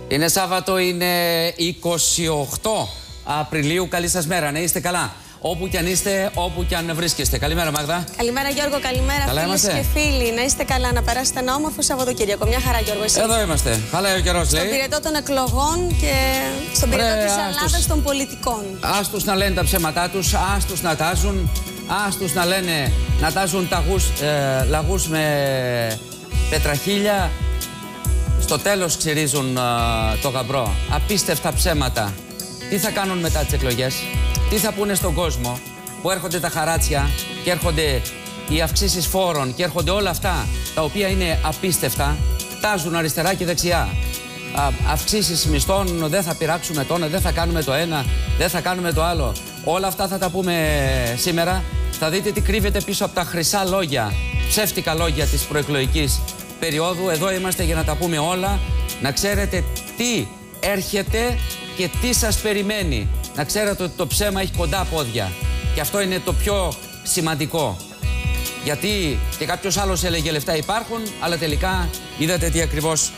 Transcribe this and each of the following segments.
Είναι Σάββατο, είναι 28 Απριλίου. Καλή σας μέρα, να είστε καλά. Όπου κι αν είστε, όπου κι αν βρίσκεστε. Καλημέρα, Μάγδα. Καλημέρα, Γιώργο. Καλημέρα, φίλες και φίλοι. Να είστε καλά, να περάσετε ένα όμορφο Σαββατοκύριακο. Μια χαρά, Γιώργο, εσείς? Εδώ είμαστε. Χαλάει ο καιρός, λέει. Στον πυρετό των εκλογών και στον πυρετό της Ελλάδας των πολιτικών. Άστους να λένε τα ψέματά τους, άστους να τάζουν, άστους να λένε να τάζουν λαγούς με πετραχίλια. Στο τέλος ξυρίζουν το γαμπρό. Απίστευτα ψέματα. Τι θα κάνουν μετά τις εκλογές? Τι θα πούνε στον κόσμο που έρχονται τα χαράτσια και έρχονται οι αυξήσεις φόρων και έρχονται όλα αυτά τα οποία είναι απίστευτα, τάζουν αριστερά και δεξιά. Αυξήσεις μισθών, δεν θα πειράξουμε το ένα, δεν θα κάνουμε το ένα, δεν θα κάνουμε το άλλο. Όλα αυτά θα τα πούμε σήμερα. Θα δείτε τι κρύβεται πίσω από τα χρυσά λόγια, ψεύτικα λόγια της προεκλογικής περίοδου. Εδώ είμαστε για να τα πούμε όλα, να ξέρετε τι έρχεται και τι σας περιμένει. Να ξέρετε ότι το ψέμα έχει κοντά πόδια. Και αυτό είναι το πιο σημαντικό. Γιατί και κάποιος άλλος έλεγε λεφτά υπάρχουν, αλλά τελικά είδατε τι ακριβώς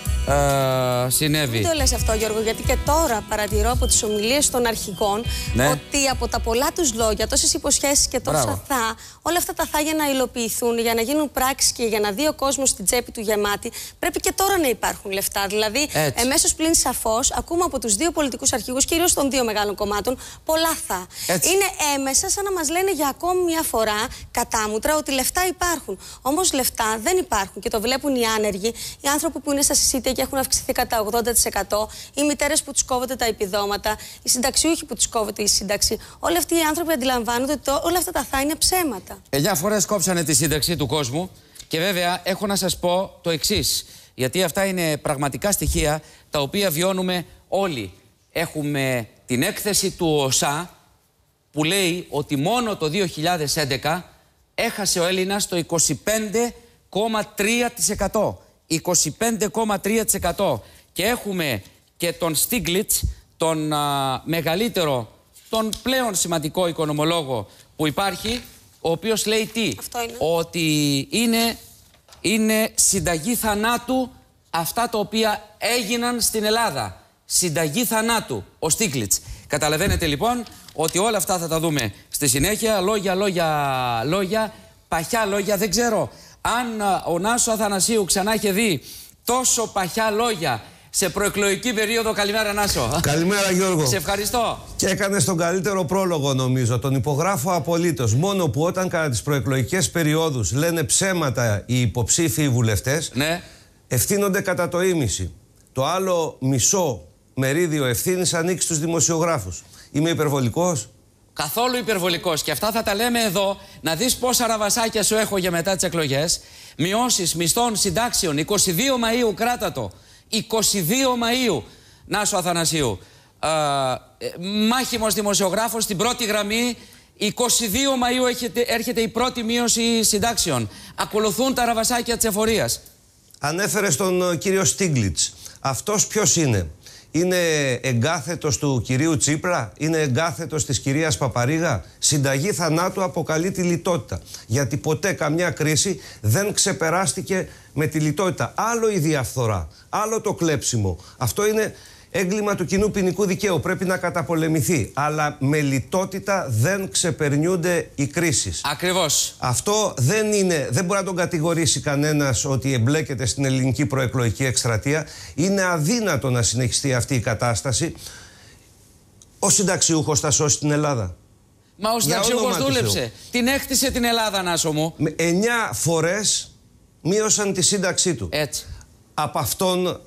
συνέβη. Δεν το λες αυτό, Γιώργο, γιατί και τώρα παρατηρώ από τις ομιλίες των αρχηγών ότι από τα πολλά τους λόγια, τόσες υποσχέσεις και τόσα όλα αυτά τα θα για να υλοποιηθούν, για να γίνουν πράξεις και για να δει ο κόσμος στην τσέπη του γεμάτη, πρέπει και τώρα να υπάρχουν λεφτά. Δηλαδή, εμέσως πλην σαφώς, ακούμε από τους δύο πολιτικούς αρχηγούς, κυρίως των δύο μεγάλων κομμάτων, πολλά θα. Είναι έμεσα σαν να μας λένε για ακόμη μια φορά κατάμουτρα ότι λεφτά υπάρχουν. Όμως λεφτά δεν υπάρχουν και το βλέπουν οι άνεργοι, οι άνθρωποι που είναι στα συσίτια και έχουν αυξηθεί κατά 80%, οι μητέρες που τους κόβονται τα επιδόματα, οι συνταξιούχοι που τους κόβεται η σύνταξη. Όλοι αυτοί οι άνθρωποι αντιλαμβάνονται ότι όλα αυτά τα θα είναι ψέματα. 9 φορές κόψανε τη σύνταξη του κόσμου και βέβαια έχω να σας πω το εξής. Γιατί αυτά είναι πραγματικά στοιχεία τα οποία βιώνουμε όλοι. Έχουμε την έκθεση του ΟΣΑ που λέει ότι μόνο το 2011 έχασε ο Έλληνας το 25,3%. 25,3%. Και έχουμε και τον Στίγκλιτς, τον μεγαλύτερο, τον πλέον σημαντικό οικονομολόγο που υπάρχει, ο οποίος λέει τι? Ότι είναι συνταγή θανάτου αυτά τα οποία έγιναν στην Ελλάδα. Συνταγή θανάτου, ο Στίγκλιτς. Καταλαβαίνετε λοιπόν ότι όλα αυτά θα τα δούμε στη συνέχεια. Λόγια, παχιά λόγια. Δεν ξέρω αν ο Νάσο Αθανασίου ξανά είχε δει τόσο παχιά λόγια σε προεκλογική περίοδο. Καλημέρα, Νάσο. Καλημέρα, Γιώργο. Σε ευχαριστώ. Και έκανε τον καλύτερο πρόλογο, νομίζω. Τον υπογράφω απολύτως. Μόνο που όταν κατά τις προεκλογικές περιόδους λένε ψέματα οι υποψήφιοι βουλευτές, ευθύνονται κατά το ίμιση. Το άλλο μισό μερίδιο ευθύνης ανήκει στους δημοσιογράφους. Είμαι υπερβολικός? Καθόλου υπερβολικός. Και αυτά θα τα λέμε εδώ. Να δεις πόσα ραβασάκια σου έχω για μετά τις εκλογές. Μειώσεις μισθών συντάξεων. 22 Μαΐου, κράτα το. 22 Μαΐου, Νάσο Αθανασίου. Μάχημος δημοσιογράφος στην πρώτη γραμμή. 22 Μαΐου έρχεται η πρώτη μείωση συντάξεων. Ακολουθούν τα ραβασάκια της εφορίας. Ανέφερε τον κύριο Στίγκλιτς. Αυτός ποιος είναι? Είναι εγκάθετος του κυρίου Τσίπρα? Είναι εγκάθετος της κυρίας Παπαρίγα? Συνταγή θανάτου αποκαλεί τη λιτότητα. Γιατί ποτέ καμιά κρίση δεν ξεπεράστηκε με τη λιτότητα. Άλλο η διαφθορά, άλλο το κλέψιμο. Αυτό είναι έγκλημα του κοινού ποινικού δικαίου. Πρέπει να καταπολεμηθεί. Αλλά με λιτότητα δεν ξεπερνιούνται οι κρίσεις. Ακριβώς. Αυτό δεν μπορεί να τον κατηγορήσει κανένας ότι εμπλέκεται στην ελληνική προεκλογική εκστρατεία. Είναι αδύνατο να συνεχιστεί αυτή η κατάσταση. Ο συνταξιούχος θα σώσει την Ελλάδα? Μα ο συνταξιούχος δούλεψε. Την έκτισε την Ελλάδα, Νάσο μου. 9 φορές μείωσαν τη σύνταξή του. Έτσι. Από αυτόν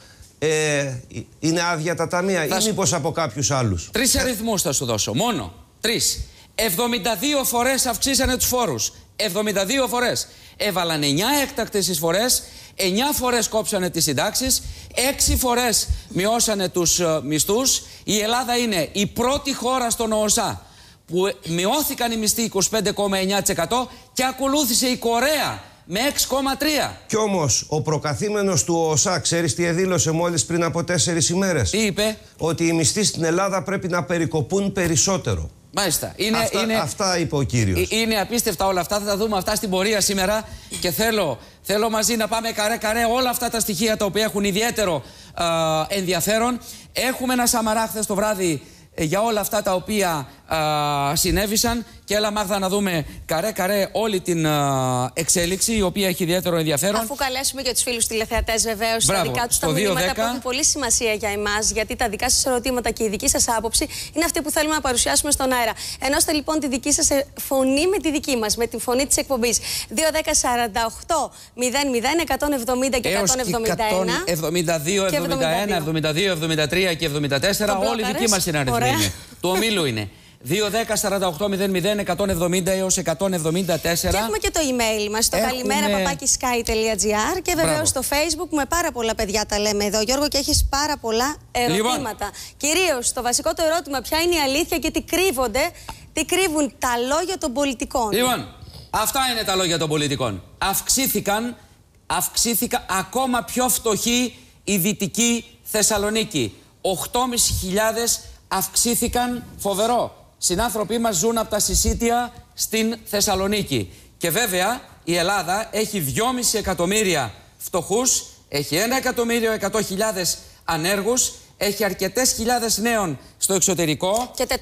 είναι άδεια τα ταμεία ή μήπως από κάποιους άλλους? 3 αριθμούς θα σου δώσω. Μόνο 3. 72 φορές αυξήσανε τους φόρους. 72 φορές. Έβαλαν 9 έκτακτες εισφορές. 9 φορές κόψανε τις συντάξεις. 6 φορές μειώσανε τους μισθούς. Η Ελλάδα είναι η πρώτη χώρα στον ΟΣΑ που μειώθηκαν οι μισθοί 25,9% και ακολούθησε η Κορέα με 6,3. Κι όμως ο προκαθήμενος του ΟΣΑ, ξέρεις τι εδήλωσε μόλις πριν από 4 ημέρες? Τι είπε? Ότι οι μισθοί στην Ελλάδα πρέπει να περικοπούν περισσότερο. Μάλιστα. Αυτά είπε ο κύριος. Είναι απίστευτα όλα αυτά. Θα τα δούμε αυτά στην πορεία σήμερα. Και θέλω μαζί να πάμε καρέ-καρέ όλα αυτά τα στοιχεία τα οποία έχουν ιδιαίτερο ενδιαφέρον. Έχουμε ένα Σαμαρά χθες το βράδυ για όλα αυτά τα οποία συνέβησαν. Και έλα, Μάγδα, να δούμε καρέ-καρέ όλη την εξέλιξη, η οποία έχει ιδιαίτερο ενδιαφέρον. Αφού καλέσουμε και τους φίλους τηλεθεατές, βεβαίως, στα δικά τους τα μηνύματα που έχουν πολύ σημασία για εμάς, γιατί τα δικά σας ερωτήματα και η δική σας άποψη είναι αυτή που θέλουμε να παρουσιάσουμε στον αέρα. Ενώστε λοιπόν τη δική σας φωνή με τη δική μας, με τη φωνή της εκπομπής. 2-10-48-00-170 και 171. 72, 71, 72, 73 και 74. Όλοι δικοί μας είναι αριθμοί. Του ομίλου είναι. 2-10-48-00-170 έως 174. Και έχουμε και το email μας, το kalimera@sky.gr, και βεβαίως στο Facebook. Με πάρα πολλά παιδιά τα λέμε εδώ, Γιώργο, και έχεις πάρα πολλά ερωτήματα. Λοιπόν. Κυρίως το βασικό το ερώτημα, ποια είναι η αλήθεια και τι κρύβουν τα λόγια των πολιτικών. Λοιπόν, αυτά είναι τα λόγια των πολιτικών. Αυξήθηκαν ακόμα πιο φτωχή η Δυτική Θεσσαλονίκη. 8.500 αυξήθηκαν, φοβερό. Συνάνθρωποι μας ζουν από τα συσίτια στην Θεσσαλονίκη. Και βέβαια η Ελλάδα έχει 2,5 εκατομμύρια φτωχούς, έχει 1.100.000 ανέργους, έχει αρκετές χιλιάδες νέων στο εξωτερικό. Και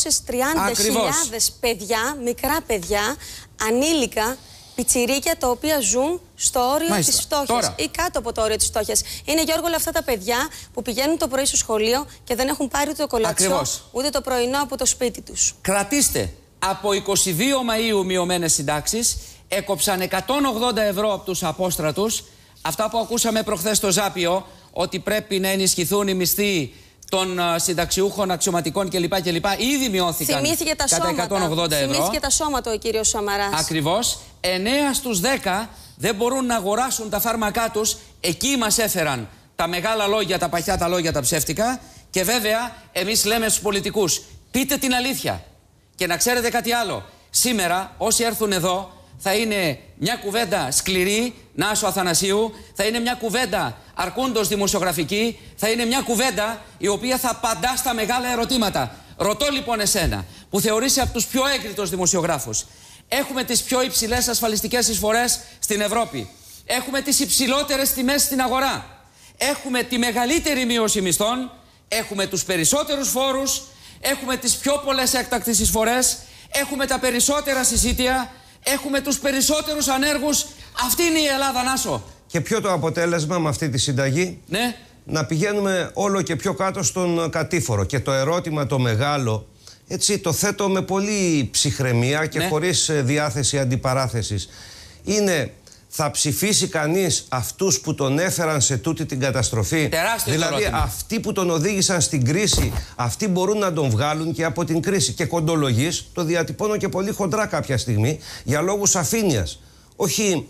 430.000 παιδιά, μικρά παιδιά, ανήλικα, πιτσιρίκια, τα οποία ζουν στο όριο της φτώχειας ή κάτω από το όριο της φτώχειας. Είναι, Γιώργο, όλα αυτά τα παιδιά που πηγαίνουν το πρωί στο σχολείο και δεν έχουν πάρει ούτε το κολατσό, ούτε το πρωινό από το σπίτι τους. Κρατήστε, από 22 Μαΐου μειωμένες συντάξεις, έκοψαν 180 ευρώ από τους απόστρατους. Αυτά που ακούσαμε προχθές στο Ζάπιο, ότι πρέπει να ενισχυθούν οι μισθοί των συνταξιούχων, αξιωματικών κλπ. Ήδη μειώθηκαν κατά 180 ευρώ. Θυμήθηκε τα σώματα ο κύριος Σαμαράς. Ακριβώς. 9 στους 10 δεν μπορούν να αγοράσουν τα φάρμακά τους. Εκεί μας έφεραν τα μεγάλα λόγια, τα παχιά τα λόγια, τα ψεύτικα. Και βέβαια εμείς λέμε στους πολιτικούς, πείτε την αλήθεια. Και να ξέρετε κάτι άλλο. Σήμερα όσοι έρθουν εδώ θα είναι μια κουβέντα σκληρή, Νάσο Αθανασίου, θα είναι μια κουβέντα αρκούντος δημοσιογραφική, θα είναι μια κουβέντα η οποία θα απαντά στα μεγάλα ερωτήματα. Ρωτώ λοιπόν εσένα, που θεωρείσαι από τους πιο έγκριτους δημοσιογράφους, έχουμε τις πιο υψηλές ασφαλιστικές εισφορές στην Ευρώπη, έχουμε τις υψηλότερες τιμές στην αγορά, έχουμε τη μεγαλύτερη μείωση μισθών, έχουμε τους περισσότερους φόρους, έχουμε τις πιο πολλές έκτακτες εισφορές, έχουμε τα περισσότερα συσίτια, έχουμε τους περισσότερους ανέργους. Αυτή είναι η Ελλάδα, Νάσο. Και ποιο το αποτέλεσμα με αυτή τη συνταγή? Ναι. Να πηγαίνουμε όλο και πιο κάτω στον κατήφορο. Και το ερώτημα το μεγάλο, έτσι το θέτω με πολύ ψυχραιμία και χωρίς διάθεση αντιπαράθεσης, είναι: θα ψηφίσει κανείς αυτούς που τον έφεραν σε τούτη την καταστροφή? Τεράστιο δηλαδή ερώτημα. Αυτοί που τον οδήγησαν στην κρίση, αυτοί μπορούν να τον βγάλουν και από την κρίση? Και κοντολογής, το διατυπώνω και πολύ χοντρά κάποια στιγμή, για λόγους αφήνειας, όχι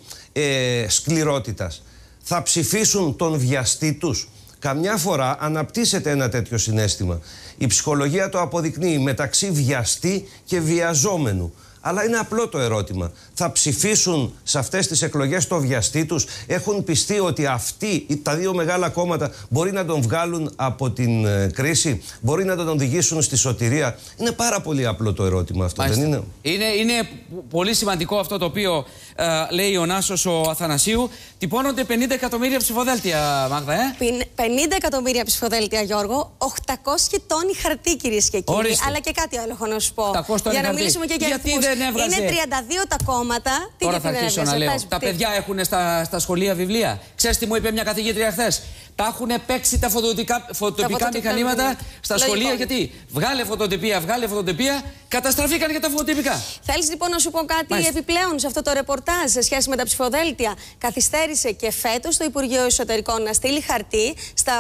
σκληρότητας. Θα ψηφίσουν τον βιαστή τους? Καμιά φορά αναπτύσσεται ένα τέτοιο συναίσθημα. Η ψυχολογία το αποδεικνύει, μεταξύ βιαστή και βιαζόμενου. Αλλά είναι απλό το ερώτημα. Θα ψηφίσουν σε αυτές τις εκλογές το βιαστή τους? Έχουν πιστεί ότι αυτοί, τα δύο μεγάλα κόμματα, μπορεί να τον βγάλουν από την κρίση, μπορεί να τον οδηγήσουν στη σωτηρία? Είναι πάρα πολύ απλό το ερώτημα αυτό, δεν είναι? Είναι πολύ σημαντικό αυτό το οποίο λέει ο Νάσος ο Αθανασίου. Τυπώνονται 50 εκατομμύρια ψηφοδέλτια, Μάγδα, 50 εκατομμύρια ψηφοδέλτια, Γιώργο. 800 τόνοι χαρτί, κυρίες και κύριοι. Ορίστε. Αλλά και κάτι άλλο έχω να σου πω. Για να μιλήσουμε και για αριθμούς. Είναι 32 τα κόμματα. Τώρα θα αρχίσω να λέω. Τα παιδιά έχουν στα σχολεία βιβλία. Ξέρεις τι μου είπε μια καθηγήτρια χθες? Τα έχουν παίξει τα φωτοτυπικά μηχανήματα στα σχολεία. Γιατί βγάλε φωτοτυπία, καταστραφήκαν για τα φωτοτυπικά. Θέλεις λοιπόν να σου πω κάτι επιπλέον σε αυτό το ρεπορτάζ σε σχέση με τα ψηφοδέλτια? Καθυστέρησε και φέτος το Υπουργείο Εσωτερικών να στείλει χαρτί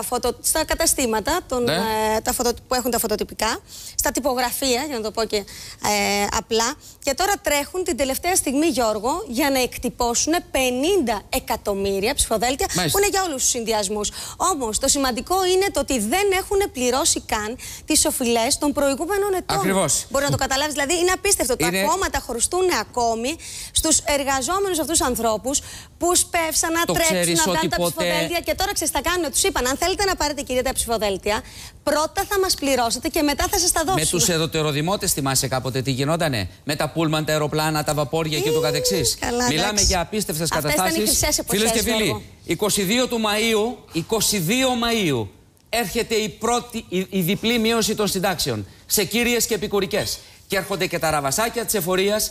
στα καταστήματα που έχουν τα φωτοτυπικά, στα τυπογραφεία, για να το πω και απλά. Και τώρα τρέχουν την τελευταία στιγμή, Γιώργο, για να εκτυπώσουν 50 εκατομμύρια ψηφοδέλτια, που είναι για όλους τους συνδυασμούς. Όμως το σημαντικό είναι το ότι δεν έχουν πληρώσει καν τις οφειλές των προηγούμενων ετών. Ακριβώς. Μπορεί να το καταλάβεις, δηλαδή είναι απίστευτο. Τα κόμματα χρωστούν ακόμη στους εργαζόμενους αυτούς ανθρώπους που σπεύσαν να τρέξουν, να βγάλουν τα ψηφοδέλτια. Και τώρα ξέρεις τι θα κάνουν? Τους είπαν: αν θέλετε να πάρετε, κυρία, τα ψηφοδέλτια, πρώτα θα μας πληρώσετε και μετά θα σας τα δώσουμε. Με τους εδωτεροδημότες, θυμάσαι κάποτε τι γινότανε? Με τα πούλμαν, τα αεροπλάνα, τα βαπόρια και το καθεξής. Καλά, μιλάμε για απίστευτες καταστάσεις. Φίλες και φίλοι. 22 του Μαΐου, 22 Μαΐου, έρχεται η διπλή μείωση των συντάξεων σε κύριες και επικουρικές. Και έρχονται και τα ραβασάκια της εφορίας,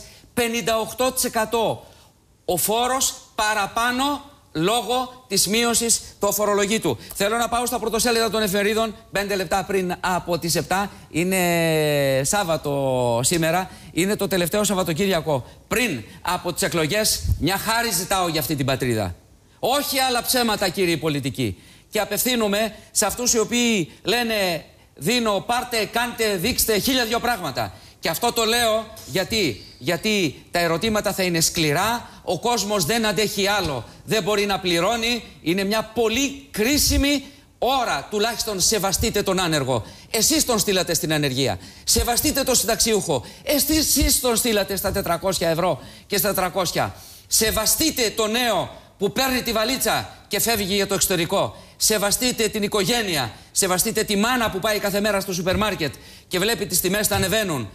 58% ο φόρος παραπάνω λόγω της μείωσης του φορολογήτου. Θέλω να πάω στα πρωτοσέλιδα των εφημερίδων 5 λεπτά πριν από τις 7. Είναι Σάββατο σήμερα. Είναι το τελευταίο Σαββατοκύριακο πριν από τις εκλογές. Μια χάρη ζητάω για αυτή την πατρίδα. Όχι άλλα ψέματα, κύριοι πολιτικοί. Και απευθύνομαι σε αυτούς οι οποίοι λένε δίνω, πάρτε, κάντε, δείξτε 1002 πράγματα. Και αυτό το λέω γιατί τα ερωτήματα θα είναι σκληρά, ο κόσμος δεν αντέχει άλλο, δεν μπορεί να πληρώνει, είναι μια πολύ κρίσιμη ώρα, τουλάχιστον σεβαστείτε τον άνεργο. Εσείς τον στείλατε στην ανεργία, σεβαστείτε τον συνταξιούχο, εσείς τον στείλατε στα 400 ευρώ και στα 300. Σεβαστείτε το νέο που παίρνει τη βαλίτσα και φεύγει για το εξωτερικό. Σεβαστείτε την οικογένεια, σεβαστείτε τη μάνα που πάει κάθε μέρα στο σούπερ μάρκετ και βλέπει τις τιμές να ανεβαίνουν.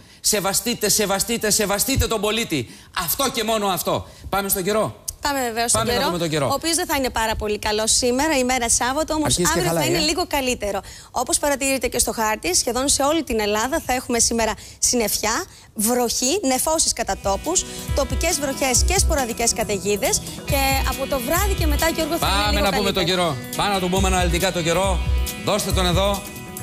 Σεβαστείτε τον πολίτη. Αυτό και μόνο αυτό. Πάμε στον καιρό. Πάμε βεβαίως στον καιρό, ο οποίος δεν θα είναι πάρα πολύ καλό σήμερα, ημέρα Σάββατο, όμως αύριο θα είναι λίγο καλύτερο. Όπως παρατηρείτε και στο χάρτη, σχεδόν σε όλη την Ελλάδα θα έχουμε σήμερα συννεφιά, βροχή, νεφώσεις κατά τόπους, τοπικές βροχές και σποραδικές καταιγίδες. Και από το βράδυ και μετά, Γιώργο, θα είναι λίγο καλύτερο. Πάμε να πούμε τον καιρό. Πάμε να του πούμε αναλυτικά τον καιρό. Δώστε τον εδώ.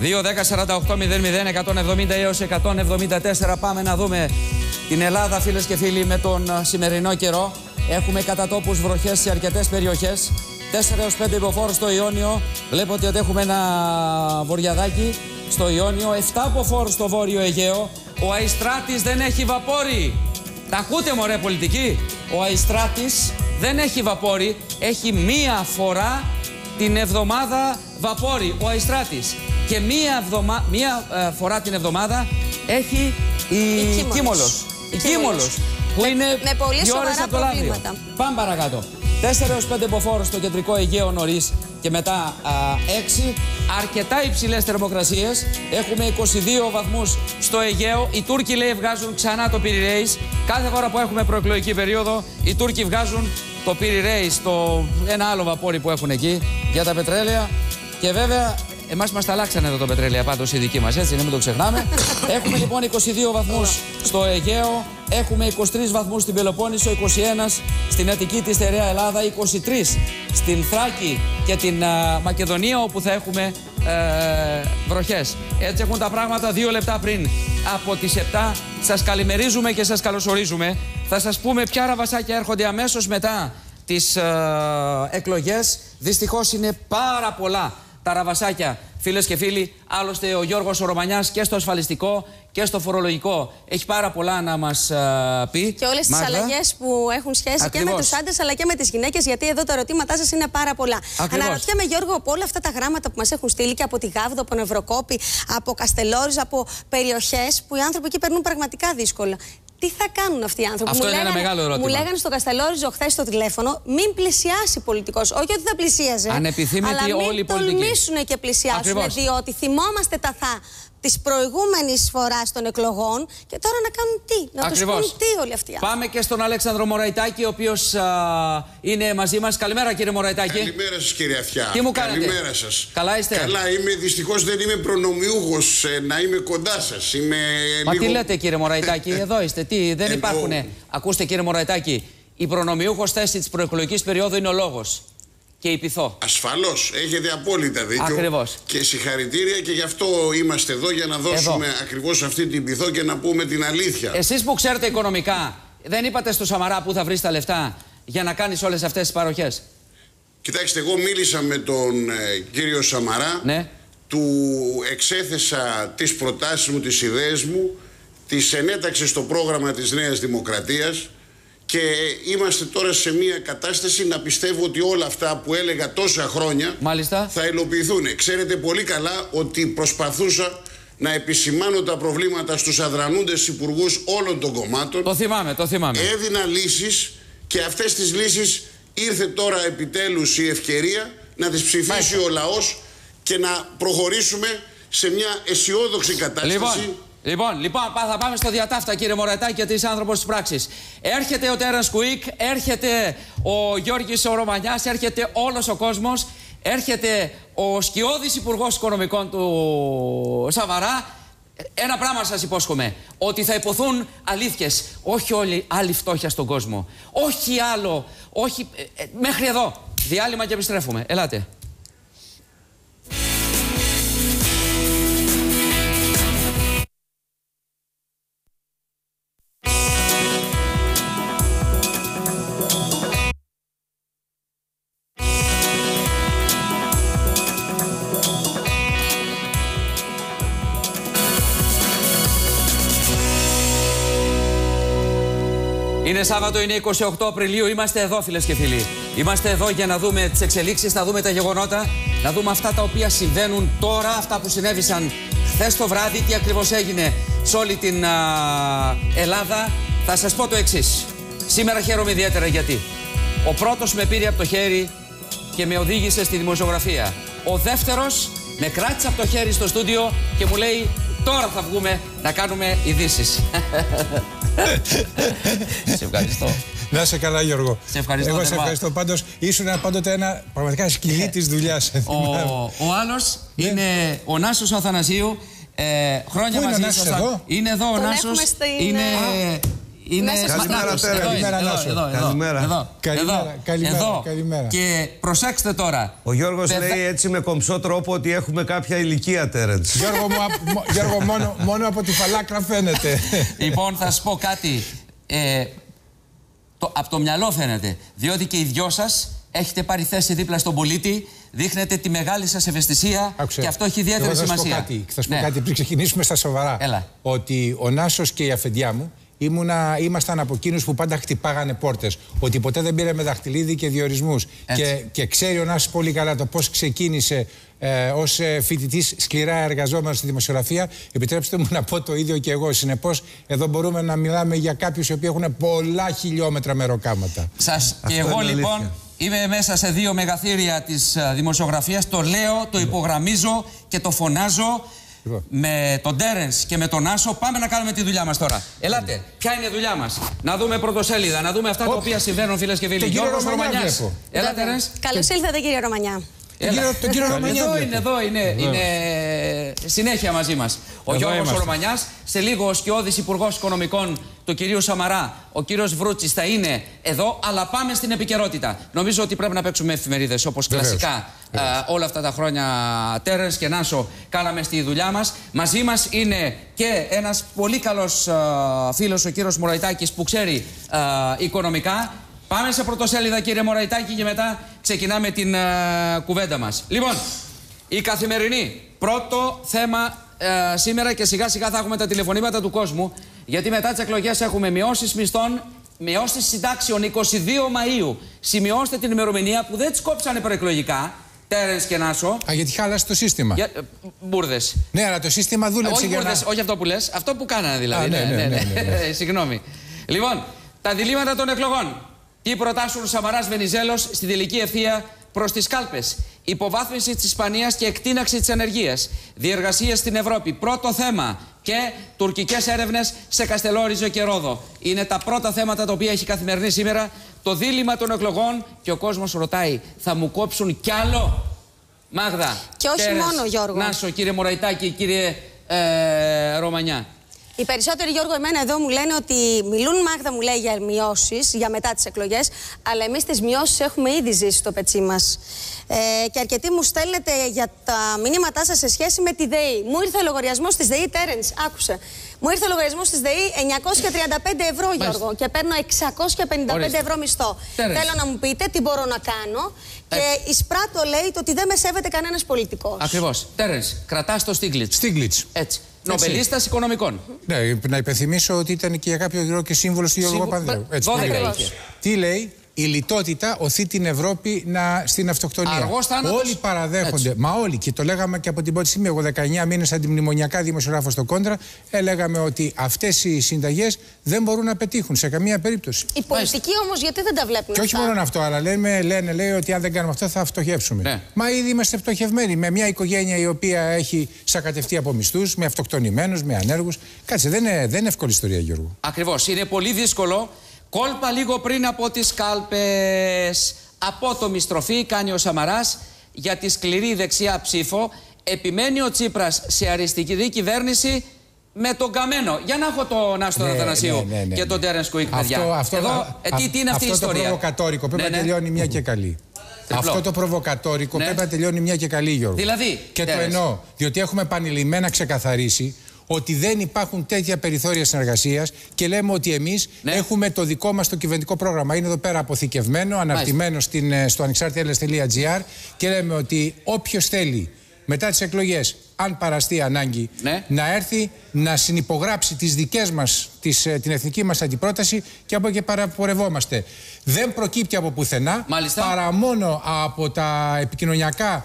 2-10-48-00-170 έως 174. Πάμε να δούμε την Ελλάδα, φίλες και φίλοι, με τον σημερινό καιρό. Έχουμε κατά τόπους βροχές σε αρκετές περιοχές. 4 έως 5 υποφόρους στο Ιόνιο. Βλέπετε ότι έχουμε ένα βορειαδάκι στο Ιόνιο. 7 υποφόρους στο Βόρειο Αιγαίο. Ο Αϊστράτης δεν έχει βαπόρι. Τα ακούτε, μωρέ πολιτικοί? Ο Αϊστράτης δεν έχει βαπόρι. Έχει μία φορά την εβδομάδα βαπόρι ο Αϊστράτης. Και μία φορά την εβδομάδα έχει η Κίμολος. Η Κίμολος. Που είναι με πολύ 2 ώρες από το Λαύριο. Πάμε παρακάτω. 4 έως 5 υποφόρους στο κεντρικό Αιγαίο νωρίς και μετά 6. Αρκετά υψηλές θερμοκρασίες. Έχουμε 22 βαθμούς στο Αιγαίο. Οι Τούρκοι, λέει, βγάζουν ξανά το Πυρηρέης. Κάθε φορά που έχουμε προεκλογική περίοδο, οι Τούρκοι βγάζουν το Πυρηρέης, ένα άλλο βαπόρι που έχουν εκεί για τα πετρέλαια. Και βέβαια, εμάς μας τα αλλάξανε εδώ το πετρέλαια, πάντως οι δικοί μας, έτσι, μην το ξεχνάμε. Έχουμε λοιπόν 22 βαθμούς στο Αιγαίο, έχουμε 23 βαθμούς στην Πελοπόννησο, 21 στην Αττική, τη στερεά Ελλάδα, 23 στην Θράκη και την Μακεδονία, όπου θα έχουμε βροχές. Έτσι έχουν τα πράγματα 2 λεπτά πριν από τις 7. Σας καλημερίζουμε και σας καλωσορίζουμε. Θα σας πούμε ποια ραβασάκια έρχονται αμέσως μετά τις εκλογές. Δυστυχώς είναι πάρα πολλά τα ραβασάκια, φίλες και φίλοι. Άλλωστε ο Γιώργος ο Ρωμανιάς και στο ασφαλιστικό και στο φορολογικό έχει πάρα πολλά να μας πει. Και όλες τις αλλαγές που έχουν σχέση Ακριβώς. και με τους άντρες αλλά και με τις γυναίκες, γιατί εδώ τα ερωτήματά σας είναι πάρα πολλά. Ακριβώς. Αναρωτιέμαι, Γιώργο, από όλα αυτά τα γράμματα που μας έχουν στείλει και από τη Γάβδο, από Νευροκόπη, από Καστελόριζο, από περιοχές που οι άνθρωποι εκεί περνούν πραγματικά δύσκολα. Τι θα κάνουν αυτοί οι άνθρωποι? Αυτό είναι ένα μεγάλο ερώτημα. Μου λέγανε στο Καστελόριζο χθες στο τηλέφωνο, μην πλησιάσει πολιτικός. Όχι ότι θα πλησίαζε. Ανεπιθύμητη όλη η πολιτική. Μην τολμήσουν και πλησιάσουν. Ακριβώς. Διότι θυμόμαστε τα θα της προηγούμενης φοράς των εκλογών και τώρα να κάνουν τι? Να τους πούν τι όλοι αυτοί οι άνθρωποι? Πάμε και στον Αλέξανδρο Μωραϊτάκη, ο οποίος είναι μαζί μας. Καλημέρα, κύριε Μωραϊτάκη. Καλημέρα σας, κύριε Αυτιά. Τι μου κάνετε? Καλημέρα σας. Καλά είστε? Καλά είμαι. Δυστυχώς δεν είμαι προνομιούχος να είμαι κοντά σας. Μα λίγο... τι λέτε, κύριε Μωραϊτάκη? Εδώ είστε. Τι, δεν υπάρχουν. Ακούστε, κύριε Μωραϊτάκη, η προνομιούχος θέση της προεκλογικής περίοδου είναι ο λόγος. Και η πειθό. Ασφαλώς, έχετε απόλυτα δίκιο. Ακριβώς. Και συγχαρητήρια, και γι' αυτό είμαστε εδώ, για να δώσουμε ακριβώς αυτή την πειθό και να πούμε την αλήθεια. Εσείς που ξέρετε οικονομικά, δεν είπατε στο Σαμαρά που θα βρεις τα λεφτά για να κάνεις όλες αυτές τις παροχές? Κοιτάξτε, εγώ μίλησα με τον κύριο Σαμαρά. Ναι. Του εξέθεσα τις προτάσεις μου, τις ιδέες μου, τις ενέταξε στο πρόγραμμα της Νέας Δημοκρατίας. Και είμαστε τώρα σε μια κατάσταση να πιστεύω ότι όλα αυτά που έλεγα τόσα χρόνια θα υλοποιηθούν. Ξέρετε πολύ καλά ότι προσπαθούσα να επισημάνω τα προβλήματα στους αδρανούντες υπουργούς όλων των κομμάτων. Το θυμάμαι. Έδινα λύσεις και αυτές τις λύσεις ήρθε τώρα επιτέλους η ευκαιρία να τις ψηφίσει ο λαός και να προχωρήσουμε σε μια αισιόδοξη κατάσταση. Λοιπόν, θα πάμε στο διατάφτα, κύριε Μωραϊτάκη, γιατί είσαι άνθρωπος της πράξης. Έρχεται ο Τέρενς Κουίκ, έρχεται ο Γιώργης ο Ρωμανιάς, έρχεται όλος ο κόσμος, έρχεται ο σκιώδης Υπουργός Οικονομικών του Σαμαρά. Ένα πράγμα σας υπόσχομαι, ότι θα υποθούν αλήθειες, όχι όλη άλλη φτώχεια στον κόσμο. Όχι άλλο, όχι, μέχρι εδώ. Διάλειμμα και επιστρέφουμε. Ελάτε. Είναι Σάββατο, είναι 28 Απριλίου, είμαστε εδώ φίλες και φίλοι. Είμαστε εδώ για να δούμε τις εξελίξεις, να δούμε τα γεγονότα, να δούμε αυτά τα οποία συμβαίνουν τώρα, αυτά που συνέβησαν χθες το βράδυ, τι ακριβώς έγινε σε όλη την Ελλάδα. Θα σας πω το εξής. Σήμερα χαίρομαι ιδιαίτερα γιατί ο πρώτος με πήρε από το χέρι και με οδήγησε στη δημοσιογραφία. Ο δεύτερος με κράτησε από το χέρι στο στούντιο και μου λέει τώρα θα βγούμε να κάνουμε ειδήσεις. Σε ευχαριστώ. Να είσαι καλά, Γιώργο. Σε ευχαριστώ. Εγώ σε ευχαριστώ. Πάντως ήσουν πάντοτε ένα πραγματικά σκυλί της δουλειάς. Ο άλλος είναι ο Νάσος Αθανασίου. Χρόνια μαζί σας. Είναι εδώ ο Νάσος. Καλημέρα, Νάσο. Καλημέρα. Και προσέξτε τώρα. Ο Γιώργος λέει έτσι με κομψό τρόπο ότι έχουμε κάποια ηλικία, Τέρενς. Γιώργο, μόνο από τη φαλάκρα φαίνεται. Λοιπόν, θα σας πω κάτι. Από το μυαλό φαίνεται. Διότι και οι δυο σας έχετε πάρει θέση δίπλα στον πολίτη, δείχνετε τη μεγάλη σας ευαισθησία. Και αυτό έχει ιδιαίτερη σημασία. Θα σου πω κάτι πριν ξεκινήσουμε στα σοβαρά. Έλα. Ότι ο Νάσος και η αφεντιά μου ήμασταν από εκείνους που πάντα χτυπάγανε πόρτες. Ότι ποτέ δεν πήραμε δαχτυλίδι και διορισμούς. Και ξέρει ο Νάσος πολύ καλά το πώς ξεκίνησε ως φοιτητής σκληρά εργαζόμενος στη δημοσιογραφία. Επιτρέψτε μου να πω το ίδιο και εγώ. Συνεπώς, εδώ μπορούμε να μιλάμε για κάποιους οι οποίοι έχουν πολλά χιλιόμετρα μεροκάματα. Και εγώ λοιπόν είμαι μέσα σε δύο μεγαθύρια της δημοσιογραφίας. Το λέω, το υπογραμμίζω και το φωνάζω. Με τον Τέρενς και με τον Άσο πάμε να κάνουμε τη δουλειά μας τώρα. Ελάτε, ποια είναι η δουλειά μας? Να δούμε πρωτοσέλιδα, να δούμε αυτά τα οποία συμβαίνουν, φίλες και φίλοι. Γιώργος Ρωμανιάς. Έλα, Τέρενς. Καλώς ήλθατε, κύριε Ρωμανιά. Τον κύριο Ρωμανιά. Εδώ είναι συνέχεια μαζί μας. Ο Γιώργος Ρωμανιάς, σε λίγο ο σκιώδης Υπουργός Οικονομικών του κυρίου Σαμαρά, ο κύριος Βρούτσης θα είναι εδώ, αλλά πάμε στην επικαιρότητα. Νομίζω ότι πρέπει να παίξουμε εφημερίδες όπως κλασικά όλα αυτά τα χρόνια. Τέρενς και Νάσο κάναμε στη δουλειά μας. Μαζί μας είναι και ένας πολύ καλός φίλος, ο κύριος Μωραϊτάκης, που ξέρει οικονομικά. Πάμε σε πρωτοσέλιδα, κύριε Μωραϊτάκη, και μετά ξεκινάμε την κουβέντα μας. Λοιπόν, η Καθημερινή. Πρώτο θέμα σήμερα και σιγά σιγά θα έχουμε τα τηλεφωνήματα του κόσμου, γιατί μετά τις εκλογές έχουμε μειώσεις μισθών, μειώσεις συντάξεων 22 Μαΐου. Σημειώστε την ημερομηνία που δεν τις κόψανε προεκλογικά, Τέρενς και Νάσο. Γιατί χάλασε το σύστημα. Μπουρδες. Ναι, αλλά το σύστημα δούλεψε για να... Όχι αυτό που λες, αυτό που κάνανε δηλαδή. Ναι. Συγγνώμη. Λοιπόν, τα διλήμματα των εκλογών. Τι προτάσουν Σαμαράς Βενιζέλος στη τελική ευθεία προς τις κάλπες? Υποβάθμιση της Ισπανίας και εκτείναξη της ανεργίας. Διεργασίες στην Ευρώπη. Πρώτο θέμα. Και τουρκικές έρευνες σε Καστελόριζο και Ρόδο. Είναι τα πρώτα θέματα τα οποία έχει η Καθημερινή σήμερα. Το δίλημμα των εκλογών. Και ο κόσμος ρωτάει, θα μου κόψουν κι άλλο? Μάγδα. Και όχι Τέρενς, μόνο, Γιώργο. Νάσο, κύριε Μωραϊτάκη, κύριε Ρωμανιά. Οι περισσότεροι, Γιώργο, εμένα εδώ μου λένε ότι μιλούν, Μάγδα μου λέει, για μειώσεις, για μετά τις εκλογές, αλλά εμείς τις μειώσεις έχουμε ήδη ζήσει στο πετσί μας. Και αρκετοί μου στέλνετε για τα μηνύματά σας σε σχέση με τη ΔΕΗ. Μου ήρθε ο λογαριασμός της ΔΕΗ, Τέρενς, άκουσε. Μου ήρθε ο λογαριασμός της ΔΕΗ 935 ευρώ, Γιώργο, και παίρνω 655 ευρώ μισθό. Θέλω να μου πείτε τι μπορώ να κάνω. Και εισπράττω, λέει, το ότι δεν με σέβεται κανένας πολιτικός. Ακριβώς. Τέρενς, κρατάς το Στίγλιτς. Έτσι. Νομπελίστας οικονομικών. Ναι, να υπενθυμίσω ότι ήταν και για κάποιο καιρό και σύμβολος του Γιώργου Παπανδρέου. 12 είχε. Τι λέει? η λιτότητα οθεί την Ευρώπη στην αυτοκτονία. Αργός θάνατος. Όλοι παραδέχονται. Έτσι. Μα όλοι. Και το λέγαμε και από την πρώτη στιγμή. Εγώ 19 μήνες αντιμνημονιακά δημοσιογράφος στο Κόντρα. Λέγαμε ότι αυτές οι συνταγές δεν μπορούν να πετύχουν σε καμία περίπτωση. Οι πολιτικοί όμως γιατί δεν τα βλέπουν και αυτά? όχι μόνο αυτό, αλλά λέει ότι αν δεν κάνουμε αυτό θα φτωχεύσουμε. Ναι. Μα ήδη είμαστε φτωχευμένοι. Με μια οικογένεια η οποία έχει σακατευτεί από μισθούς, με αυτοκτονημένους, με ανέργους. Κάτσε, δεν είναι εύκολη ιστορία, Γιώργο. Ακριβώς. Είναι πολύ δύσκολο. Κόλπα λίγο πριν από τις κάλπες. Απότομη στροφή κάνει ο Σαμαράς για τη σκληρή δεξιά ψήφο. Επιμένει ο Τσίπρας σε αριστερή κυβέρνηση με τον Καμένο. Για να έχω τον Άστορα Αθανασίου και τον Τέρενς Κουίκ, παιδιά. Τι είναι αυτή η ιστορία? Αυτό το προβοκατόρικο πρέπει να τελειώνει μια και καλή. Αυτό το προβοκατόρικο πρέπει να τελειώνει μια και καλή, Γιώργο. Δηλαδή, και το εννοώ, διότι έχουμε επανειλημμένα ξεκαθαρίσει ότι δεν υπάρχουν τέτοια περιθώρια συνεργασίας και λέμε ότι εμείς έχουμε το δικό μας το κυβερνητικό πρόγραμμα. Είναι εδώ πέρα αποθηκευμένο, αναρτημένο στο ανεξάρτητοι.gr και λέμε ότι όποιος θέλει μετά τις εκλογές, αν παραστεί ανάγκη, να έρθει να συνυπογράψει τις δικές μας, την εθνική μας αντιπρόταση και από εκεί παραπορευόμαστε. Δεν προκύπτει από πουθενά, παρά μόνο από τα επικοινωνιακά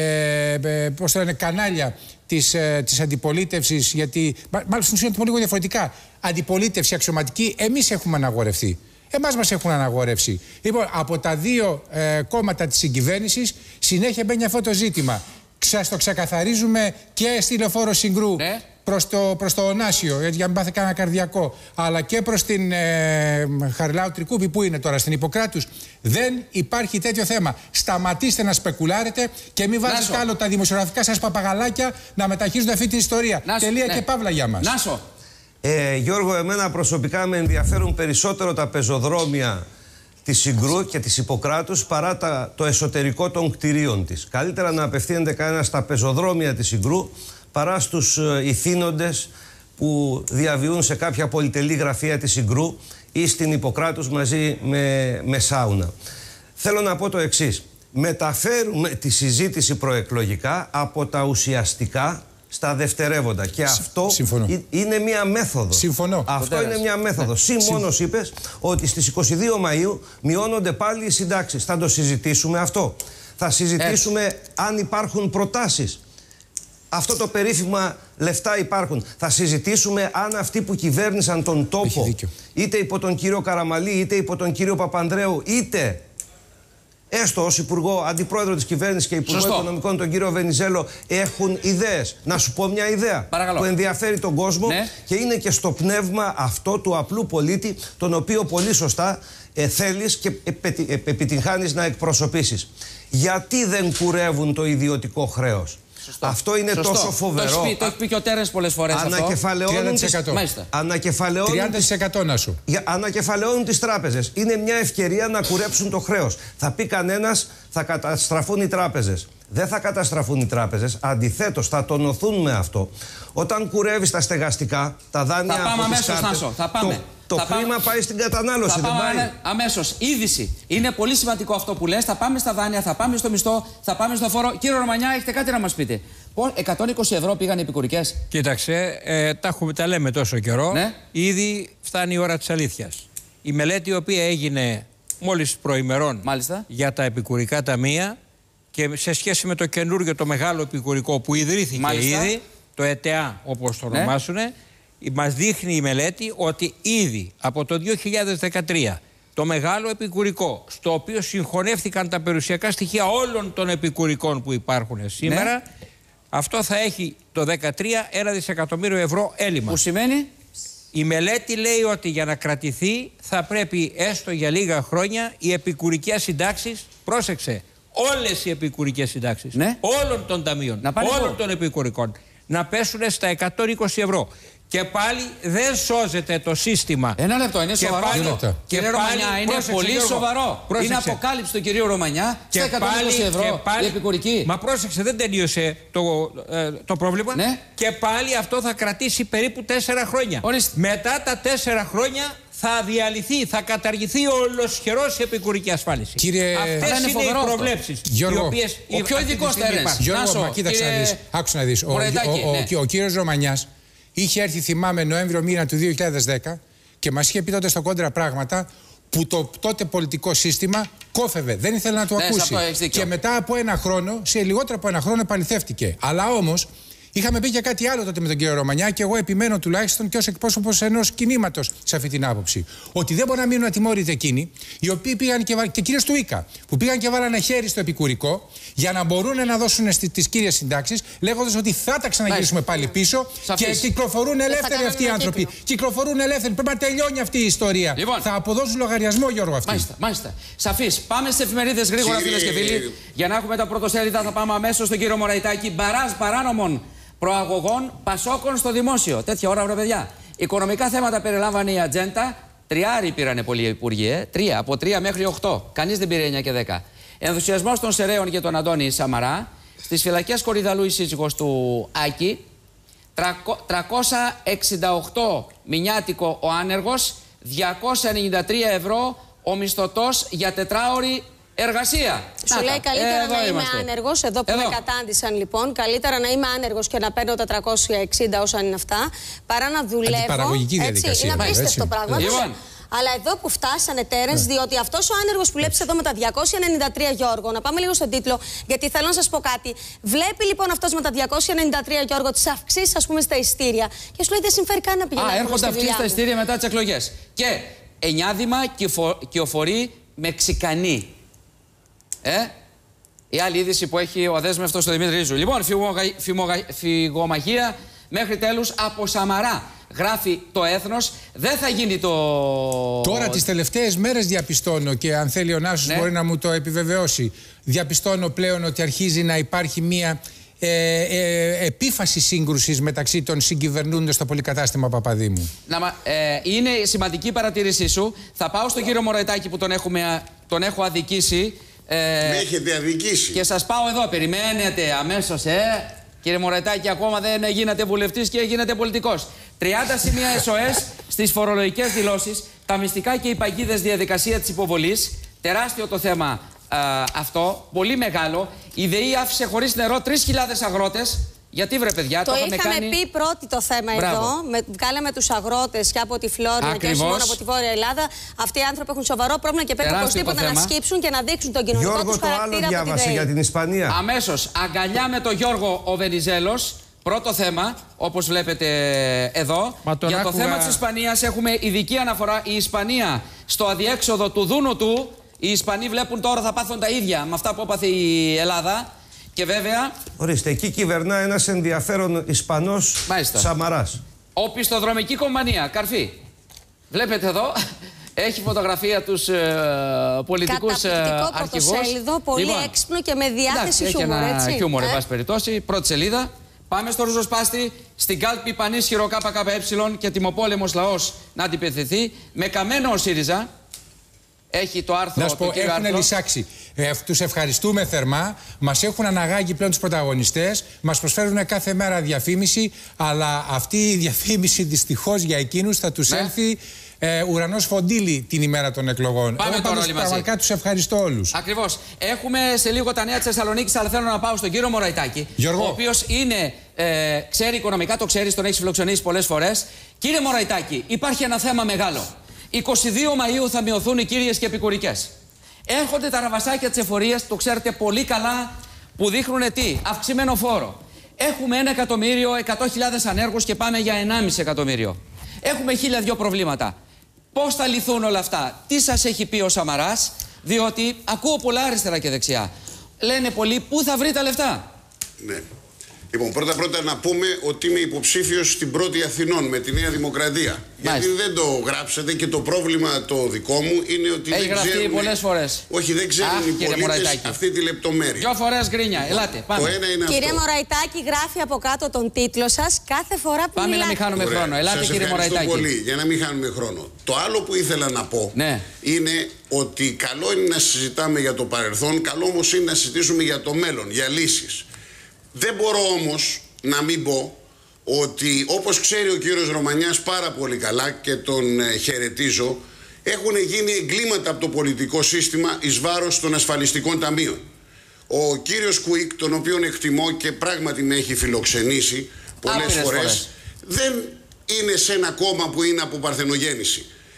κανάλια της αντιπολίτευσης, γιατί μάλλον στην ουσία είναι λίγο διαφορετικά. Αντιπολίτευση αξιωματική, εμείς έχουμε αναγορευτεί. Εμάς μας έχουν αναγορεύσει. Λοιπόν, από τα δύο κόμματα της συγκυβέρνησης συνέχεια μπαίνει αυτό το ζήτημα. Σας το ξεκαθαρίζουμε και στη Λεωφόρο Συγκρού προς το Ωνάσιο, για να μην πάθει κανένα καρδιακό, αλλά και προς την Χαριλάου Τρικούπη, που είναι τώρα στην Ιπποκράτους. Δεν υπάρχει τέτοιο θέμα. Σταματήστε να σπεκουλάρετε και μην βάζετε άλλο τα δημοσιογραφικά σας παπαγαλάκια να μεταχειρίζονται αυτή την ιστορία. Τελεία και παύλα για μας. Νάσο. Γιώργο, εμένα προσωπικά με ενδιαφέρουν περισσότερο τα πεζοδρόμια της Συγκρού και της Ιπποκράτους παρά το εσωτερικό των κτηρίων της. Καλύτερα να απευθύνεται κανένα στα πεζοδρόμια της Συγκρού παρά στους ηθήνοντες που διαβιούν σε κάποια πολυτελή γραφεία της Συγκρού ή στην Ιπποκράτους μαζί με σάουνα. Θέλω να πω το εξής. Μεταφέρουμε τη συζήτηση προεκλογικά από τα ουσιαστικά στα δευτερεύοντα. Και αυτό είναι μια μέθοδος. Συμφωνώ. Αυτό είναι μια μέθοδος. Μόνος είπες ότι στις 22 Μαΐου μειώνονται πάλι οι συντάξεις. Θα το συζητήσουμε αυτό. Θα συζητήσουμε αν υπάρχουν προτάσεις. Αυτό το περίφημα λεφτά υπάρχουν. Θα συζητήσουμε αν αυτοί που κυβέρνησαν τον τόπο, είτε υπό τον κύριο Καραμαλή, είτε υπό τον κύριο Παπανδρέου, είτε έστω ως Υπουργό, Αντιπρόεδρο της Κυβέρνησης και Υπουργό Οικονομικών, τον κύριο Βενιζέλο, έχουν ιδέες. Να σου πω μια ιδέα που ενδιαφέρει τον κόσμο και είναι και στο πνεύμα αυτό του απλού πολίτη, τον οποίο πολύ σωστά θέλεις και επιτυγχάνεις να εκπροσωπήσεις. Γιατί δεν κουρεύουν το ιδιωτικό χρέος? Αυτό είναι τόσο φοβερό. Το έχει πει και ο Τέρενς πολλές φορές. Ανακεφαλαιώνουν τις τράπεζες. Είναι μια ευκαιρία να κουρέψουν το χρέος. Θα πει κανένας, θα καταστραφούν οι τράπεζες. Δεν θα καταστραφούν οι τράπεζες. Αντιθέτως, θα τονωθούν με αυτό. Όταν κουρεύεις τα στεγαστικά, τα δάνεια από τις κάρτες, το χρήμα πάει στην κατανάλωση. Θα πάμε αμέσως. Είδηση. Είναι πολύ σημαντικό αυτό που λες. Θα πάμε στα δάνεια, θα πάμε στο μισθό, θα πάμε στο φόρο. Κύριε Ρωμανιά, έχετε κάτι να μας πείτε? 120 ευρώ πήγαν οι επικουρικές. Κοίταξε, τα λέμε τόσο καιρό. Ήδη φτάνει η ώρα της αλήθειας. Η μελέτη η οποία έγινε μόλις προημερών για τα επικουρικά ταμεία και σε σχέση με το καινούργιο, το μεγάλο επικουρικό που ιδρύθηκε ήδη, το ΕΤΕΑ όπως το ονομάσουνε, μας δείχνει η μελέτη ότι ήδη από το 2013 το μεγάλο επικουρικό, στο οποίο συγχωνεύτηκαν τα περιουσιακά στοιχεία όλων των επικουρικών που υπάρχουν σήμερα, αυτό θα έχει το 2013 1 δισεκατομμύριο ευρώ έλλειμμα. Που σημαίνει? Η μελέτη λέει ότι για να κρατηθεί θα πρέπει έστω για λίγα χρόνια οι επικουρικές συντάξεις, πρόσεξε, όλες οι επικουρικές συντάξεις όλων των ταμείων, όλων των επικουρικών, να πέσουν στα 120 ευρώ. Και πάλι δεν σώζεται το σύστημα. Ένα λεπτό, είναι σοβαρό αυτό. Κύριε Ρωμανιά, είναι πολύ σοβαρό. Είναι αποκάλυψη του κυρίου Ρωμανιά. Στα 120 ευρώ η επικουρική. Μα πρόσεξε, δεν τελείωσε το πρόβλημα. Και πάλι αυτό θα κρατήσει περίπου 4 χρόνια. Μετά τα 4 χρόνια θα διαλυθεί, θα καταργηθεί ολοσχερός η επικουρική ασφάλιση. Αυτές είναι οι προβλέψεις. Ο πιο ειδικός Τέρενς. Γιώργο, κοίταξε να δεις. Άκουσα να δεις. Ο κύριος Ρωμανιάς είχε έρθει, θυμάμαι, Νοέμβριο μήνα του 2010 και μας είχε πει τότε στο Κόντρα πράγματα που το τότε πολιτικό σύστημα κόφευε. Δεν ήθελε να το ακούσει. Και μετά από ένα χρόνο, σε λιγότερο από ένα χρόνο, επαληθεύτηκε. Αλλά όμως είχαμε πει και κάτι άλλο τότε με τον κύριο Ρωμανιά και εγώ επιμένω τουλάχιστον και ως εκπρόσωπος ενός κινήματος σε αυτή την άποψη. Ότι δεν μπορεί να μείνουν ατιμόρυτοι εκείνοι, οι οποίοι πήγαν και κυρίως του ΙΚΑ, που πήγαν και βάλανε χέρι στο επικουρικό για να μπορούν να δώσουν τις κύριες συντάξεις, λέγοντας ότι θα τα ξαναγυρίσουμε πάλι πίσω. Και κυκλοφορούν ελεύθεροι αυτοί οι άνθρωποι. Κυκλοφορούν ελεύθεροι. Πρέπει να τελειώνει αυτή η ιστορία. Λοιπόν, θα αποδώσουν λογαριασμό, Γιώργο, αυτοί. Μάλιστα. Σαφής. Πάμε στις εφημερίδες γρήγορα, φίλες και φίλοι. Για να έχουμε τα πρωτοσέλιδα, θα πάμε αμέσως στον κύριο Μωραϊτάκη. Μπαράζ παράνομων προαγωγών Πασόκων στο δημόσιο. Τέτοια ώρα, βρε παιδιά. Οικονομικά θέματα περιλάμβανε η ατζέντα. Τριάρι πήρανε πολλοί υπουργοί. Από 3 μέχρι 8. Κανείς δεν πήρε 9 και 10. Ενθουσιασμός των Σεραίων για τον Αντώνη Σαμαρά. Στις φυλακές Κορυδαλού η σύζυγος του Άκη. 368 μηνιάτικο ο άνεργος. 293 ευρώ ο μισθωτός για τετράωρη εργασία. Σου λέει καλύτερα να είμαι άνεργος, εδώ που με κατάντησαν λοιπόν, καλύτερα να είμαι άνεργος και να παίρνω τα 360 όσα είναι αυτά, παρά να δουλεύω. Αντιπαραγωγική διαδικασία. Είναι απίστευτο πράγμα. Αλλά εδώ που φτάσανε, Τέρενς, διότι αυτός ο άνεργος που βλέπεις εδώ με τα 293, Γιώργο, να πάμε λίγο στον τίτλο, γιατί θέλω να σας πω κάτι. Βλέπει λοιπόν αυτός με τα 293, Γιώργο, τις αυξήσεις, ας πούμε, στα ειστήρια. Και σου λέει δεν συμφέρει καν να πηγαίνει. Έρχονται αυξήσεις στα ειστήρια μετά τις εκλογές. Και εννιάδημα κυοφορεί Μεξικανή. Η άλλη είδηση που έχει ο αδέσμευτος του Δημήτρη Ρίζου. Λοιπόν, φυγομαχία μέχρι τέλους από Σαμαρά. Γράφει το Έθνος, δεν θα γίνει το... Τώρα τις τελευταίες μέρες διαπιστώνω, και αν θέλει ο Νάσος μπορεί να μου το επιβεβαιώσει, διαπιστώνω πλέον ότι αρχίζει να υπάρχει μία επίφαση σύγκρουσης μεταξύ των συγκυβερνούντων στο πολυκατάστημα Παπαδήμου. Είναι σημαντική η παρατήρησή σου. Θα πάω στον κύριο Μωραϊτάκη που τον έχω αδικήσει. Με έχετε αδικήσει. Και σας πάω εδώ, περιμένετε αμέσως, Κύριε Μωραϊτάκη, ακόμα δεν γίνατε βουλευτής και γίνατε πολιτικός. 30 σημεία SOS στις φορολογικές δηλώσεις, τα μυστικά και οι παγίδες διαδικασία της υποβολής. Τεράστιο το θέμα αυτό, πολύ μεγάλο. Η ΔΕΗ άφησε χωρίς νερό 3.000 αγρότες. Γιατί βρε παιδιά, το είχαμε πει πρώτη το θέμα εδώ. Βγάλαμε τους αγρότες και από τη Φλόρινα και όχι μόνο από τη Βόρεια Ελλάδα. Αυτοί οι άνθρωποι έχουν σοβαρό πρόβλημα και πρέπει οπωσδήποτε να σκύψουν και να δείξουν τον κοινωνικό τους χαρακτήρα. Γιώργο, το άλλο διάβασε για την Ισπανία. Αμέσως, αγκαλιά με τον Γιώργο ο Βενιζέλος. Πρώτο θέμα, όπως βλέπετε εδώ. Για το θέμα της Ισπανίας έχουμε ειδική αναφορά. Η Ισπανία στο αδιέξοδο του Δούνου του. Οι Ισπανοί βλέπουν τώρα θα πάθουν τα ίδια με αυτά που έπαθε η Ελλάδα. Και βέβαια. Ορίστε, εκεί κυβερνά ένας ενδιαφέρον Ισπανός Σαμαράς. Οπισθοδρομική κομπανία, Καρφή. Βλέπετε εδώ, έχει φωτογραφία τους πολιτικούς αρχηγούς. Καταπληκτικό πρωτοσέλιδο, πολύ έξυπνο και με διάθεση χιούμορ. Έχει ένα χιούμορ, εν πάση περιπτώσει. Πρώτη σελίδα. Πάμε στο ριζοσπάστη. Στην κάλπη πανίσχυρο ΚΚΕ και τιμοπόλεμος λαός να αντιπεθεθεί. Με καμένο ο ΣΥΡΙΖΑ. Έχει το άρθρο. Να σου πω, έχουν λυσάξει. Τους ευχαριστούμε θερμά. Μας έχουν αναγάγει πλέον τους πρωταγωνιστές. Μας προσφέρουν κάθε μέρα διαφήμιση. Αλλά αυτή η διαφήμιση δυστυχώς για εκείνους θα τους έλθει ουρανός φοντίλι την ημέρα των εκλογών. Πάμε τώρα όλοι μαζί. Πραγματικά τους ευχαριστώ όλους. Ακριβώς. Έχουμε σε λίγο τα νέα της Θεσσαλονίκης, αλλά θέλω να πάω στον κύριο Μωραϊτάκη. Γιώργο. Ο οποίος ξέρει οικονομικά, το ξέρεις, τον έχεις φιλοξενήσει πολλές φορές. Κύριε Μωραϊτάκη, υπάρχει ένα θέμα μεγάλο. 22 Μαΐου θα μειωθούν οι κύριες και επικουρικές. Έρχονται τα ραβασάκια της εφορίας, το ξέρετε πολύ καλά, που δείχνουν τι, αυξημένο φόρο. Έχουμε 1.100.000 ανέργους και πάμε για 1,5 εκατομμύριο. Έχουμε 1.002 προβλήματα. Πώς θα λυθούν όλα αυτά, τι σας έχει πει ο Σαμαράς, διότι ακούω πολλά αριστερά και δεξιά. Λένε πολλοί, πού θα βρει τα λεφτά. Ναι. Λοιπόν, πρώτα να πούμε ότι είμαι υποψήφιος στην πρώτη Αθηνών με τη Νέα Δημοκρατία. Γιατί δεν το γράψατε και το πρόβλημα το δικό μου είναι ότι έχει γραφτεί πολλές φορές. Όχι, δεν ξέρουν οι πολίτες αυτή τη λεπτομέρεια. 2 φορές γκρίνια. Ελάτε, πάμε. Το ένα είναι κύριε αυτό. Μωραϊτάκη, γράφει από κάτω τον τίτλο σας κάθε φορά που πάμε μιλάτε. Να μην χάνουμε χρόνο. Ελάτε, κύριε Μωραϊτάκη. Πολύ, για να μην χάνουμε χρόνο. Το άλλο που ήθελα να πω είναι ότι καλό είναι να συζητάμε για το παρελθόν, καλό όμως είναι να συζητήσουμε για το μέλλον, για λύσεις. Δεν μπορώ όμως να μην πω ότι, όπως ξέρει ο κύριος Ρωμανιάς πάρα πολύ καλά και τον χαιρετίζω, έχουν γίνει εγκλήματα από το πολιτικό σύστημα εις βάρος των ασφαλιστικών ταμείων. Ο κύριος Κουίκ, τον οποίον εκτιμώ και πράγματι με έχει φιλοξενήσει πολλές φορές, δεν είναι σε ένα κόμμα που είναι από παρθενογέννηση.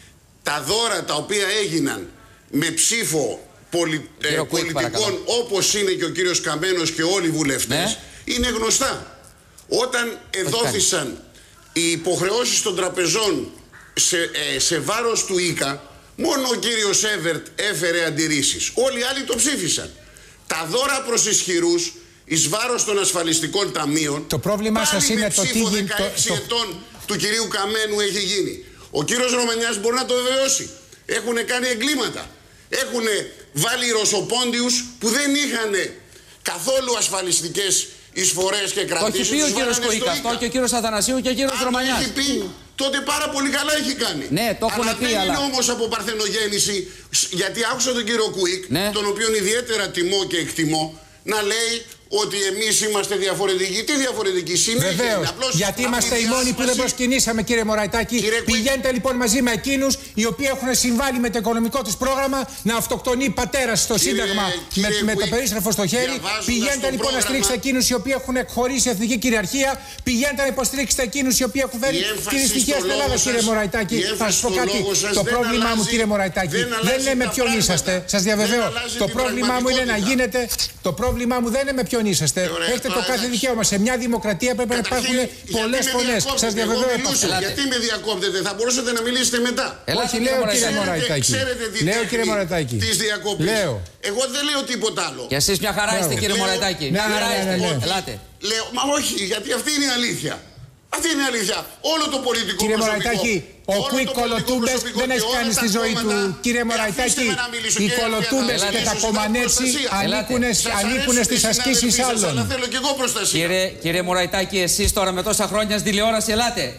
τα δώρα τα οποία έγιναν με ψήφο πολιτικών όπως είναι και ο κύριος Καμένος και όλοι οι βουλευτές, είναι γνωστά. Όταν εδόθησαν οι υποχρεώσεις των τραπεζών σε βάρος του ΙΚΑ, μόνο ο κύριος Έβερτ έφερε αντιρρήσεις. Όλοι οι άλλοι το ψήφισαν. Τα δώρα προς ισχυρούς εις βάρος των ασφαλιστικών ταμείων, το πρόβλημά σας είναι το τι γίνεται. 16 ετών του κυρίου Καμένου έχει γίνει. Ο κύριος Ρωμανιάς μπορεί να το βεβαιώσει. Έχουν κάνει εγκλήματα. Έχουν βάλει ρωσοπόντιους που δεν είχαν καθόλου ασφαλιστικές εισφορές και κρατήσεις. Το έχει πει ο κύριος Κουίκ αυτό και ο κύριος Αθανασίου και ο κύριος Ρωμανιάς. Αν το έχει πει, τότε πάρα πολύ καλά έχει κάνει. Ναι, το έχουν πει, δεν είναι όμως από παρθενογέννηση, γιατί άκουσα τον κύριο Κουίκ, τον οποίον ιδιαίτερα τιμώ και εκτιμώ, να λέει ότι εμείς είμαστε διαφορετικοί. Τι διαφορετικοί? Βεβαίως. Γιατί είμαστε οι μόνοι που δεν προσκυνήσαμε, κύριε Μωραϊτάκη. Πηγαίνετε λοιπόν μαζί με εκείνους οι οποίοι έχουν συμβάλει με το οικονομικό τους πρόγραμμα να αυτοκτονεί πατέρας στο Σύνταγμα με το περίστρεφο στο χέρι. Πηγαίνετε λοιπόν να στηρίξετε εκείνους οι οποίοι έχουν εκχωρήσει εθνική κυριαρχία. Πηγαίνετε να υποστηρίξετε εκείνους οι οποίοι έχουν φέρει την ευτυχία στην Ελλάδα, κύριε Μωραϊτάκη. Θα σας πω κάτι. Το πρόβλημά μου, κύριε Μωραϊτάκη, δεν είναι με ποιον είσαστε. Σας διαβεβαιώ. Το πρόβλημά μου είναι να γίνετε. Το πρόβλημά μου δεν είναι με ποιον είσαστε. Έχετε το κάθε δικαίωμα. Σε μια δημοκρατία πρέπει να υπάρχουν πολλές φωνές. Σας διαβεβαιώ. Γιατί με διακόπτετε? Θα μπορούσατε να μιλήσετε μετά. Όχι, λέω κύριε Μωραϊτάκη. Λέω κύριε Μωραϊτάκη. Τις διακοπές. Εγώ δεν λέω τίποτα άλλο. Και εσείς μια χαρά είστε, κύριε Μωραϊτάκη. Μια χαρά είστε. Ελάτε. Μα όχι, γιατί αυτή είναι η αλήθεια. Αυτή είναι η αλήθεια. Όλο το πολιτικό κύριε προσωπικό. Μωραϊτάκη, ο Κουίκ Κολοτούμπες δεν έχει κάνει στη ζωή του. Κύριε Μωραϊτάκη, οι Κολοτούμπες και τα Κομανέτσι ανήκουν στις ασκήσεις άλλων. Θέλω και εγώ προστασία. Κύριε Μωραϊτάκη, εσείς τώρα με τόσα χρόνια στη τηλεόραση, ελάτε.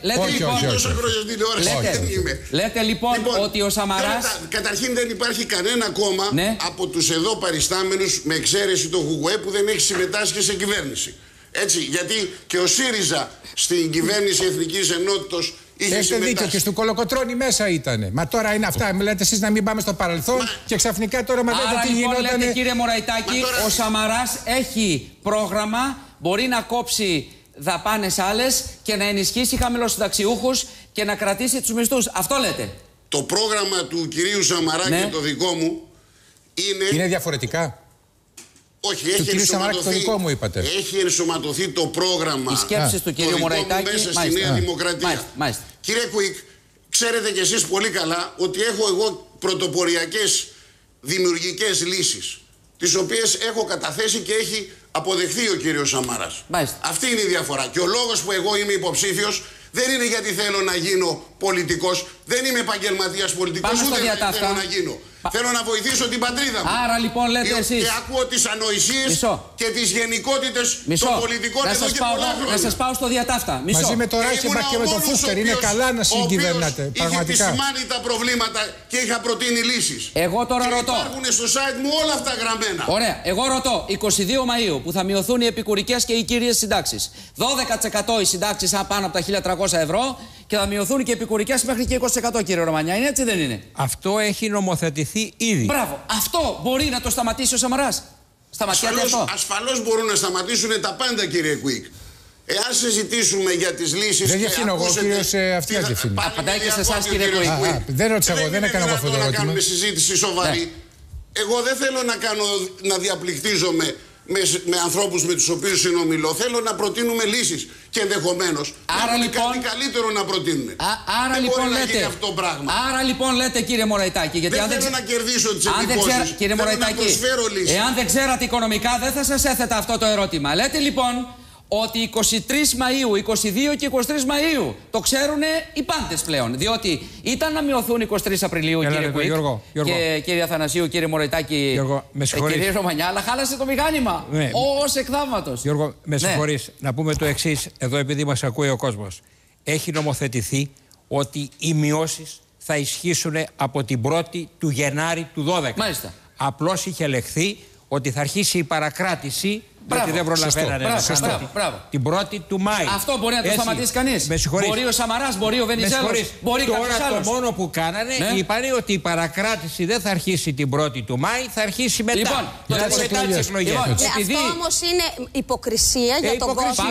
Λέτε λοιπόν ότι ο Σαμαράς. Καταρχήν δεν υπάρχει κανένα κόμμα από τους εδώ παριστάμενους, με εξαίρεση το ΓΟΥΕ, που δεν έχει συμμετάσχει σε κυβέρνηση. Έτσι, γιατί και ο ΣΥΡΙΖΑ στην κυβέρνηση Εθνικής Ενότητος είχε συμμετάσχει. Έχετε δίκιο, και στο Κολοκοτρώνη μέσα ήτανε. Μα τώρα είναι αυτά. Λέτε εσείς να μην πάμε στο παρελθόν και ξαφνικά τώρα μας λέτε τι γινότανε. Λέτε, κύριε Μωραϊτάκη, ο Σαμαράς έχει πρόγραμμα, μπορεί να κόψει δαπάνες άλλες και να ενισχύσει χαμηλοσυνταξιούχους και να κρατήσει τους μισθούς. Αυτό λέτε. Το πρόγραμμα του κυρίου Σαμαρά και το δικό μου είναι διαφορετικά. Όχι, έχει ενσωματωθεί το πρόγραμμα. Οι σκέψεις του κυρίου Μωραϊτάκη μέσα στη Νέα Δημοκρατία. Κύριε Κουίκ, ξέρετε κι εσείς πολύ καλά ότι έχω εγώ πρωτοποριακές δημιουργικές λύσεις, τις οποίες έχω καταθέσει και έχει αποδεχθεί ο κύριος Σαμαράς. Αυτή είναι η διαφορά. Και ο λόγος που εγώ είμαι υποψήφιος δεν είναι γιατί θέλω να γίνω πολιτικός, δεν είμαι επαγγελματίας πολιτικός, ούτε θέλω να γίνω. Θέλω να βοηθήσω την πατρίδα μου. Άρα λοιπόν λέτε εσείς. Και ακούω τις ανοησίες και τις γενικότητες των πολιτικών εδώ και πολλά χρόνια. Να σας πάω στο διατάφτα. Μαζί με το Ράιχενμπαχ και με το Φούστερ είναι καλά να συγκυβερνάτε. Πραγματικά. Είχε επισημάνει τα προβλήματα και είχα προτείνει λύσεις. Εγώ τώρα ρωτώ. Υπάρχουν στο site μου όλα αυτά γραμμένα. Ωραία. Εγώ ρωτώ. 22 Μαΐου που θα μειωθούν οι επικουρικές και οι κυρίες συντάξεις. 12% οι συντάξεις πάνω από τα 1.300 ευρώ. Και θα μειωθούν και οι επικουρικές μέχρι και 20%, κύριε Ρωμανιά. Είναι έτσι, δεν είναι? Αυτό έχει νομοθετηθεί ήδη. Μπράβο. Αυτό μπορεί να το σταματήσει ο Σαμαράς. Σταματιάται αυτό? Ασφαλώς μπορούν να σταματήσουν τα πάντα, κύριε Κουίκ. Εάν συζητήσουμε για τις λύσεις. Δεν διευθύνω εγώ, κύριος Αυτιάς διευθύνει. Απαντάει και σε εσάς, κύριε Κουίκ. Δεν ρώτησα εγώ, δεν έκανα εγώ αυτό το ερώτημα. Να κάνουμε συζήτηση σοβαρή. Εγώ δεν θέλω να διαπληκτίζομαι με ανθρώπους με τους οποίους συνομιλώ. Θέλω να προτείνουμε λύσεις και ενδεχομένως κάτι καλύτερο να προτείνουμε. Άρα λοιπόν λέτε. Αυτό πράγμα. Άρα λοιπόν λέτε, κύριε Μωραϊτάκη. Γιατί δεν θέλω να κερδίσω τις εντυπώσεις. Κύριε Μωραϊτάκη, εάν δεν ξέρατε οικονομικά, δεν θα σας έθετα αυτό το ερώτημα. Λέτε λοιπόν ότι 23 Μαΐου, 22 και 23 Μαΐου το ξέρουν οι πάντες πλέον. Διότι ήταν να μειωθούν 23 Απριλίου, κύριε Κουίκ, και κύριε Αθανασίου, κύριε Μωραϊτάκη, κύριε Ρωμανιά, αλλά χάλασε το μηχάνημα. Ως εκθαύματος. Γιώργο, με συγχωρείς, να πούμε το εξής, εδώ επειδή μας ακούει ο κόσμος. Έχει νομοθετηθεί ότι οι μειώσεις θα ισχύσουν από την 1η του Γενάρη του 12. Μάλιστα. Απλώς είχε ελεγχθεί ότι θα αρχίσει η παρακράτηση Γιατί δεν προλαβαίνανε να κάνουν την 1η του Μάη. Αυτό μπορεί να το σταματήσει κανείς? Μπορεί ο Σαμαράς, μπορεί ο Βενιζέλος, μπορεί κάποιος άλλος? Το μόνο που κάνανε είπαν ότι η παρακράτηση δεν θα αρχίσει την 1η του Μάη, θα αρχίσει μετά. Λοιπόν, μετά τις εκλογές. Αυτό όμως είναι υποκρισία για τον κόσμο.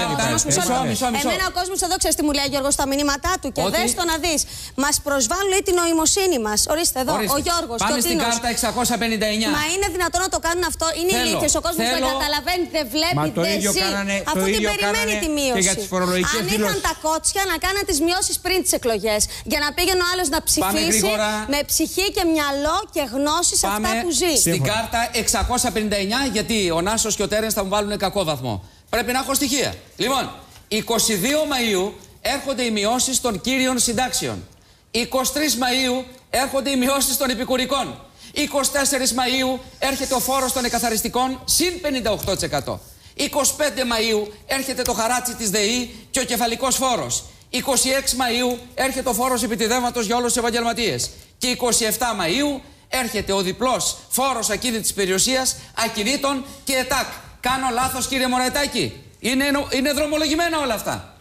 Εμένα ο κόσμος εδώ ξέρει τι μου λέει, Γιώργο, στα μηνύματά του. Και δες το να δεις. Μας προσβάλλουν, λέει, την νοημοσύνη μας. Ορίστε εδώ, ο Γιώργος. Πάμε στην κάρτα 659. Μα είναι δυνατόν να το κάνουν αυτό? Είναι ηλίθιος. Ο κόσμος δεν καταλαβαίνει, δεν βλέπει, δεν ζει. Αφού την περιμένει τη μείωση. Αν ήταν τα κότσια, να κάνουν τις μειώσεις πριν τις εκλογές. Για να πήγαινε ο άλλος να ψηφίσει με ψυχή και μυαλό και γνώση σε αυτά που ζει. Στην κάρτα 659, γιατί ο Νάσος και ο Τέρενς θα μου βάλουν κακό βαθμό. Πρέπει να έχω στοιχεία. Λοιπόν, 22 Μαΐου έρχονται οι μειώσεις των κύριων συντάξεων. 23 Μαΐου έρχονται οι μειώσεις των επικουρικών. 24 Μαΐου έρχεται ο φόρος των εκαθαριστικών συν 58%. 25 Μαΐου έρχεται το χαράτσι της ΔΕΗ και ο κεφαλικός φόρος. 26 Μαΐου έρχεται ο φόρος επιτιδεύματος για όλους τους επαγγελματίες. Και 27 Μαΐου έρχεται ο διπλός φόρος ακίνητης περιουσίας, ακινήτων και ΕΤΑΚ. Κάνω λάθος, κύριε Μωραητάκη? Είναι δρομολογημένα όλα αυτά.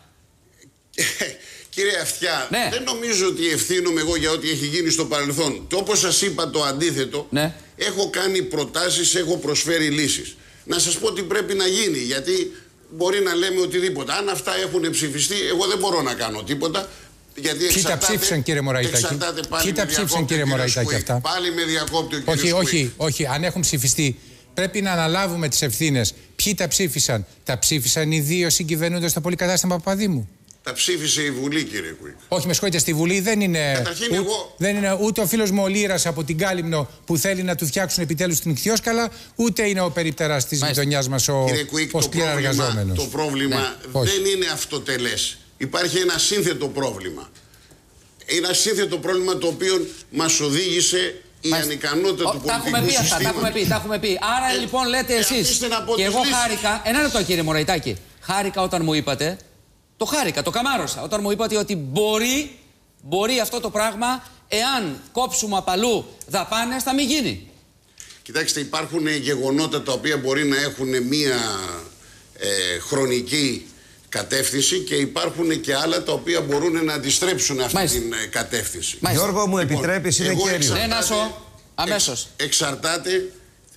Κύριε Αυτιά, δεν νομίζω ότι ευθύνομαι εγώ για ό,τι έχει γίνει στο παρελθόν. Και όπως σας είπα το αντίθετο, έχω κάνει προτάσεις, έχω προσφέρει λύσεις. Να σας πω τι πρέπει να γίνει, γιατί μπορεί να λέμε οτιδήποτε. Αν αυτά έχουν ψηφιστεί, εγώ δεν μπορώ να κάνω τίποτα. Γιατί ποιοι τα ψήφισαν, κύριε Μωραητάκη? Ποιοι τα ψήφισαν, κύριε Μωραητάκη, αυτά? Πάλι με διακόπτει ο κύριος όχι. Αν έχουν ψηφιστεί, πρέπει να αναλάβουμε τις ευθύνες. Ποιοι τα ψήφισαν? Τα ψήφισαν οι δύο συγκυβερνούντες στο πολυκατάστημα Παπαδήμου? Τα ψήφισε η Βουλή, κύριε Κουίκ. Όχι, με συγχωρείτε, στη Βουλή δεν είναι. Δεν είναι ούτε ο φίλος μου ο Λύρας από την Κάλυμνο που θέλει να του φτιάξουν επιτέλους την Ιχθυόσκαλα, ούτε είναι ο περιπτεράς της γειτονιάς μας ο εργαζόμενος. Το πρόβλημα δεν είναι αυτοτελές. Υπάρχει ένα σύνθετο πρόβλημα. Ένα σύνθετο πρόβλημα το οποίο μας οδήγησε η ανικανότητα του πολιτικού συστήματος. Τα έχουμε πει. Άρα λοιπόν λέτε εσείς. Και εγώ χάρηκα. Ένα λεπτό, κύριε Μωραητάκη. Χάρηκα όταν μου είπατε. Το χάρηκα, το καμάρωσα. Όταν μου είπατε ότι μπορεί αυτό το πράγμα, εάν κόψουμε απαλού δαπάνες, θα μην γίνει. Κοιτάξτε, υπάρχουν γεγονότα τα οποία μπορεί να έχουν μία χρονική κατεύθυνση και υπάρχουν και άλλα τα οποία μπορούν να αντιστρέψουν αυτή την κατεύθυνση. Γιώργο, μου επιτρέπεις, είναι κέριο. Ναι, Νάσο, αμέσως. Εξαρτάται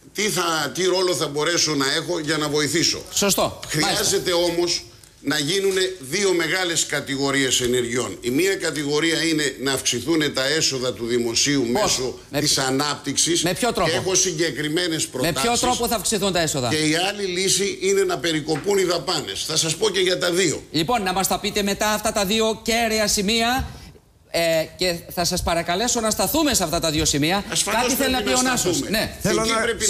τι ρόλο θα μπορέσω να έχω για να βοηθήσω. Σωστό. Χρειάζεται όμως να γίνουν δύο μεγάλες κατηγορίες ενεργειών. Η μία κατηγορία είναι να αυξηθούν τα έσοδα του δημοσίου μέσω της ανάπτυξης. Με ποιο τρόπο? Και έχω συγκεκριμένες προτάσεις. Με ποιο τρόπο θα αυξηθούν τα έσοδα? Και η άλλη λύση είναι να περικοπούν οι δαπάνες. Θα σας πω και για τα δύο. Λοιπόν, να μας τα πείτε μετά αυτά τα δύο κέραια σημεία. Και θα σας παρακαλέσω να σταθούμε σε αυτά τα δύο σημεία. Κάτι θέλει να πει ο Νάσος. Ναι. Εκεί πρέπει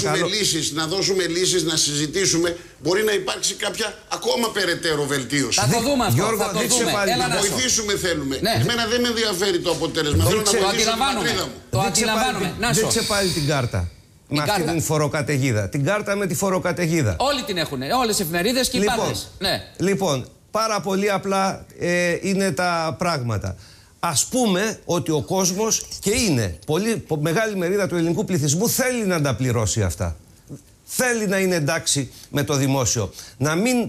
να δώσουμε λύσεις, να συζητήσουμε. Μπορεί να υπάρξει κάποια ακόμα περαιτέρω βελτίωση. Θα το δούμε αυτό. Γιώργο, να βοηθήσουμε θέλουμε. Εμένα δεν με ενδιαφέρει το αποτέλεσμα. Θέλω να βοηθήσω την πατρίδα μου. Το αντιλαμβάνομαι. Δείξε πάλι την κάρτα. Με αυτή την φοροκαταιγίδα. Την κάρτα με τη φοροκαταιγίδα. Όλοι την έχουν. Όλες οι εφημερίδες και οι πάντες. Λοιπόν, πάρα πολύ απλά είναι τα πράγματα. Ας πούμε ότι ο κόσμος, και είναι πολύ μεγάλη μερίδα του ελληνικού πληθυσμού, θέλει να τα πληρώσει αυτά. Θέλει να είναι εντάξει με το δημόσιο. Να μην,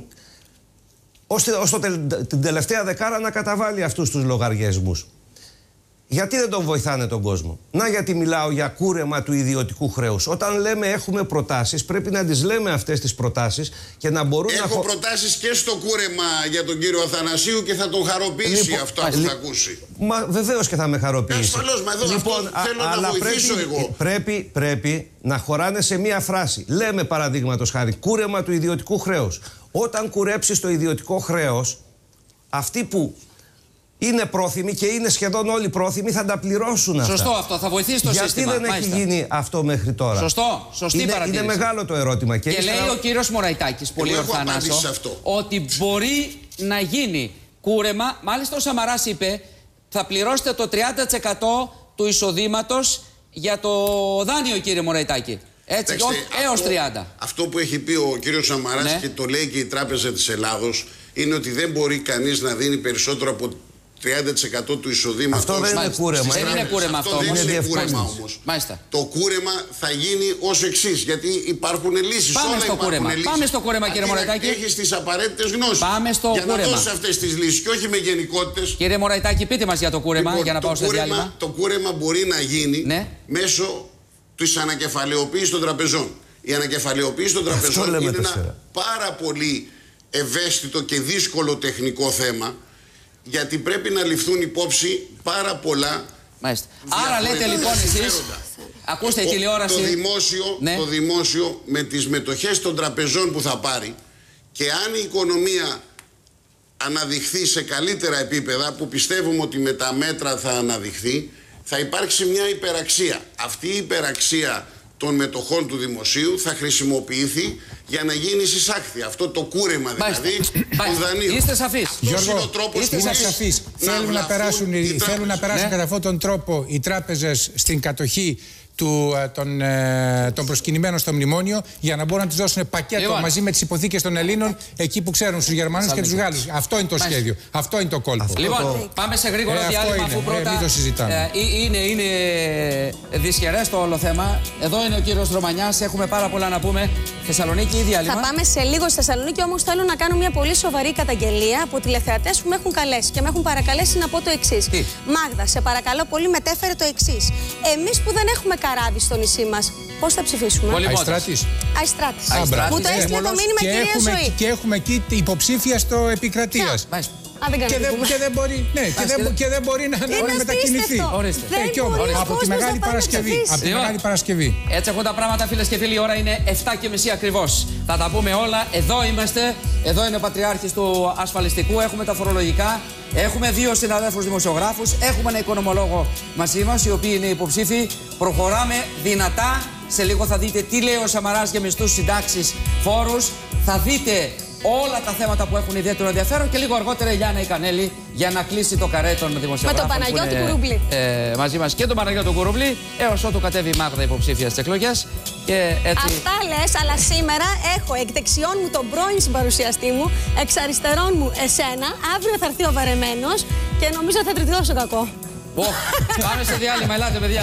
ως την τελευταία δεκάρα, να καταβάλει αυτούς τους λογαριασμούς. Γιατί δεν τον βοηθάνε τον κόσμο? Να, γιατί μιλάω για κούρεμα του ιδιωτικού χρέους. Όταν λέμε έχουμε προτάσεις, πρέπει να τις λέμε αυτές τις προτάσεις και να μπορούν να... Έχω προτάσεις και στο κούρεμα για τον κύριο Αθανασίου και θα τον χαροποιήσει αυτό που θα ακούσει. Μα βεβαίως και θα με χαροποιήσει. Ασφαλώς, μα εδώ θέλω να βοηθήσω εγώ. Πρέπει να χωράνε σε μία φράση. Λέμε παραδείγματος χάρη κούρεμα του ιδιωτικού χρέους. Όταν κουρέψεις το ιδιωτικό χρέος, αυτοί που είναι πρόθυμοι και είναι σχεδόν όλοι πρόθυμοι θα τα πληρώσουν αυτά. Σωστό αυτό, θα βοηθήσει το σύστημα. Γιατί δεν έχει γίνει αυτό μέχρι τώρα? Σωστή παρατήρηση. Είναι μεγάλο το ερώτημα. Και λέει ο κύριος Μωραητάκης, πολύ ορθά, Νάσο, ότι μπορεί να γίνει κούρεμα. Μάλιστα ο Σαμαράς είπε θα πληρώσετε το 30% του εισοδήματος για το δάνειο, κύριε Μωραητάκη. Έτσι, έως 30. Αυτό που έχει πει ο κύριος Σαμαράς και το λέει και η Τράπεζα της Ελλάδος είναι ότι δεν μπορεί κανείς να δίνει περισσότερο από 30% του εισοδήματος. Αυτό δεν είναι κούρεμα. Δεν είναι κούρεμα αυτό. Δεν είναι κούρεμα όμως. Το κούρεμα θα γίνει ως εξής, γιατί υπάρχουν λύσεις. Πάμε στο κούρεμα. Πάμε στο κούρεμα, κύριε Μωραϊτάκη. Έχεις τις απαραίτητες γνώσεις. Πάμε στο για κούρεμα. Να δώσεις αυτές τις λύσεις και όχι με γενικότητες. Κύριε Μωραϊτάκη, πείτε μας για το κούρεμα, λοιπόν, για να πάω στο διάλειμμα. Το κούρεμα μπορεί να γίνει μέσω της ανακεφαλαιοποίησης των τραπεζών. Η ανακεφαλαιοποίηση των τραπεζών είναι ένα πάρα πολύ ευαίσθητο και δύσκολο τεχνικό θέμα, γιατί πρέπει να ληφθούν υπόψη πάρα πολλά. Μάλιστα. Άρα λέτε λοιπόν εσείς, ακούστε η τηλεόραση. Το δημόσιο με τις μετοχές των τραπεζών που θα πάρει, και αν η οικονομία αναδειχθεί σε καλύτερα επίπεδα, που πιστεύουμε ότι με τα μέτρα θα αναδειχθεί, θα υπάρξει μια υπεραξία. Αυτή η υπεραξία των μετοχών του δημοσίου θα χρησιμοποιηθεί για να γίνει συσάκτη. Αυτό το κούρεμα δηλαδή του δανείου. Είστε σαφείς. Γιώργο, είστε σαφείς. Θέλουν να περάσουν κατά αυτόν τον τρόπο οι τράπεζες στην κατοχή των προσκυνημένων στο μνημόνιο, για να μπορούν να τους δώσουν πακέτο μαζί με τις υποθήκες των Ελλήνων εκεί που ξέρουν, στους Γερμανούς και τους Γάλλους. Αυτό είναι το σχέδιο. Αυτό είναι το κόλπο. Λοιπόν, πάμε σε γρήγορο διάλειμμα, αφού πρώτα είναι δυσχερές το όλο θέμα. Εδώ είναι ο κύριος Ρωμανιάς, έχουμε πάρα πολλά να πούμε. Θεσσαλονίκη ή διάλειμμα? Θα πάμε σε λίγο στη Θεσσαλονίκη, όμως θέλω να κάνω μια πολύ σοβαρή καταγγελία από τηλεθεατές που με έχουν καλέσει και με έχουν παρακαλέσει να πω το εξής. Μάγδα, σε παρακαλώ πολύ, μετέφερε το εξής. Εμείς που δεν έχουμε καράβι στο νησί μας, πώς θα ψηφίσουμε? Αϊστράτης. Μου το έστειλε το μήνυμα η κυρία Ζωή. Και έχουμε εκεί υποψήφια στο επικρατείας. Και δεν μπορεί να μετακινηθεί. Από τη Μεγάλη Παρασκευή. Έτσι έχουν τα πράγματα, φίλες και φίλοι. Η ώρα είναι 7:30 ακριβώς. Θα τα πούμε όλα. Εδώ είμαστε. Εδώ είναι ο Πατριάρχης του Ασφαλιστικού. Έχουμε τα φορολογικά. Έχουμε 2 συναδέλφους δημοσιογράφους. Έχουμε ένα οικονομολόγο μαζί μας, οι οποίοι είναι υποψήφοι. Προχωράμε δυνατά. Σε λίγο θα δείτε τι λέει ο Σαμαράς για μισθούς, συντάξεις, φόρους. Θα δείτε όλα τα θέματα που έχουν ιδιαίτερο ενδιαφέρον, και λίγο αργότερα η Λιάννα η Κανέλη για να κλείσει το καρέ των δημοσιογράφων. Με τον Παναγιώτη Κουρούμπλη. Μαζί μας και τον Παναγιώτη Κουρούμπλη, έως ότου κατέβει η Μάγδα υποψήφια στις εκλογές. Αυτά λες, αλλά σήμερα έχω εκ δεξιών μου τον πρώην συμπαρουσιαστή μου, εξ αριστερών μου εσένα. Αύριο θα έρθει ο βαρεμένος και νομίζω θα τριτεί τόσο κακό. Πάμε σε διάλειμμα, ελάτε παιδιά.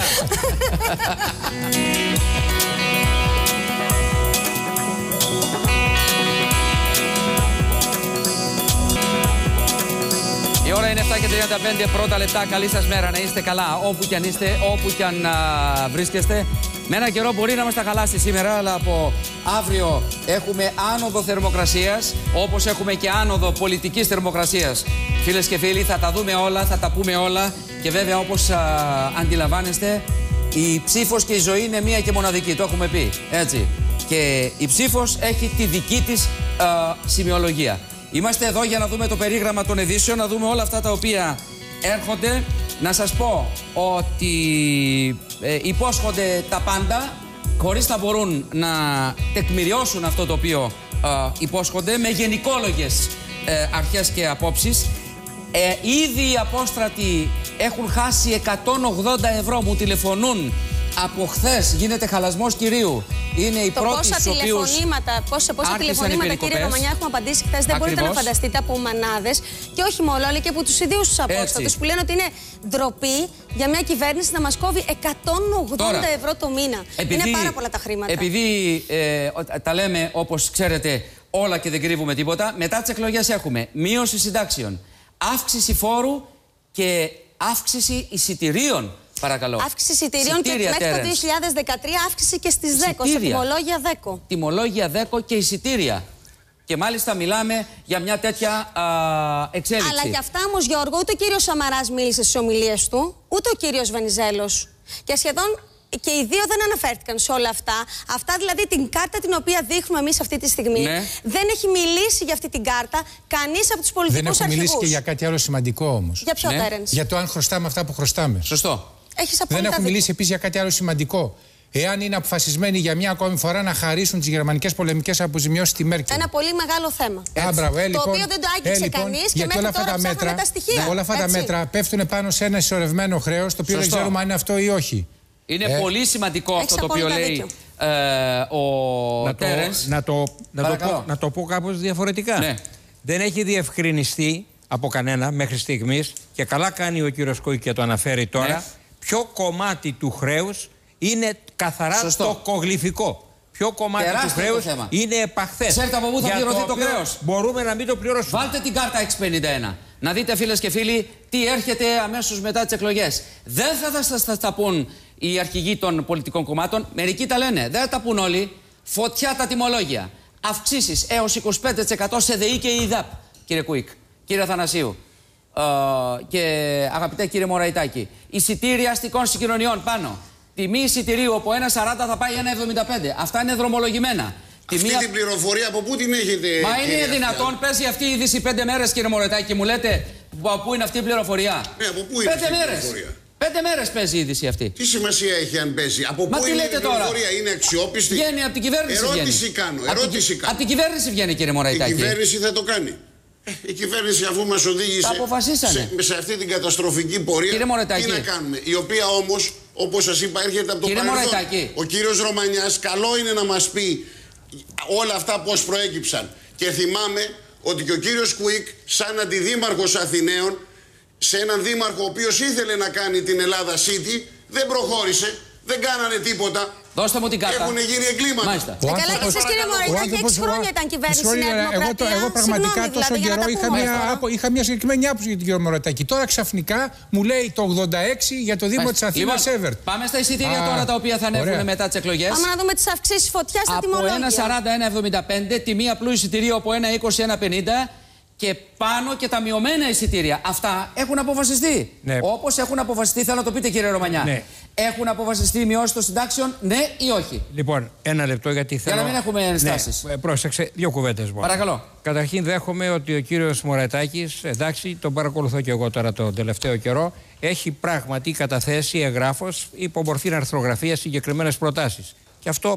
Η ώρα είναι 7:35, πρώτα λεπτά. Καλή σας μέρα, να είστε καλά όπου κι αν είστε, όπου κι αν βρίσκεστε. Με ένα καιρό μπορεί να μας τα χαλάσει σήμερα, αλλά από αύριο έχουμε άνοδο θερμοκρασίας, όπως έχουμε και άνοδο πολιτικής θερμοκρασίας. Φίλες και φίλοι, θα τα δούμε όλα, θα τα πούμε όλα, και βέβαια όπως αντιλαμβάνεστε, η ψήφος και η ζωή είναι μία και μοναδική, το έχουμε πει, έτσι. Και η ψήφος έχει τη δική της σημειολογία. Είμαστε εδώ για να δούμε το περίγραμμα των ειδήσεων, να δούμε όλα αυτά τα οποία έρχονται. Να σας πω ότι υπόσχονται τα πάντα, χωρίς να μπορούν να τεκμηριώσουν αυτό το οποίο υπόσχονται, με γενικόλογες αρχές και απόψεις. Ήδη οι απόστρατοι έχουν χάσει 180 ευρώ, μου τηλεφωνούν από χθες, γίνεται χαλασμός κυρίου. Είναι οι πρώτοι στους οποίους πόσα τηλεφωνήματα, κύριε Ρωμανιά, έχουμε απαντήσει χθες. Δεν μπορείτε να φανταστείτε, από μανάδες, και όχι μόνο, αλλά και από τους ίδιους τους απόστατους, που λένε ότι είναι ντροπή για μια κυβέρνηση να μας κόβει 180 ευρώ το μήνα. Είναι πάρα πολλά τα χρήματα. Επειδή τα λέμε, όπως ξέρετε, όλα και δεν κρύβουμε τίποτα, μετά τις εκλογές έχουμε μείωση συντάξεων, αύξηση φόρου και αύξηση εισιτηρίων. Παρακαλώ. Αύξηση εισιτηρίων, και μέχρι το 2013 αύξηση και στις ΔΕΚΟ, σε τιμολόγια ΔΕΚΟ. Τιμολόγια ΔΕΚΟ και εισιτήρια. Και μάλιστα μιλάμε για μια τέτοια εξέλιξη. Αλλά για αυτά όμως, Γιώργο, ούτε ο κύριος Σαμαράς μίλησε στις ομιλίες του, ούτε ο κύριος Βενιζέλος. Και σχεδόν και οι δύο δεν αναφέρθηκαν σε όλα αυτά. Αυτά δηλαδή, την κάρτα την οποία δείχνουμε εμείς αυτή τη στιγμή, δεν έχει μιλήσει για αυτή την κάρτα κανείς από τους πολιτικούς αρχηγούς. Δεν έχουν μιλήσει και για κάτι άλλο σημαντικό όμως. Για ποιο, Τέρενς? Για το αν χρωστάμε αυτά που χρωστάμε. Σωστό. Δεν έχουν μιλήσει επίσης για κάτι άλλο σημαντικό. Εάν είναι αποφασισμένοι για μια ακόμη φορά να χαρίσουν τις γερμανικές πολεμικές αποζημιώσεις στη Μέρκελ. Ένα πολύ μεγάλο θέμα. Το οποίο δεν το άγγιξε κανείς και μέχρι τώρα ψάχνουμε τα στοιχεία. Όλα αυτά τα μέτρα πέφτουν πάνω σε ένα ισορρευμένο χρέος, το οποίο δεν ξέρουμε αν είναι αυτό ή όχι. Είναι πολύ σημαντικό αυτό το οποίο λέει ο Τέρενς. Να το πω κάπως διαφορετικά. Δεν έχει διευκρινιστεί από κανένα μέχρι στιγμής, και καλά κάνει ο κύριος Κουίκ και το αναφέρει τώρα, ποιο κομμάτι του χρέους είναι καθαρά το κογλυφικό. Ποιο κομμάτι του χρέους είναι επαχθές. Ξέρετε από πού θα πληρωθεί το χρέος? Μπορούμε να μην το πληρώσουμε. Βάλτε την κάρτα X51. Να δείτε, φίλες και φίλοι, τι έρχεται αμέσως μετά τις εκλογές. Δεν θα σας τα πούν οι αρχηγοί των πολιτικών κομμάτων. Μερικοί τα λένε. Δεν θα τα πούν όλοι. Φωτιά τα τιμολόγια. Αυξήσεις έως 25% σε ΔΕΗ και ΙΔΑΠ. Κύριε Κουίκ, κύριε Θανασίου και αγαπητέ κύριε Μωραϊτάκη. Εισιτήρια αστικών συγκοινωνιών πάνω. Τιμή εισιτηρίου από 1,40 θα πάει 1,75. Αυτά είναι δρομολογημένα. Αυτή την πληροφορία από πού την έχετε? Μα είναι δυνατόν, παίζει αυτή η είδηση 5 μέρες, κύριε Μωραϊτάκη, μου λέτε από πού είναι αυτή η πληροφορία? Ναι, από πού είναι αυτή η πληροφορία? 5 μέρες παίζει η είδηση αυτή. Τι σημασία έχει αν παίζει? Από πού είναι η πληροφορία? Είναι αξιόπιστη? Βγαίνει από την κυβέρνηση. Ερώτηση κάνω. Από την κυβέρνηση βγαίνει, κύριε Μωραϊτάκη. Η κυβέρνηση θα το κάνει. Η κυβέρνηση, αφού μας οδήγησε σε αυτή την καταστροφική πορεία, τι να κάνουμε? Η οποία όμως, όπως σας είπα, έρχεται από το παρελθόν. Ο κύριος Ρωμανιάς καλό είναι να μας πει όλα αυτά πώς προέκυψαν. Και θυμάμαι ότι και ο κύριος Κουίκ, σαν αντιδήμαρχος Αθηναίων, σε έναν δήμαρχο ο οποίος ήθελε να κάνει την Ελλάδα City, δεν προχώρησε, δεν κάνανε τίποτα. Δώστε μου την κάρτα. Έχουν γίνει εγκλήματα. Καλά, και εσείς, κύριε Μωραϊτάκη, 6 χρόνια ήταν κυβέρνηση Νέα Δημοκρατία. Εγώ πραγματικά τόσο καιρό είχα μια συγκεκριμένη άποψη για τον κύριο Μωραϊτάκη. Τώρα ξαφνικά μου λέει το 86 για το Δήμο της Αθήνας Εύερτ. Πάμε στα εισιτήρια τώρα τα οποία θα ανέβουν μετά τις εκλογές. Πάμε να δούμε τις αυξήσεις φωτιά στα τιμολόγια. Από 1,40-1,75, τιμή απλού εισιτηρίου από 1,20-1,50. Και πάνω και τα μειωμένα εισιτήρια. Αυτά έχουν αποφασιστεί. Ναι. Όπως έχουν αποφασιστεί, θέλω να το πείτε, κύριε Ρωμανιά. Ναι. Έχουν αποφασιστεί οι μειώσεις των συντάξεων, ναι ή όχι? Λοιπόν, ένα λεπτό, γιατί θέλω. Για να μην έχουμε ενστάσεις. Ναι, πρόσεξε, δύο κουβέντες μόνο. Παρακαλώ. Καταρχήν, δέχομαι ότι ο κύριος Μωραϊτάκης, εντάξει, τον παρακολουθώ και εγώ τώρα τον τελευταίο καιρό, έχει πράγματι καταθέσει εγγράφος υπό μορφή αρθρογραφίας συγκεκριμένες προτάσεις. Και αυτό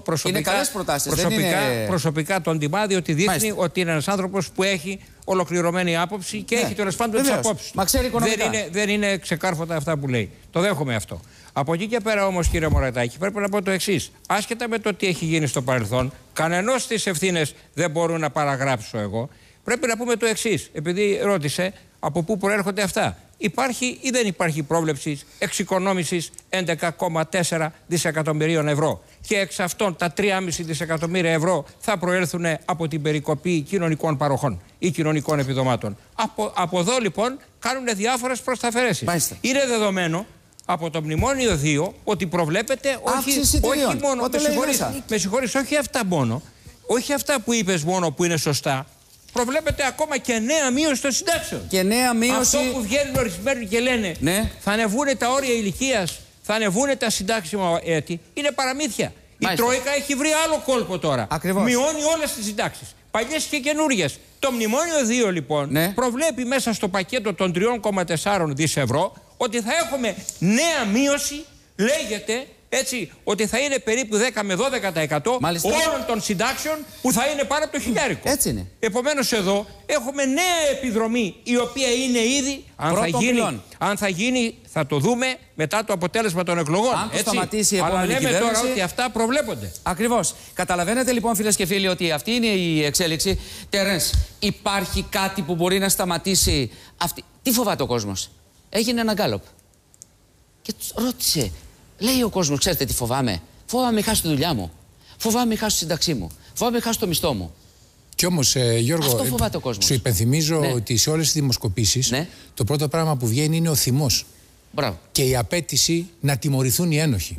προσωπικά τον τιμά, διότι δείχνει ότι είναι ένας άνθρωπος που έχει ολοκληρωμένη άποψη και έχει τέλος πάντων τις απόψεις του. Δεν είναι ξεκάρφωτα αυτά που λέει. Το δέχομαι αυτό. Από εκεί και πέρα όμως, κύριε Μωραϊτάκη, πρέπει να πω το εξής. Άσχετα με το τι έχει γίνει στο παρελθόν, κανενός τις ευθύνες δεν μπορώ να παραγράψω εγώ. Πρέπει να πούμε το εξής, επειδή ρώτησε από πού προέρχονται αυτά. Υπάρχει ή δεν υπάρχει πρόβλεψη εξοικονόμησης 11,4 δισεκατομμυρίων ευρώ. Και εξ αυτών τα 3,5 δισεκατομμύρια ευρώ θα προέλθουν από την περικοπή κοινωνικών παροχών ή κοινωνικών επιδομάτων. Από εδώ λοιπόν κάνουν διάφορες προσταφαιρέσεις. Είναι δεδομένο από το Μνημόνιο 2 ότι προβλέπεται όχι μόνο. Με συγχωρείς, όχι αυτά μόνο. Όχι αυτά που είπες μόνο που είναι σωστά. Προβλέπεται ακόμα και νέα μείωση των συντάξεων. Και νέα μείωση. Αυτό που βγαίνουν ορισμένοι και λένε θα ανεβούν τα όρια ηλικίας, θα ανεβούν τα συντάξιμα έτη, είναι παραμύθια. Μάλιστα. Η Τρόικα έχει βρει άλλο κόλπο τώρα. Ακριβώς. Μειώνει όλες τις συντάξεις, παλιές και καινούριες. Το Μνημόνιο 2 λοιπόν προβλέπει μέσα στο πακέτο των 3,4 δις ευρώ ότι θα έχουμε νέα μείωση, λέγεται. Έτσι, ότι θα είναι περίπου 10 με 12% όλων των συντάξεων που θα είναι πάνω από το χιλιάρικο. Έτσι είναι. Επομένως εδώ έχουμε νέα επιδρομή η οποία είναι ήδη, αν θα γίνει θα το δούμε μετά το αποτέλεσμα των εκλογών. Αν το σταματήσει η επόμενη κυβέρνηση. Αλλά λέμε τώρα ότι αυτά προβλέπονται. Ακριβώς. Καταλαβαίνετε λοιπόν, φίλες και φίλοι, ότι αυτή είναι η εξέλιξη. Τερένς, υπάρχει κάτι που μπορεί να σταματήσει αυτή? Τι φοβάται ο κόσμος? Έγινε ένα γκάλοπ και ρώτησε. Λέει ο κόσμος, ξέρετε τι φοβάμαι? Φοβάμαι μην χάσω τη δουλειά μου. Φοβάμαι μην χάσω τη σύνταξή μου. Φοβάμαι μην χάσω το μισθό μου. Κι όμως, Γιώργο, σου υπενθυμίζω ότι σε όλες τις δημοσκοπήσεις το πρώτο πράγμα που βγαίνει είναι ο θυμός. Μπράβο. Και η απέτηση να τιμωρηθούν οι ένοχοι.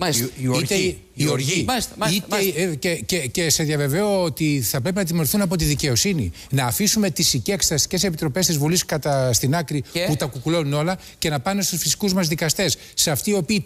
Η οργή. Και σε διαβεβαίω ότι θα πρέπει να τιμωρηθούν από τη δικαιοσύνη. Να αφήσουμε τις εξεταστικές επιτροπές της Βουλής στην άκρη που τα κουκουλώνουν όλα και να πάνε στους φυσικούς μας δικαστές. Σε αυτοί οι οποίοι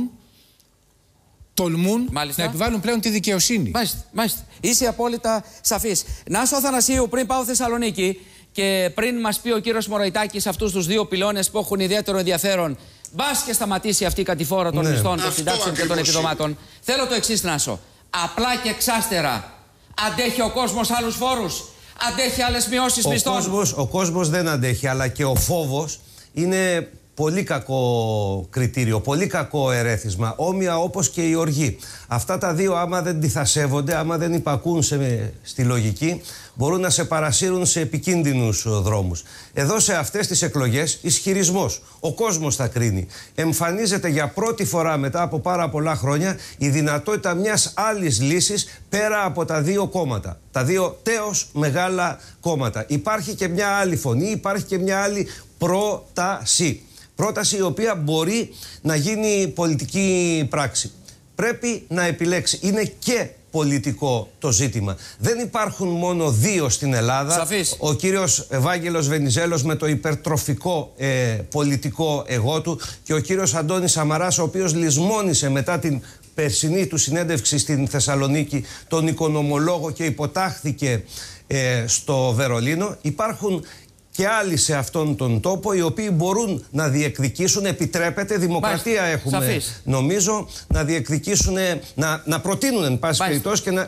τολμούν να επιβάλλουν πλέον τη δικαιοσύνη. Μάλιστα. Είσαι απόλυτα σαφής. Νάσο Θανασίου, πριν πάω Θεσσαλονίκη και πριν μας πει ο κύριος Μωραϊτάκης αυτούς τους δύο πυλώνες που έχουν ιδιαίτερο ενδιαφέρον, μπας και σταματήσει αυτή η κατηφόρα των μισθών, των συντάξεων και των επιδομάτων. Θέλω το εξής, Νάσο. Απλά και εξάστερα. Αντέχει ο κόσμος άλλους φόρους? Αντέχει άλλες μειώσεις μισθών? Ο κόσμος δεν αντέχει, αλλά και ο φόβος είναι πολύ κακό κριτήριο, πολύ κακό ερέθισμα, όμοια όπως και η οργή. Αυτά τα δύο, άμα δεν διθασεύονται, άμα δεν υπακούν στη λογική, μπορούν να σε παρασύρουν σε επικίνδυνους δρόμους. Εδώ σε αυτές τις εκλογές, ισχυρισμός, ο κόσμος θα κρίνει. Εμφανίζεται για πρώτη φορά μετά από πάρα πολλά χρόνια η δυνατότητα μιας άλλης λύσης πέρα από τα δύο κόμματα. Τα δύο τέως μεγάλα κόμματα. Υπάρχει και μια άλλη φωνή, υπάρχει και μια άλλη πρόταση. Πρόταση η οποία μπορεί να γίνει πολιτική πράξη. Πρέπει να επιλέξει. Είναι και πολιτικό το ζήτημα. Δεν υπάρχουν μόνο δύο στην Ελλάδα. Σαφής. Ο κύριος Ευάγγελος Βενιζέλος με το υπερτροφικό πολιτικό εγώ του και ο κύριος Αντώνης Σαμαράς, ο οποίος λησμόνησε μετά την περσινή του συνέντευξη στην Θεσσαλονίκη τον οικονομολόγο και υποτάχθηκε στο Βερολίνο. Υπάρχουν και άλλοι σε αυτόν τον τόπο οι οποίοι μπορούν να διεκδικήσουν, επιτρέπεται, δημοκρατία έχουμε Σαφής. νομίζω, να διεκδικήσουν, να προτείνουν εν πάση περιπτώσει και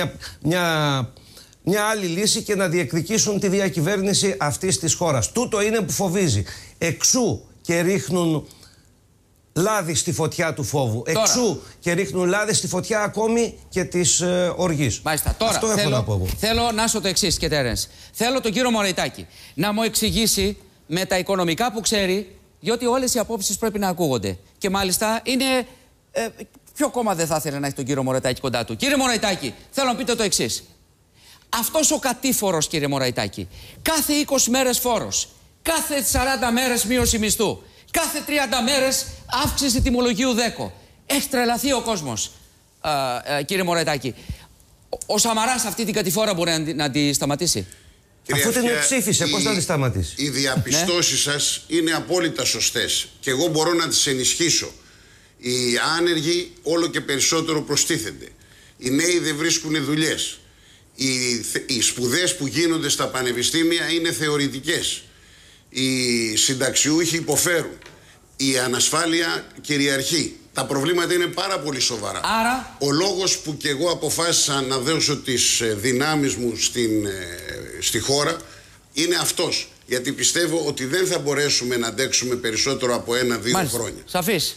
μια άλλη λύση και να διεκδικήσουν τη διακυβέρνηση αυτής της χώρας. Τούτο είναι που φοβίζει. Εξού και ρίχνουν λάδι στη φωτιά του φόβου. Τώρα. Εξού και ρίχνουν λάδι στη φωτιά ακόμη και της οργής. Μάλιστα. Τώρα αυτό έχω να πω εγώ. Θέλω να σου το εξής, και Τέρενς. Θέλω τον κύριο Μωραϊτάκη να μου εξηγήσει με τα οικονομικά που ξέρει, διότι όλες οι απόψεις πρέπει να ακούγονται. Και μάλιστα είναι. Ποιο κόμμα δεν θα ήθελε να έχει τον κύριο Μωραϊτάκη κοντά του? Κύριε Μωραϊτάκη, θέλω να πείτε το εξής. Αυτός ο κατήφορος, κύριε Μωραϊτάκη, κάθε 20 μέρες φόρος, κάθε 40 μέρες μείωση μισθού, κάθε 30 μέρες αύξηση τιμολογίου ΔΕΚΟ. Έχει τρελαθεί ο κόσμος, κύριε Μωραϊτάκη. Ο Σαμαράς αυτή την κατηφόρα μπορεί να τη σταματήσει? Αφού την ψήφισε, πώς θα τη σταματήσει? Οι διαπιστώσεις σας είναι απόλυτα σωστές και εγώ μπορώ να τις ενισχύσω. Οι άνεργοι όλο και περισσότερο προστίθενται. Οι νέοι δεν βρίσκουν δουλειές. Οι σπουδές που γίνονται στα πανεπιστήμια είναι θεωρητικές. Οι συνταξιούχοι υποφέρουν. Η ανασφάλεια κυριαρχεί. Τα προβλήματα είναι πάρα πολύ σοβαρά. Άρα... Ο λόγος που και εγώ αποφάσισα να δώσω τις δυνάμεις μου στη χώρα είναι αυτός. Γιατί πιστεύω ότι δεν θα μπορέσουμε να αντέξουμε περισσότερο από 1-2 χρόνια. Σαφής.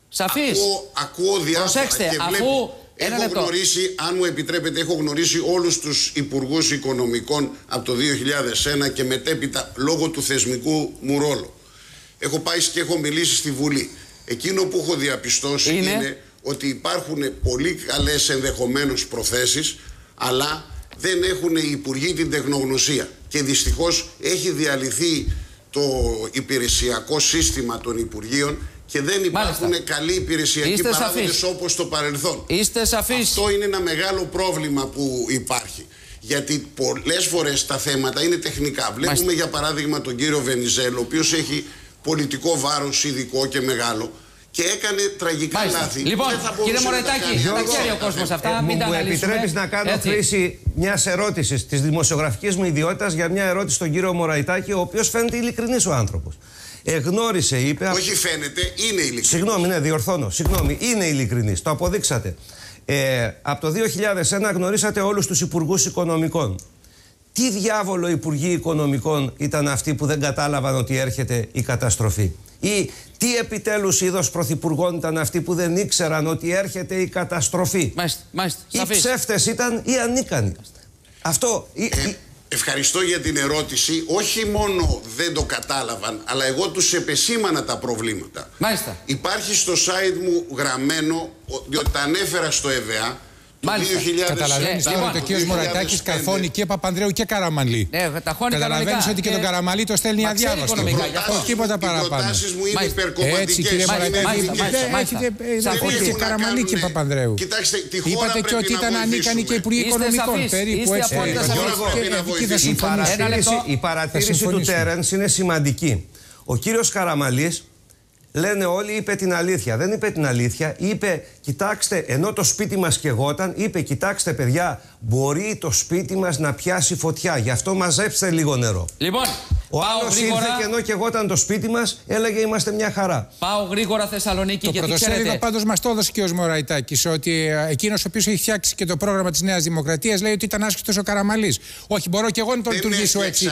Ακούω διάφορα. Προσέξτε, και βλέπω, έχω γνωρίσει, αν μου επιτρέπετε, έχω γνωρίσει όλους τους υπουργούς οικονομικών από το 2001 και μετέπειτα λόγω του θεσμικού μου ρόλου. Έχω πάει και έχω μιλήσει στη Βουλή. Εκείνο που έχω διαπιστώσει είναι ότι υπάρχουν πολύ καλές ενδεχομένως προθέσεις, αλλά δεν έχουν οι υπουργοί την τεχνογνωσία. Και δυστυχώς έχει διαλυθεί το υπηρεσιακό σύστημα των υπουργείων και δεν υπάρχουν καλοί υπηρεσιακοί παράγοντες όπως το παρελθόν. Είστε σαφείς. Αυτό είναι ένα μεγάλο πρόβλημα που υπάρχει. Γιατί πολλές φορές τα θέματα είναι τεχνικά. Βλέπουμε για παράδειγμα τον κύριο Βενιζέλο, ο οποίος έχει πολιτικό βάρος ειδικό και μεγάλο και έκανε τραγικά λάθη. Λοιπόν, κύριε Μωραϊτάκη, τα ξέρει ο κόσμος αυτά. Μην τα αναλύσουμε. Μου επιτρέπεις να κάνω χρήση μιας ερώτησης της δημοσιογραφικής μου ιδιότητας για μια ερώτηση στον κύριο Μωραϊτάκη, ο οποίος φαίνεται ειλικρινής ο άνθρωπος. Εγνώρισε, είπε. Όχι φαίνεται, είναι ειλικρινής. Συγγνώμη, ναι, διορθώνω. Συγγνώμη, είναι ειλικρινής. Το αποδείξατε. Από το 2001 γνωρίσατε όλους τους υπουργούς οικονομικών. Τι διάβολο υπουργοί οικονομικών ήταν αυτοί που δεν κατάλαβαν ότι έρχεται η καταστροφή? Ή τι επιτέλους είδος πρωθυπουργών ήταν αυτοί που δεν ήξεραν ότι έρχεται η καταστροφή? Μάλιστα. Οι ψεύτες ήταν ή ανίκανοι? Αυτό... Ευχαριστώ για την ερώτηση. Όχι μόνο δεν το κατάλαβαν, αλλά εγώ τους επεσήμανα τα προβλήματα. Μάλιστα. Υπάρχει στο site μου γραμμένο, διότι τα ανέφερα στο ΕΒΑ, το 2000. Καταλαβαίνεις τώρα ότι ο κύριος Μωραϊτάκης καρφώνει και Παπανδρέου και Καραμανλή. Καταλαβαίνεις ότι και τον Καραμανλή το στέλνει αδιάβαστο. Όχι τίποτα παραπάνω. Οι προτάσεις μου είναι υπερκομματικές. Έτσι, κύριε Μωραϊτάκη, έχετε και Καραμανλή και Παπανδρέου. Κοιτάξτε, τη χώρα είπατε και ότι ήταν ανίκανοι και υπουργοί οικονομικών. Περίπου έτσι. Η παρατήρηση του Τέρενς είναι σημαντική. Ο κύριος Καραμανλής, λένε όλοι, είπε την αλήθεια. Δεν είπε την αλήθεια. Είπε, κοιτάξτε, ενώ το σπίτι μας καιγόταν, είπε, κοιτάξτε παιδιά, μπορεί το σπίτι μας να πιάσει φωτιά. Γι' αυτό μαζέψτε λίγο νερό. Λοιπόν, Ο άλλος ήρθε και ενώ και εγώ ήταν το σπίτι μας, έλεγε είμαστε μια χαρά. Πάω γρήγορα Θεσσαλονίκη. Το πρωτοσέλιδο πάντως μας το έδωσε και ο Μωραϊτάκης, ότι εκείνος ο οποίος έχει φτιάξει και το πρόγραμμα της Νέας Δημοκρατίας λέει ότι ήταν άσχετος ο Καραμανλής. Όχι, μπορώ και εγώ να το λειτουργήσω έτσι.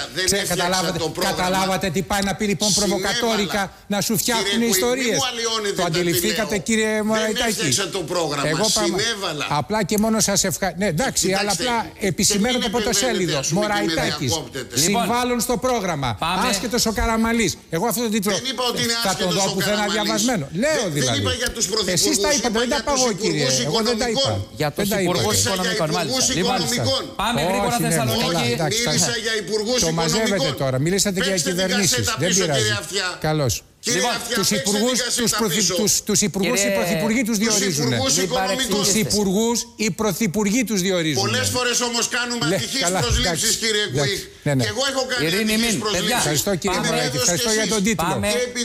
Καταλάβατε τι πάει να πει λοιπόν προβοκατόρικα να σου φτιάχνουν ιστορίες. Το αντιληφθήκατε, κύριε Μωραϊτάκη? Εγώ συνέβαλα. Απλά και μόνο σας ευχαριστώ. Ναι, εντάξει, αλλά απλά επισημαίνω το πρωτοσέλιδο. Μωραϊτάκης. Συμβάλλουν στο πρόγραμμα. Άσχετος ο Καραμανλής. Εγώ αυτό το τίτλο θα τον δω πουθενά διαβασμένο. Λέω δηλαδή. Εσείς τα είπατε, δεν τα πάω εγώ, κύριε. Εγώ δεν τα είπα. Για τους υπουργούς οικονομικών. Πάμε γρήγορα Θεσσαλονίκη. Μίλησα για υπουργούς οικονομικών. Το μαζεύετε τώρα. Μιλήσατε και για κυβερνήσεις. Δεν πειράζει. Καλώς. Τους υπουργούς οι πρωθυπουργοί τους διορίζουν. Τους υπουργούς οι πρωθυπουργοί τους διορίζουν. Πολλές φορές όμως κάνουμε ατυχείς προσλήψεις, κύριε Κουίκ. Και εγώ έχω κάνει ατυχείς προσλήψεις. Ευχαριστώ, κύριε Μωραϊτάκη. Ευχαριστώ για τον τίτλο.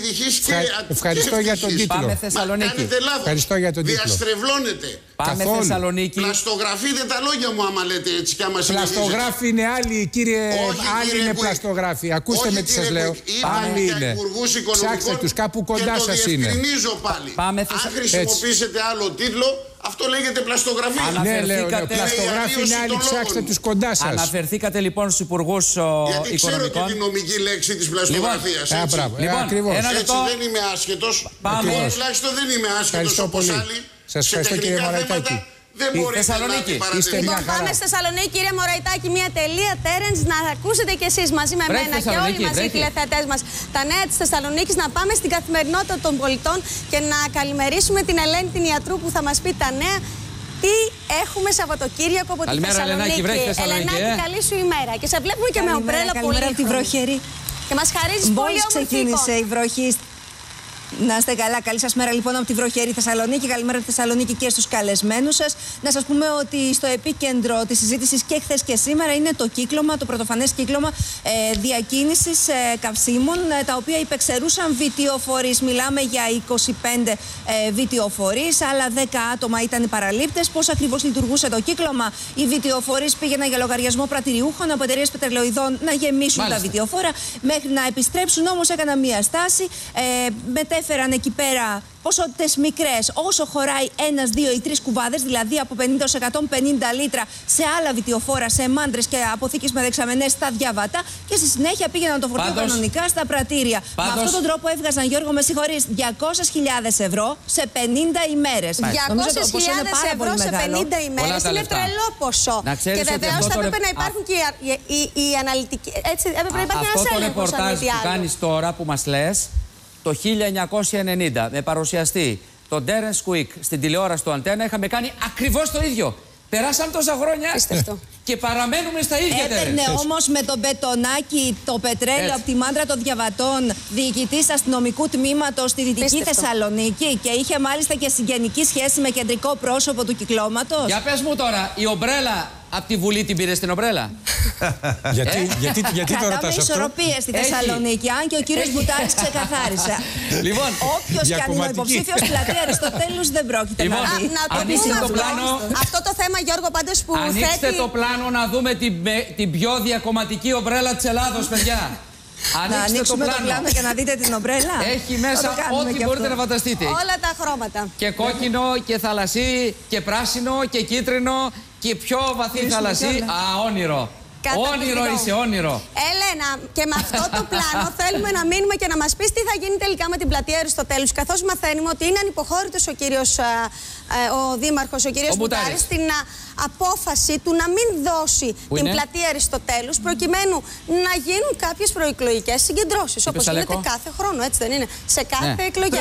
Ευχαριστώ για τον τίτλο. Πάμε Θεσσαλονίκη. Ευχαριστώ για τον τίτλο. Διαστρεβλώνετε. Πάμε Θεσσαλονίκη. Πλαστογραφείτε τα λόγια μου άμα λέτε έτσι κι άμα συνεχίζετε. Πλαστογράφοι είναι άλλοι, κύριε. Άλλοι είναι πλαστογράφοι. Ακούστε με τι σας λέω. Άλλοι είναι. Ψάξτε τους, κάπου κοντά σας είναι. Και το διευκρινίζω πάλι. Αν χρησιμοποιήσετε άλλο τίτλο, αυτό λέγεται πλαστογραφία. Ναι, λέω, πλαστογράφοι είναι άλλοι, ψάξτε τους κοντά σας. Αναφερθήκατε λοιπόν στους υπουργούς οικονομικών. Γιατί ξέρω και τη νομική λέξη της πλαστογραφίας. Ακριβώς. Έτσι δεν είμαι άσχετος. Τουλάχιστον δεν είμαι άσχετος όπως άλλοι. Σας ευχαριστώ, κύριε Μωραϊτάκη. Δεν μπορείτε Θεσσαλονίκη. Λοιπόν, πάμε στη Θεσσαλονίκη, κύριε Μωραϊτάκη, μια τελεία Τέρενς, να ακούσετε κι εσείς μαζί με μένα και όλοι μαζί οι τηλεθεατές μας τα νέα της Θεσσαλονίκης, να πάμε στην καθημερινότητα των πολιτών και να καλημερίσουμε την Ελένη την ιατρού που θα μας πει τα νέα. Τι έχουμε Σαββατοκύριακο από τη Θεσσαλονίκη. Ελενάκη, καλή σου ημέρα. Και σε βλέπουμε και με ομπρέλα πολύ από τη βροχερή. Και μας χαρίζεις πολύ όμορφη ξεκίνησε η βροχή. Να είστε καλά. Καλή σας μέρα λοιπόν από τη βροχερή Θεσσαλονίκη. Καλημέρα από τη Θεσσαλονίκη και στους καλεσμένους σας. Να σας πούμε ότι στο επίκεντρο της συζήτησης και χθες και σήμερα είναι το κύκλωμα, το πρωτοφανές κύκλωμα διακίνησης καυσίμων, τα οποία υπεξαιρούσαν βιτιοφορείς. Μιλάμε για 25 βιτιοφορείς, άλλα 10 άτομα ήταν οι παραλήπτες. Πώς ακριβώς λειτουργούσε το κύκλωμα? Οι βιτιοφορείς πήγαιναν για λογαριασμό πρατηριούχων από εταιρείες πετρελαιοειδών να γεμίσουν τα βιτιοφόρα. Μέχρι να επιστρέψουν όμως έκαναν μία στάση. Μετέφεραν εκεί πέρα ποσότητες μικρές, όσο χωράει 1, 2 ή 3 κουβάδες, δηλαδή από 50 έως 150 λίτρα σε άλλα βιτιοφόρα, σε μάντρες και αποθήκες με δεξαμενές στα διαβατά, και στη συνέχεια πήγαιναν το φορτίο κανονικά στα πρατήρια. Με αυτόν τον τρόπο έβγαζαν, Γιώργο, με συγχωρείς, 200.000 ευρώ σε 50 ημέρες. 200.000 ευρώ σε 50 ημέρες είναι τρελό ποσό. Και βεβαίως θα έπρεπε να υπάρχουν και οι αναλυτικοί. Έτσι, έπρεπε να υπάρχει ένας έλεγχος. Αυτό το ρεπορτάζ που κάνεις τώρα, που μας λες, το 1990 με παρουσιαστή τον Τέρενς Κουίκ στην τηλεόραση του Αντένα, είχαμε κάνει ακριβώς το ίδιο. Περάσαν τόσα χρόνια και παραμένουμε στα ίδια. Έπαιρνε όμως με τον μπετονάκι το πετρέλαιο από τη μάντρα των διαβατών διοικητής αστυνομικού τμήματος στη Δυτική Θεσσαλονίκη, και είχε μάλιστα και συγγενική σχέση με κεντρικό πρόσωπο του κυκλώματος. Για πες μου τώρα, η ομπρέλα από τη Βουλή την πήρε στην ομπρέλα? Γιατί το ρωτάς αυτό? Ισορροπίες στη Θεσσαλονίκη, αν και ο κύριος Μπουτάρης ξεκαθάρισε. Λοιπόν, όποιος κι αν είναι ο υποψήφιος, πλατεία Αριστοτέλους δεν πρόκειται να δει. Ανοίξτε το πλάνο. Αυτό το θέμα, Γιώργο, πάντως που θέτει... Ανοίξτε το πλάνο να δούμε την πιο διακομματική ομπρέλα της Ελλάδος, παιδιά. Να ανοίξουμε το πλάνο και να δείτε την ομπρέλα. Έχει μέσα ό,τι μπορείτε να φανταστείτε. Όλα τα χρώματα. Και κόκκινο και θαλασσί και πράσινο και κίτρινο και πιο βαθύ θαλασσί. Όνειρο. Όνειρο είσαι, όνειρο. Έλενα, και με αυτό το πλάνο θέλουμε να μείνουμε και να μας πεις τι θα γίνει τελικά με την πλατεία Αριστοτέλους, καθώς μαθαίνουμε ότι είναι ανυποχώρητος ο δήμαρχος, ο κύριος Μπουτάρης, στην απόφαση του να μην δώσει την πλατεία Αριστοτέλους, προκειμένου να γίνουν κάποιες προεκλογικές συγκεντρώσεις, όπως γίνεται κάθε χρόνο, έτσι δεν είναι? Σε κάθε εκλογές.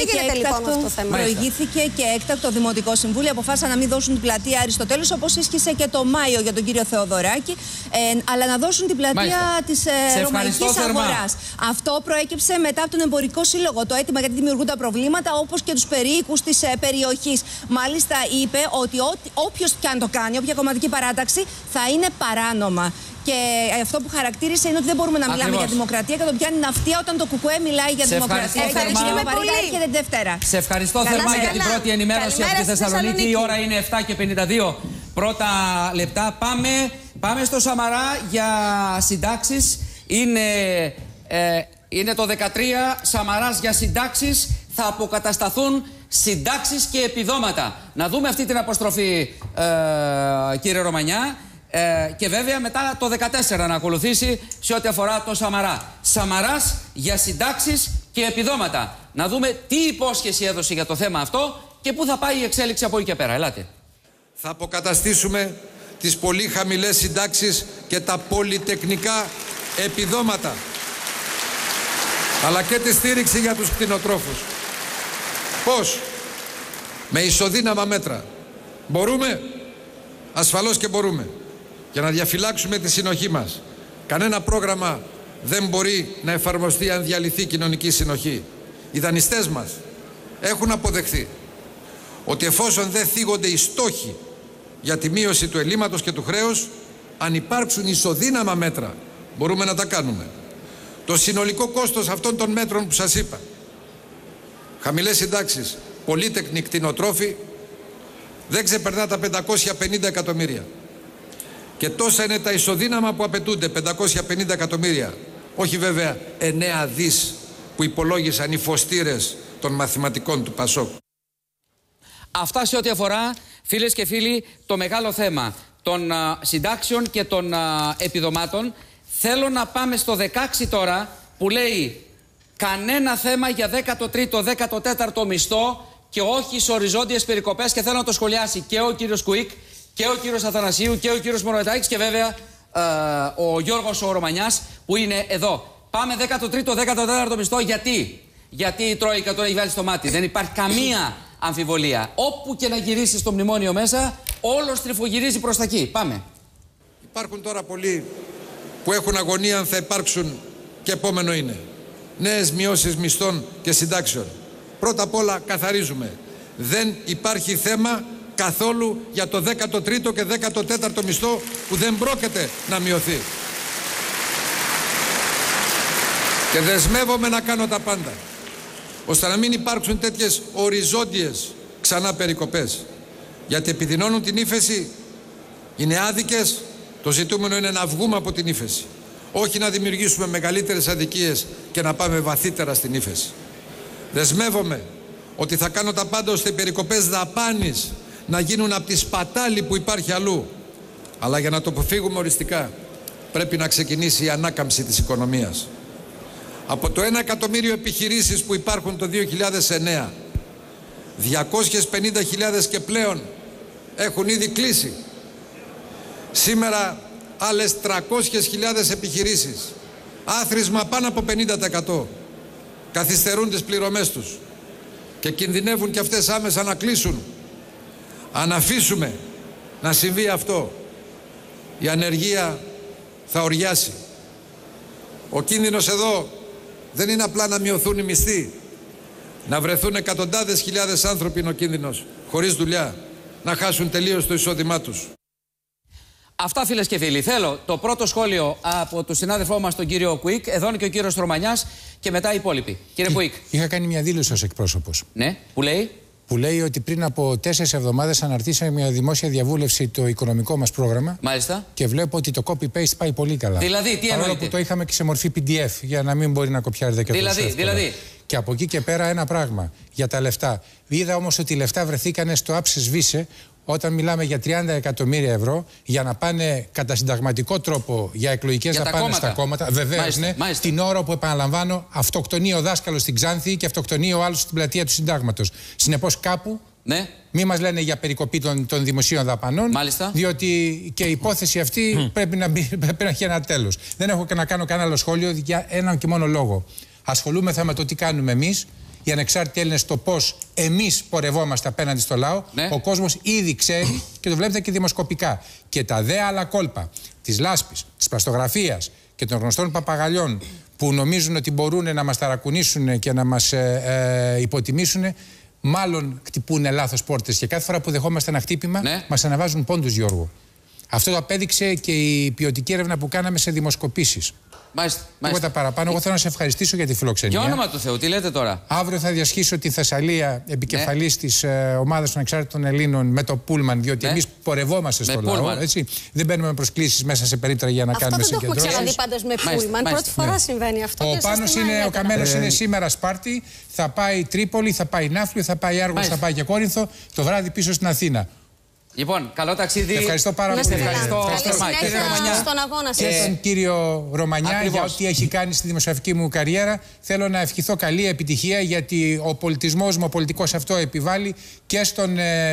Προηγήθηκε και έκτακτο Δημοτικό Συμβούλιο, αποφάσισαν να μην δώσουν την πλατεία Αριστοτέλους, όπως ίσχυσε και το Μάιο για τον κύριο Θεοδωράκη, αλλά να δώσουν την πλατεία της Ρωμαϊκής Αγοράς. Αυτό προέκυψε μετά από τον Εμπορικό Σύλλογο, το αίτημα, γιατί δημιουργούνται προβλήματα, όπως και τους περίοικους της περιοχής. Μάλιστα είπε ότι όποιος και αν το κάνει, όποια κομματική παράταξη, θα είναι παράνομα. Και αυτό που χαρακτήρισε είναι ότι δεν μπορούμε να μιλάμε για δημοκρατία και το πιάνει ναυτία όταν το ΚΚΕ μιλάει για δημοκρατία. Ευχαριστούμε πολύ. Και την Δευτέρα. Σε ευχαριστώ θερμά για την πρώτη ενημέρωση από τη Θεσσαλονίκη. Η ώρα είναι 7:52 πρώτα λεπτά. Πάμε στο Σαμαρά για συντάξεις, Είναι το 13, Σαμαράς για συντάξεις, θα αποκατασταθούν συντάξεις και επιδόματα. Να δούμε αυτή την αποστροφή, κύριε Ρωμανιά. Και βέβαια μετά το 14 να ακολουθήσει σε ό,τι αφορά το Σαμαρά. Σαμαράς για συντάξεις και επιδόματα. Να δούμε τι υπόσχεση έδωσε για το θέμα αυτό και πού θα πάει η εξέλιξη από εκεί και πέρα. Ελάτε. Θα αποκαταστήσουμε τις πολύ χαμηλές συντάξεις και τα πολυτεχνικά επιδόματα, αλλά και τη στήριξη για τους κτηνοτρόφους. Πώς? Με ισοδύναμα μέτρα. Μπορούμε? Ασφαλώς και μπορούμε. Για να διαφυλάξουμε τη συνοχή μας. Κανένα πρόγραμμα δεν μπορεί να εφαρμοστεί αν διαλυθεί η κοινωνική συνοχή. Οι δανειστές μας έχουν αποδεχθεί ότι εφόσον δεν θίγονται οι στόχοι για τη μείωση του ελλείμματος και του χρέους, αν υπάρξουν ισοδύναμα μέτρα, μπορούμε να τα κάνουμε. Το συνολικό κόστος αυτών των μέτρων που σας είπα, χαμηλές συντάξεις, πολύτεκνοι κτηνοτρόφοι, δεν ξεπερνά τα 550 εκατομμύρια. Και τόσα είναι τα ισοδύναμα που απαιτούνται, 550 εκατομμύρια. Όχι βέβαια 9 δις που υπολόγισαν οι φωστήρες των μαθηματικών του Πασόκ. Αυτά σε ό,τι αφορά, φίλες και φίλοι, το μεγάλο θέμα των συντάξεων και των επιδομάτων. Θέλω να πάμε στο 16 τώρα, που λέει κανένα θέμα για 13ο, 14ο μισθό και όχι σε οριζόντιες περικοπές, και θέλω να το σχολιάσει και ο κύριος Κουίκ και ο κύριος Αθανασίου και ο κύριος Μονοετάκης και βέβαια ο Γιώργος ο Ρωμανιάς που είναι εδώ. Πάμε 13ο, 14ο μισθό. Γιατί η Τρόικα τον έχει βάλει στο μάτι. Δεν υπάρχει καμία αμφιβολία. Όπου και να γυρίσει στο μνημόνιο μέσα, όλο στριφογυρίζει προς τα εκεί. Πάμε. Υπάρχουν τώρα πολλοί που έχουν αγωνία αν θα υπάρξουν, και επόμενο είναι νέες μειώσεις μισθών και συντάξεων. Πρώτα απ' όλα καθαρίζουμε. Δεν υπάρχει θέμα καθόλου για το 13ο και 14ο μισθό που δεν πρόκειται να μειωθεί. Και δεσμεύομαι να κάνω τα πάντα ώστε να μην υπάρξουν τέτοιες οριζόντιες ξανά περικοπές. Γιατί επιδεινώνουν την ύφεση, είναι άδικες, το ζητούμενο είναι να βγούμε από την ύφεση. Όχι να δημιουργήσουμε μεγαλύτερες αδικίες και να πάμε βαθύτερα στην ύφεση. Δεσμεύομαι ότι θα κάνω τα πάντα ώστε οι περικοπές δαπάνης να γίνουν από τη σπατάλη που υπάρχει αλλού. Αλλά για να το αποφύγουμε οριστικά πρέπει να ξεκινήσει η ανάκαμψη της οικονομίας. Από το 1 εκατομμύριο επιχειρήσεις που υπάρχουν το 2009, 250.000 και πλέον έχουν ήδη κλείσει. Σήμερα άλλες 300.000 επιχειρήσεις, άθροισμα πάνω από 50%, καθυστερούν τις πληρωμές τους και κινδυνεύουν και αυτές άμεσα να κλείσουν. Αν αφήσουμε να συμβεί αυτό, η ανεργία θα οριάσει. Ο κίνδυνος εδώ δεν είναι απλά να μειωθούν οι μισθοί, να βρεθούν εκατοντάδες χιλιάδες άνθρωποι, είναι ο κίνδυνος, χωρίς δουλειά, να χάσουν τελείως το εισόδημά τους. Αυτά, φίλες και φίλοι. Θέλω το πρώτο σχόλιο από τον συνάδελφό μας τον κύριο Κουίκ. Εδώ είναι και ο κύριος Ρωμανιάς και μετά οι υπόλοιποι. Κύριε Κουίκ. Είχα κάνει μια δήλωση ως εκπρόσωπος. Ναι, που λέει? Που λέει ότι πριν από 4 εβδομάδες αναρτήσαμε μια δημόσια διαβούλευση το οικονομικό μας πρόγραμμα. Μάλιστα. Και βλέπω ότι το copy-paste πάει πολύ καλά. Δηλαδή, τι εννοείται? Παρόλο που το είχαμε και σε μορφή PDF, για να μην μπορεί να κοπιάρεται και δηλαδή. Και από εκεί και πέρα ένα πράγμα για τα λεφτά. Είδα όμως ότι οι λεφτά βρεθήκανε στο άψες βίσε όταν μιλάμε για 30 εκατομμύρια ευρώ για να πάνε κατά συνταγματικό τρόπο για εκλογικές δαπάνες στα κόμματα. Βεβαίως, ναι. Την ώρα που, επαναλαμβάνω, αυτοκτονεί ο δάσκαλος στην Ξάνθη και αυτοκτονεί ο άλλος στην πλατεία του Συντάγματος. Συνεπώς, κάπου μη μας λένε για περικοπή των δημοσίων δαπανών. Μάλιστα. Διότι και η υπόθεση αυτή πρέπει να έχει ένα τέλος. Δεν έχω να κάνω κανένα άλλο σχόλιο για έναν και μόνο λόγο. Ασχολούμεθα με το τι κάνουμε εμείς, οι ανεξάρτητοι Έλληνες, το πώς εμείς πορευόμαστε απέναντι στο λαό. Ναι. Ο κόσμος ήδη ξέρει και το βλέπετε και δημοσκοπικά. Και τα δε άλλα κόλπα της λάσπης, της πλαστογραφίας και των γνωστών παπαγαλιών που νομίζουν ότι μπορούν να μας ταρακουνήσουν και να μας υποτιμήσουν, μάλλον χτυπούν λάθος πόρτες. Και κάθε φορά που δεχόμαστε ένα χτύπημα, μας αναβάζουν πόντους, Γιώργο. Αυτό το απέδειξε και η ποιοτική έρευνα που κάναμε σε δημοσκοπήσεις. Τίποτα παραπάνω. Εγώ θέλω να σε ευχαριστήσω για τη φιλοξενία. Για όνομα του Θεού, τι λέτε τώρα. Αύριο θα διασχίσω τη Θεσσαλία, επικεφαλής της ομάδας των Εξάρτητων Ελλήνων, με το Πούλμαν, διότι εμείς πορευόμαστε στο λαό. Έτσι. Δεν μπαίνουμε προσκλήσεις μέσα σε περίπτερα για να κάνουμε συγκεντρώσεις. Αυτό δεν το έχουμε ξαναδεί πάντως με Πούλμαν. Πρώτη φορά συμβαίνει αυτό. Ο Καμένος είναι σήμερα Σπάρτη, θα πάει Τρίπολη, θα πάει Ναύπλιο, θα πάει Άργος, θα πάει και Κόρινθο, το βράδυ πίσω στην Αθήνα. Λοιπόν, καλό ταξίδι. Ευχαριστώ πάρα πολύ. Ευχαριστώ στον αγώνα σας. Και τον κύριο Ρωμανιά για ό,τι έχει κάνει στη δημοσιογραφική μου καριέρα. Θέλω να ευχηθώ καλή επιτυχία, γιατί ο πολιτισμός μου, ο πολιτικός αυτό επιβάλλει και στον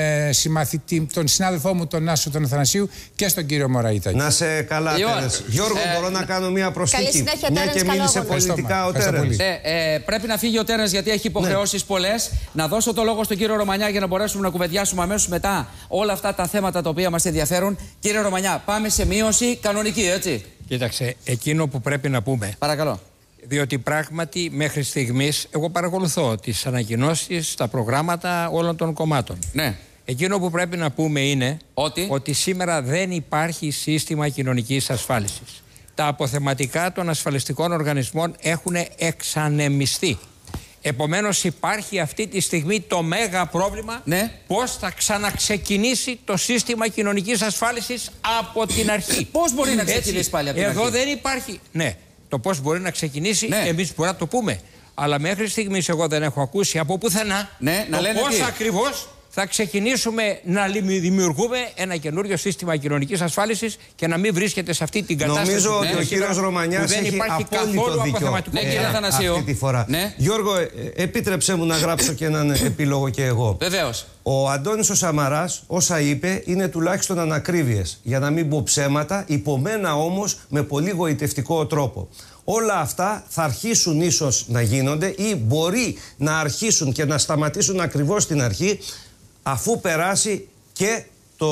τον συνάδελφό μου, τον Άσο τον Αθανασίου, και στον κύριο Μωραΐτακη. Να σε καλά, Τέρες. Γιώργο, μπορώ να κάνω μια προσθήκη? Μια και μίλησε πολιτικά ο Τέρες. Πρέπει να φύγει ο Τέρες γιατί έχει υποχρεώσεις πολλές. Να δώσω το λόγο στον κύριο Ρωμανιά για να μπορέσουμε να κουβεντιάσουμε αμέσως μετά όλα αυτά τα θέματα τα οποία μας ενδιαφέρουν. Κύριε Ρωμανιά, πάμε σε μείωση κανονική, έτσι. Κοίταξε, εκείνο που πρέπει να πούμε. Παρακαλώ. Διότι πράγματι μέχρι στιγμής εγώ παρακολουθώ τις ανακοινώσεις, τα προγράμματα όλων των κομμάτων. Ναι. Εκείνο που πρέπει να πούμε είναι ότι σήμερα δεν υπάρχει σύστημα κοινωνικής ασφάλισης. Τα αποθεματικά των ασφαλιστικών οργανισμών έχουν εξανεμιστεί. Επομένως υπάρχει αυτή τη στιγμή το μέγα πρόβλημα πώς θα ξαναξεκινήσει το σύστημα κοινωνικής ασφάλισης από την αρχή. Πώς μπορεί να ξεκινήσει πάλι από την αρχή? Εδώ δεν υπάρχει. Ναι, το πώς μπορεί να ξεκινήσει εμείς μπορούμε να το πούμε. Αλλά μέχρι στιγμής εγώ δεν έχω ακούσει από πουθενά το πώς ακριβώς θα ξεκινήσουμε να δημιουργούμε ένα καινούριο σύστημα κοινωνικής ασφάλισης και να μην βρίσκεται σε αυτή την κατάσταση. Νομίζω ότι ο κύριος Ρωμανιάς έχει απόλυτο δίκιο αυτή τη φορά. Γιώργο, επίτρεψέ μου να γράψω και έναν επίλογο και εγώ. Βεβαίως. Ο Αντώνης ο Σαμαράς όσα είπε είναι τουλάχιστον ανακρίβειες. Για να μην πω ψέματα, υπομένα όμως με πολύ γοητευτικό τρόπο. Όλα αυτά θα αρχίσουν ίσως να γίνονται ή μπορεί να αρχίσουν και να σταματήσουν ακριβώς στην αρχή, αφού περάσει και το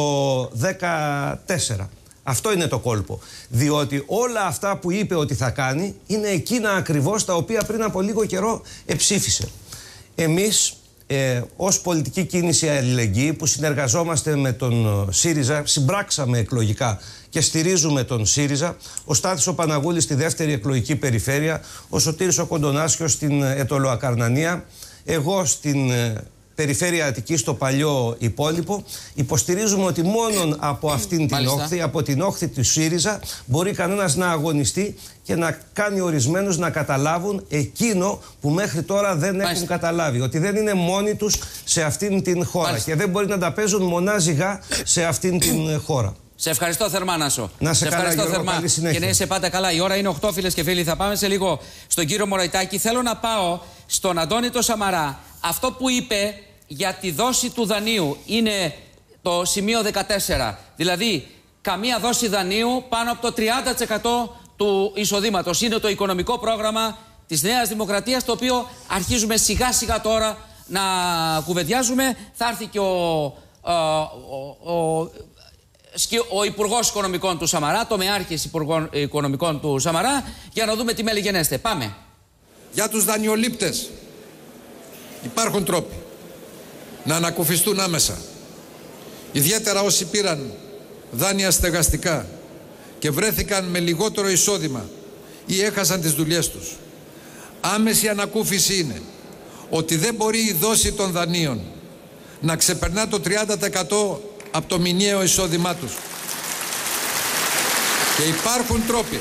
14. Αυτό είναι το κόλπο. Διότι όλα αυτά που είπε ότι θα κάνει είναι εκείνα ακριβώς τα οποία πριν από λίγο καιρό εψήφισε. Εμείς ως πολιτική κίνηση αλληλεγγύη που συνεργαζόμαστε με τον ΣΥΡΙΖΑ, συμπράξαμε εκλογικά και στηρίζουμε τον ΣΥΡΙΖΑ, ο Στάθης ο Παναγούλης στη δεύτερη εκλογική περιφέρεια, ο Σωτήρης ο Κοντονάσιος στην Ετωλοακαρνανία, εγώ στην περιφέρεια Αττικής στο παλιό υπόλοιπο, υποστηρίζουμε ότι μόνον από αυτήν την όχθη, από την όχθη του ΣΥΡΙΖΑ, μπορεί κανένας να αγωνιστεί και να κάνει ορισμένους να καταλάβουν εκείνο που μέχρι τώρα δεν έχουν καταλάβει. Ότι δεν είναι μόνοι τους σε αυτήν την χώρα και δεν μπορεί να τα παίζουν μονάζιγα σε αυτήν την χώρα. Σε ευχαριστώ θερμά, Νάσο. Να σε καλά, Γιώργο, καλή συνέχεια. Και να είσαι πάντα καλά. Η ώρα είναι 8, φίλες και φίλοι. Θα πάμε σε λίγο στον κύριο Μωραΐτακη. Θέλω να πάω στον Αντώνη το Σαμαρά. Αυτό που είπε για τη δόση του δανείου είναι το σημείο 14. Δηλαδή, καμία δόση δανείου πάνω από το 30% του εισοδήματος. Είναι το οικονομικό πρόγραμμα της Νέας Δημοκρατίας, το οποίο αρχίζουμε σιγά σιγά τώρα να κουβεντιάζουμε. Θα έρθει και ο Υπουργός Οικονομικών του Σαμαρά, το Μεάρχης Υπουργών Οικονομικών του Σαμαρά, για να δούμε τι μέλη γενέστε. Πάμε. Για τους δανειολήπτες υπάρχουν τρόποι να ανακουφιστούν άμεσα. Ιδιαίτερα όσοι πήραν δάνεια στεγαστικά και βρέθηκαν με λιγότερο εισόδημα ή έχασαν τις δουλειές τους. Άμεση ανακούφιση είναι ότι δεν μπορεί η δόση των δανείων να ξεπερνά το 30% από το μηνιαίο εισόδημά τους. Και υπάρχουν τρόποι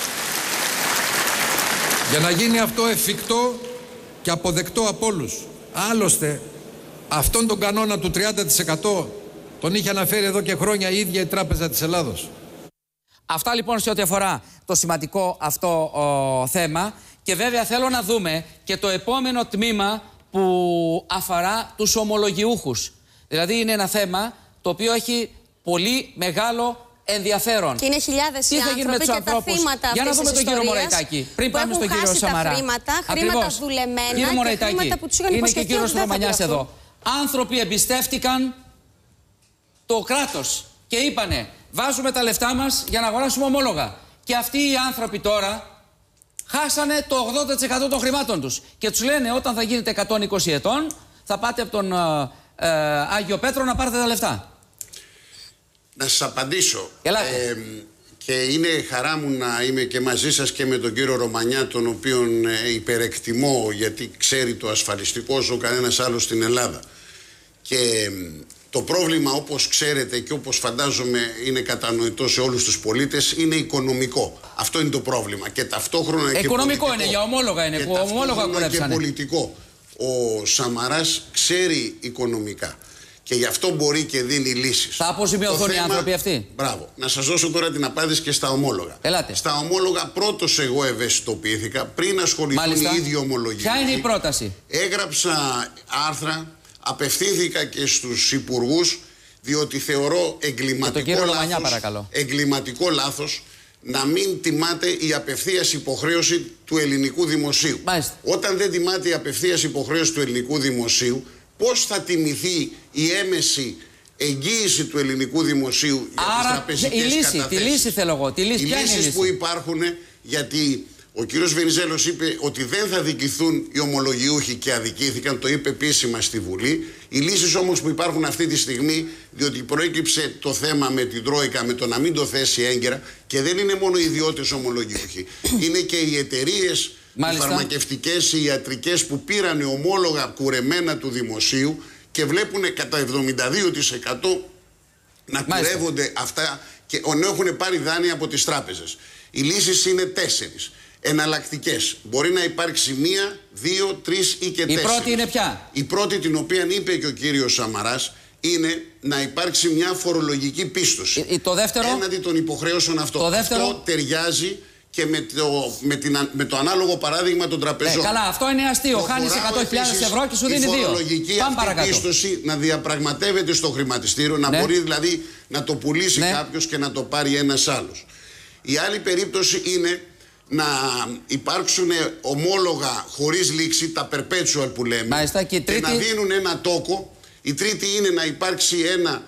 για να γίνει αυτό εφικτό και αποδεκτό από όλους. Άλλωστε, αυτόν τον κανόνα του 30% τον είχε αναφέρει εδώ και χρόνια η ίδια η Τράπεζα της Ελλάδος. Αυτά λοιπόν σε ό,τι αφορά το σημαντικό αυτό θέμα. Και βέβαια θέλω να δούμε και το επόμενο τμήμα που αφορά τους ομολογιούχους. Δηλαδή είναι ένα θέμα το οποίο έχει πολύ μεγάλο ενδιαφέρον. Και είναι χιλιάδες οι άνθρωποι και τα θύματα για να δούμε τον κύριο Μωραΐτακη. Πριν πάμε στον κύριο Σαμαρά. Χρήματα δουλεμένα και χρήματα που τους είχαν υποσχεθεί. Είναι και ο κύριος Ρωμανιάς εδώ. Άνθρωποι εμπιστεύτηκαν το κράτος και είπανε βάζουμε τα λεφτά μας για να αγοράσουμε ομόλογα. Και αυτοί οι άνθρωποι τώρα χάσανε το 80% των χρημάτων τους. Και τους λένε όταν θα γίνετε 120 ετών θα πάτε από τον Άγιο Πέτρο να πάρετε τα λεφτά. Να σας απαντήσω. Και είναι χαρά μου να είμαι και μαζί σας και με τον κύριο Ρωμανιά, τον οποίον υπερεκτιμώ γιατί ξέρει το ασφαλιστικό όσο κανένας άλλος στην Ελλάδα. Και το πρόβλημα, όπως ξέρετε και όπως φαντάζομαι είναι κατανοητό σε όλους τους πολίτες, είναι οικονομικό. Αυτό είναι το πρόβλημα. Και ταυτόχρονα και οικονομικό είναι, για ομόλογα είναι. Και ταυτόχρονα και πολιτικό. Ο Σαμαράς ξέρει οικονομικά. Και γι' αυτό μπορεί και δίνει λύσεις. Θα αποζημιωθούν οι άνθρωποι αυτοί. Μπράβο. Να σας δώσω τώρα την απάντηση και στα ομόλογα. Ελάτε. Στα ομόλογα πρώτος εγώ ευαισθητοποιήθηκα πριν ασχοληθούν οι ίδιοι ομολογητές. Ποια είναι η πρόταση? Έγραψα άρθρα, απευθύνθηκα και στους υπουργούς, διότι θεωρώ εγκληματικό λάθος να μην τιμάται η απευθείας υποχρέωση του ελληνικού δημοσίου. Μάλιστα. Όταν δεν τιμάται η απευθείας υποχρέωση του ελληνικού δημοσίου, πώς θα τιμηθεί η έμεση εγγύηση του ελληνικού δημοσίου για τις τραπεζικές καταθέσεις? Τη λύση θέλω εγώ. Οι λύσεις που υπάρχουν, γιατί ο κύριος Βενιζέλος είπε ότι δεν θα δικηθούν οι ομολογιούχοι και αδικήθηκαν, το είπε επίσημα στη Βουλή. Οι λύσεις όμως που υπάρχουν αυτή τη στιγμή, διότι προέκυψε το θέμα με την Τρόικα, με το να μην το θέσει έγκαιρα, και δεν είναι μόνο οι ιδιώτες ομολογιούχοι, είναι και οι εταιρείες, οι φαρμακευτικές, οι ιατρικές που πήραν ομόλογα κουρεμένα του δημοσίου και βλέπουν κατά 72% να κουρεύονται αυτά και έχουν πάρει δάνεια από τις τράπεζες. Οι λύσεις είναι 4. Εναλλακτικές. Μπορεί να υπάρξει 1, 2, 3 ή και 4. Η πρώτη είναι ποια? Η πρώτη, την οποία είπε και ο κύριος Σαμαράς, είναι να υπάρξει μια φορολογική πίστοση. Το δεύτερο? Έναντι των υποχρεώσεων αυτών. Το δεύτερο? Αυτό ταιριάζει και με το ανάλογο παράδειγμα των τραπεζών. Καλά, αυτό είναι αστείο. Χάνεις 100.000 ευρώ και σου δίνει 2. Η φορολογική αυτή πίστοση να διαπραγματεύεται στο χρηματιστήριο, να μπορεί δηλαδή να το πουλήσει κάποιος και να το πάρει ένας άλλος. Η άλλη περίπτωση είναι να υπάρξουν ομόλογα χωρίς λήξη, τα perpetual που λέμε, και να δίνουν ένα τόκο. Η τρίτη είναι να υπάρξει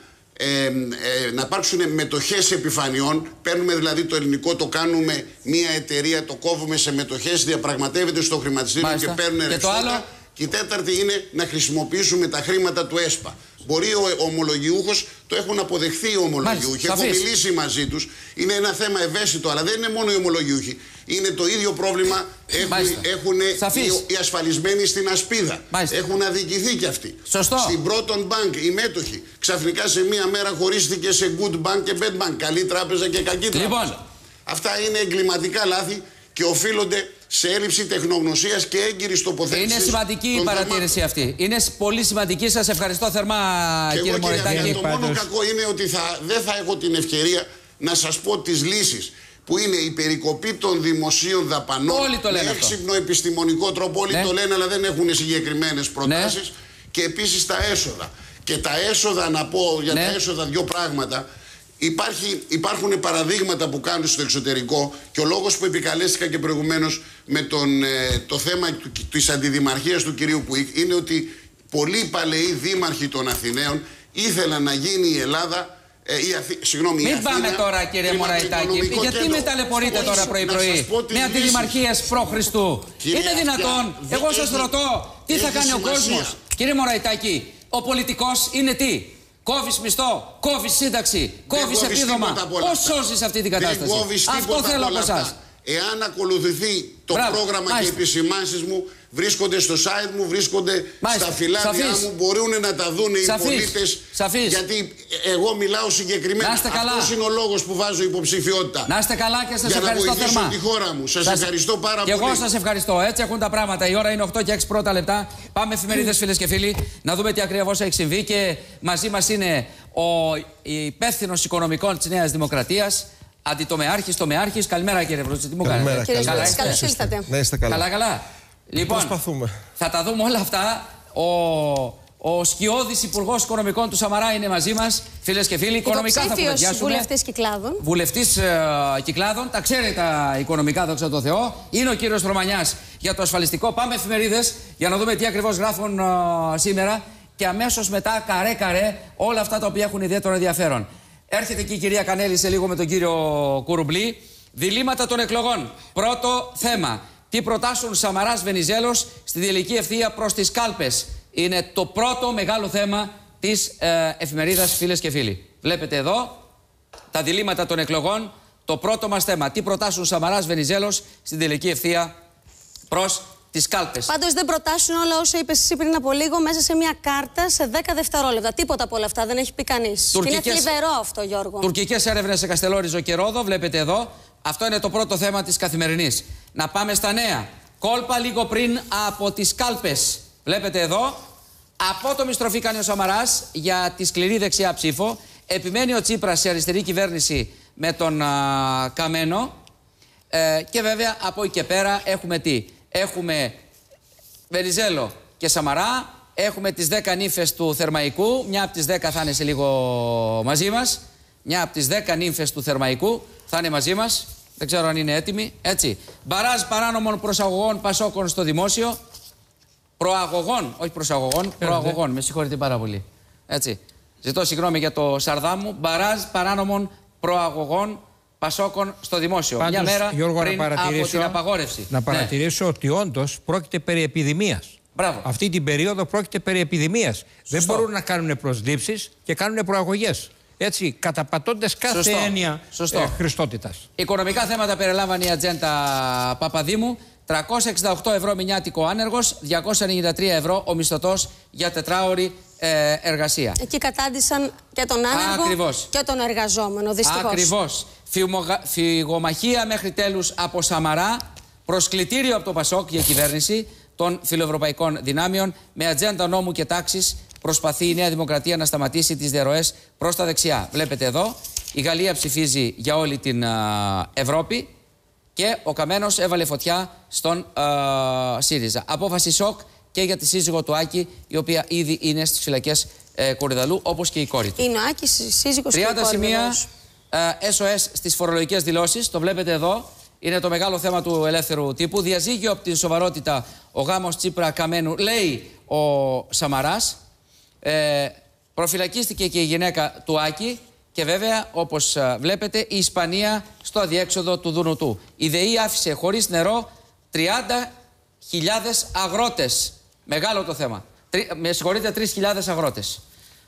να υπάρξουν μετοχές επιφανειών. Παίρνουμε δηλαδή το ελληνικό, το κάνουμε μια εταιρεία, το κόβουμε σε μετοχές, διαπραγματεύεται στο χρηματιστήριο και παίρνουν ρευστότητα. Και η τέταρτη είναι να χρησιμοποιήσουμε τα χρήματα του ΕΣΠΑ. Μπορεί ο ομολογιούχος, το έχουν αποδεχθεί οι ομολογιούχοι, έχω μιλήσει μαζί τους. Είναι ένα θέμα ευαίσθητο, αλλά δεν είναι μόνο οι ομολογιούχοι. Είναι το ίδιο πρόβλημα. Έχουν οι ασφαλισμένοι στην ασπίδα. Έχουν αδικηθεί κι αυτοί. Σωστό. Στην Proton Bank οι μέτοχοι ξαφνικά σε μία μέρα χωρίστηκε σε good bank και bad bank. Καλή τράπεζα και κακή τράπεζα. Αυτά είναι εγκληματικά λάθη και οφείλονται σε έλλειψη τεχνογνωσίας και έγκυρης τοποθέτησης. Είναι σημαντική η παρατήρηση αυτή. Είναι πολύ σημαντική. Σας ευχαριστώ θερμά, κύριε Μωραϊτάκη. Το μόνο κακό είναι ότι δεν θα έχω την ευκαιρία να σας πω τις λύσεις, που είναι η περικοπή των δημοσίων δαπανών με έξυπνο επιστημονικό τρόπο. Όλοι το λένε, αλλά δεν έχουν συγκεκριμένες προτάσεις. Και επίσης τα έσοδα. Και τα έσοδα, να πω για τα έσοδα δύο πράγματα. Υπάρχουν παραδείγματα που κάνουν στο εξωτερικό, και ο λόγος που επικαλέστηκα και προηγουμένως με το θέμα της αντιδημαρχίας του κυρίου Πουίκ είναι ότι πολλοί παλαιοί δήμαρχοι των Αθηναίων ήθελαν να γίνει η Ελλάδα. Μην πάμε τώρα, κύριε Μωραϊτάκη. Γιατί με ταλαιπωρείτε τώρα πρωί-πρωί με αντιδημαρχίες προ-Χριστού? Είναι δυνατόν? Εγώ σας ρωτώ, τι θα κάνει ο κόσμος? Κύριε Μωραϊτάκη, ο πολιτικός είναι τι? Κόβεις μισθό, κόβεις σύνταξη, κόβεις επίδομα. Πώς σώζεις αυτή την κατάσταση? Αυτό θέλω από εσάς. Εάν ακολουθηθεί το πρόγραμμα και οι επισημάνσεις μου, βρίσκονται στο site μου, βρίσκονται στα φυλάδια μου, μπορούν να τα δουν οι πολίτες. Γιατί εγώ μιλάω συγκεκριμένα. Αυτός είναι ο λόγος που βάζω υποψηφιότητα. Να είστε καλά και σας ευχαριστώ θερμά. Για να βοηθήσω τη χώρα μου. Σας ευχαριστώ πάρα πολύ. Και εγώ σας ευχαριστώ. Έτσι έχουν τα πράγματα. Η ώρα είναι 8 και 6 πρώτα λεπτά. Πάμε εφημερίδες, φίλες και φίλοι, να δούμε τι ακριβώς έχει συμβεί. Και μαζί μας είναι ο υπεύθυνος οικονομικών της Νέας Δημοκρατίας, αντιτομεάρχης. Καλημέρα, κύριε Βρούτση. Τι μου κάνετε? Καλώς ήλθατε. Να είστε καλά. Καλά. Λοιπόν, προσπαθούμε. Θα τα δούμε όλα αυτά. Ο σκιώδης υπουργός οικονομικών του Σαμαρά είναι μαζί μας. Φίλες και φίλοι, οικονομικά θα κουβεντιάσουμε. Βουλευτής Κυκλάδων. Βουλευτής Κυκλάδων. Τα ξέρετε τα οικονομικά, δόξα τω Θεώ. Είναι ο κύριος Ρωμανιάς για το ασφαλιστικό. Πάμε εφημερίδες για να δούμε τι ακριβώς γράφουν σήμερα. Και αμέσως μετά, καρέ-καρέ, όλα αυτά τα οποία έχουν ιδιαίτερο ενδιαφέρον. Έρχεται και η κυρία Κανέλη σε λίγο με τον κύριο Κουρουμπλή. Διλήμματα των εκλογών. Πρώτο θέμα. Τι προτάσουν Σαμαράς Βενιζέλος στη διελική ευθεία προς τις κάλπες? Είναι το πρώτο μεγάλο θέμα της εφημερίδας, φίλες και φίλοι. Βλέπετε εδώ τα διλήμματα των εκλογών. Το πρώτο μας θέμα. Τι προτάσουν Σαμαράς, Βενιζέλος στην τελική ευθεία προς τις κάλπες. Πάντως δεν προτάσουν όλα όσα είπες εσύ πριν από λίγο μέσα σε μια κάρτα σε 10 δευτερόλεπτα. Τίποτα από όλα αυτά δεν έχει πει κανείς. Είναι θλιβερό αυτό, Γιώργο. Τουρκικές έρευνες σε Καστελόριζο και Ρόδο, βλέπετε εδώ. Αυτό είναι το πρώτο θέμα της Καθημερινής. Να πάμε στα νέα. Κόλπα λίγο πριν από τις κάλπες. Βλέπετε εδώ. Απότομη στροφή κάνει ο Σαμαράς για τη σκληρή δεξιά ψήφο. Επιμένει ο Τσίπρας σε αριστερή κυβέρνηση με τον Καμένο. Και βέβαια από εκεί και πέρα έχουμε τι? Έχουμε Βενιζέλο και Σαμαρά. Έχουμε τις 10 νύμφες του Θερμαϊκού. Μια από τις 10 θα είναι σε λίγο μαζί μας. Μια από τις 10 νύμφες του Θερμαϊκού θα είναι μαζί μας. Δεν ξέρω αν είναι έτοιμοι. Έτσι. Μπαράζ παράνομων προσαγωγών Πασόκων στο δημόσιο. Προαγωγών, όχι προσαγωγών, προαγωγών. Με συγχωρείτε πάρα πολύ. Έτσι. Ζητώ συγγνώμη για το σαρδά μου. Μπαράζ παράνομων προαγωγών Πασόκων στο δημόσιο. Πάντως, μια μέρα Γιώργο, πριν από την απαγόρευση. Να παρατηρήσω ότι όντως πρόκειται περί επιδημίας. Μπράβο. Αυτή την περίοδο πρόκειται περί επιδημίας. Δεν μπορούν να κάνουν προσλήψεις και κάνουν προαγωγές. Έτσι, καταπατώντας κάθε έννοια χρηστότητας. Οικονομικά θέματα περιλάμβανε η ατζέντα Παπαδήμου. 368 ευρώ μηνιάτικο άνεργος, 293 ευρώ ο μισθωτός για τετράωρη εργασία. Εκεί κατάντησαν και τον άνεργο και τον εργαζόμενο, δυστυχώς. Ακριβώς. Φυγομαχία μέχρι τέλους από Σαμαρά, προσκλητήριο από το Πασόκ για κυβέρνηση των φιλοευρωπαϊκών δυνάμεων. Με ατζέντα νόμου και τάξης προσπαθεί η Νέα Δημοκρατία να σταματήσει τις διαρροές προς τα δεξιά. Βλέπετε εδώ, η Γαλλία ψηφίζει για όλη την Ευρώπη. Και ο Καμένος έβαλε φωτιά στον ΣΥΡΙΖΑ. Απόφαση σοκ και για τη σύζυγο του Άκη, η οποία ήδη είναι στις φυλακές Κορυδαλού, όπως και η κόρη του. Είναι ο Άκης, σύζυγος 30 και η κόρη. σημεία SOS στις φορολογικές δηλώσεις. Το βλέπετε εδώ. Είναι το μεγάλο θέμα του ελεύθερου τύπου. Διαζύγιο από την σοβαρότητα ο γάμος Τσίπρα Καμένου, λέει ο Σαμαράς. Προφυλακίστηκε και η γυναίκα του Άκη. Και βέβαια, όπως βλέπετε, η Ισπανία στο αδιέξοδο του Δουνουτού. Η ΔΕΗ άφησε χωρίς νερό 30.000 αγρότες. Μεγάλο το θέμα. Με συγχωρείτε, 3.000 αγρότες.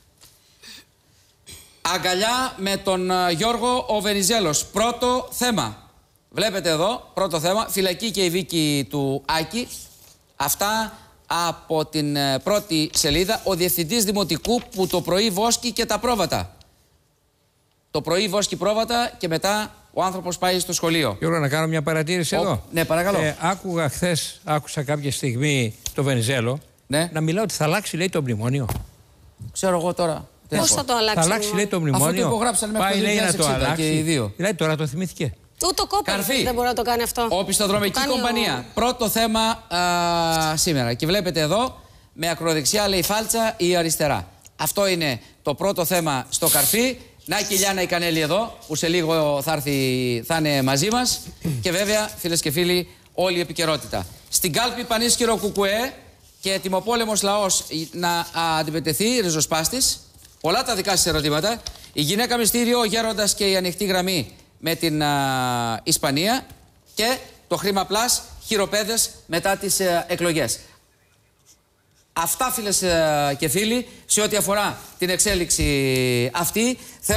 Αγκαλιά με τον Γιώργο ο Βενιζέλος. Πρώτο θέμα. Βλέπετε εδώ, πρώτο θέμα. Φυλακή και η δίκη του Άκη. Αυτά από την πρώτη σελίδα. Ο διευθυντής δημοτικού που το πρωί βόσκει και τα πρόβατα. Το πρωί βόσκει πρόβατα και μετά ο άνθρωπος πάει στο σχολείο. Γιώργο, να κάνω μια παρατήρηση εδώ. Ναι, παρακαλώ. Άκουσα κάποια στιγμή το Βενιζέλο να μιλάω ότι θα αλλάξει, λέει, το μνημόνιο. Ξέρω εγώ τώρα. Πώς θα το αλλάξει? Θα αλλάξει, λέει, το μνημόνιο. Αυτό το υπογράψανε μέχρι το 2060 και οι δύο. Δηλαδή τώρα το θυμήθηκε. Ούτε ο Κόπερ δεν μπορεί να το κάνει αυτό. Οπισθοδρομική κομπανία. Πρώτο θέμα σήμερα. Και βλέπετε εδώ, με ακροδεξιά λέει φάλτσα ή αριστερά. Αυτό είναι το πρώτο θέμα στο Καρφί. Να και η Λιάννα η Κανέλη εδώ, που σε λίγο θα είναι μαζί μας. Και βέβαια, φίλες και φίλοι, όλη η επικαιρότητα. Στην κάλπη πανίσχυρο Κουκουέ και ετοιμοπόλεμος λαός να αντιπετεθεί, ριζοσπάστης. Πολλά τα δικά σας ερωτήματα. Η γυναίκα μυστήριο, ο γέροντας και η ανοιχτή γραμμή με την Ισπανία. Και το χρήμα πλάς, χειροπέδες μετά τις εκλογές. Αυτά, φίλες και φίλοι, σε ό,τι αφορά την εξέλιξη αυτή.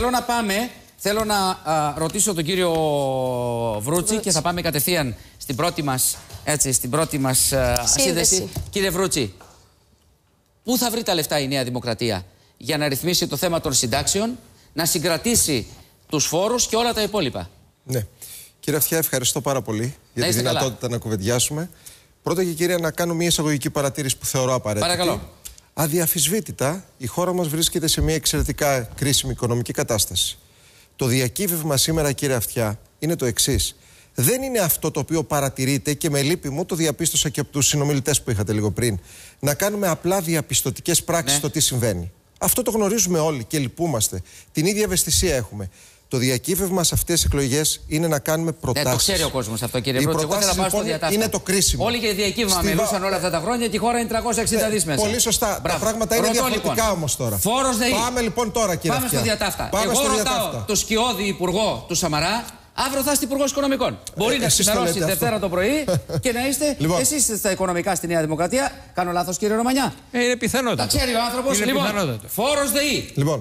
Θέλω να ρωτήσω τον κύριο Βρούτσι και θα πάμε κατευθείαν στην πρώτη μας σύνδεση. Κύριε Βρούτσι, πού θα βρει τα λεφτά η Νέα Δημοκρατία για να ρυθμίσει το θέμα των συντάξεων, να συγκρατήσει τους φόρους και όλα τα υπόλοιπα? Ναι. Κύριε Αυτιά, ευχαριστώ πάρα πολύ για τη δυνατότητα να κουβεντιάσουμε. Πρώτα και κύριε, να κάνω μια εισαγωγική παρατήρηση που θεωρώ απαραίτητη. Παρακαλώ. Αδιαφυσβήτητα, η χώρα μας βρίσκεται σε μια εξαιρετικά κρίσιμη οικονομική κατάσταση. Το διακύβευμα σήμερα, κύριε Αυτιά, είναι το εξής. Δεν είναι αυτό το οποίο παρατηρείτε και με λύπη μου το διαπίστωσα και από τους συνομιλητές που είχατε λίγο πριν. Να κάνουμε απλά διαπιστωτικές πράξεις στο τι συμβαίνει. Αυτό το γνωρίζουμε όλοι και λυπούμαστε. Την ίδια ευαισθησία έχουμε. Το διακύβευμα σε αυτές τις εκλογές είναι να κάνουμε προτάσεις. Το ξέρει ο κόσμος αυτό, κύριε Βρούτσι. Εγώ θέλω να πάω στο διατάφτα. Είναι το κρίσιμο. Όλοι για διακύβευμα μιλούσαν όλα αυτά τα χρόνια και η χώρα είναι 360 δις μέσα. Πολύ σωστά. Τα πράγματα είναι διαφορετικά όμως τώρα. Φόρος ΔΕΗ. Πάμε λοιπόν τώρα, κύριε Αυτιά. Πάμε στο διατάφτα. Εγώ ρωτάω το σκιώδη υπουργό του Σαμαρά, αύριο θα είστε υπουργός οικονομικών. Μπορεί να ξημερώσει Δευτέρα το πρωί και να είστε εσείς στα οικονομικά στη Νέα Δημοκρατία. Κάνω λάθος, κύριε Ρωμανιά? Είναι πιθανότατο. Τα ξέρει ο άνθρωπος. Λοιπόν, φόρος ΔΕΗ. Λοιπόν,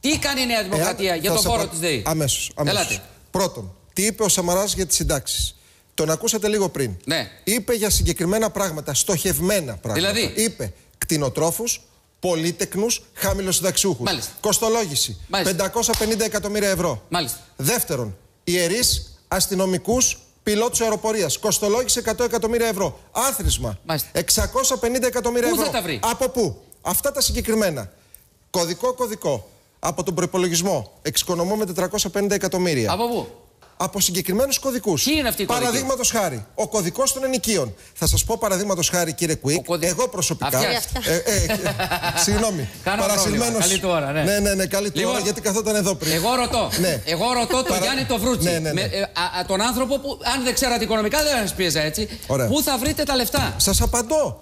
Τι κάνει η Νέα Δημοκρατία για τον φόρο της ΔΕΗ? Αμέσως. Πρώτον, τι είπε ο Σαμαράς για τις συντάξεις? Τον ακούσατε λίγο πριν. Ναι. Είπε για συγκεκριμένα πράγματα, στοχευμένα πράγματα. Δηλαδή? Είπε κτηνοτρόφους, πολύτεκνους, χαμηλοσυνταξιούχους. Κοστολόγηση. 550 εκατομμύρια ευρώ. Μάλιστα. Δεύτερον, ιερείς, αστυνομικούς, πιλότους αεροπορίας. Κοστολόγηση 100 εκατομμύρια ευρώ. Άθροισμα. 650 εκατομμύρια ευρώ. Πού θα τα βρει? Από πού? Αυτά τα συγκεκριμένα. Κωδικό. Από τον προϋπολογισμό εξοικονομούμε 450 εκατομμύρια. Από πού? Από συγκεκριμένους κωδικούς. Τι είναι αυτή η κωδική? Παραδείγματος χάρη, ο κωδικός των ενοικίων. Θα σας πω παραδείγματος χάρη, κύριε Κουίκ, εγώ προσωπικά. Συγγνώμη. Παρασυρμένος. Καλή του ώρα, ναι. Ναι, καλή του ώρα, γιατί καθόταν εδώ πριν. Εγώ ρωτώ τον Γιάννη το Βρούτσι. Τον άνθρωπο που, αν δεν ξέρατε οικονομικά, δεν σας πίεζα έτσι. Πού θα βρείτε τα λεφτά? Σας απαντώ.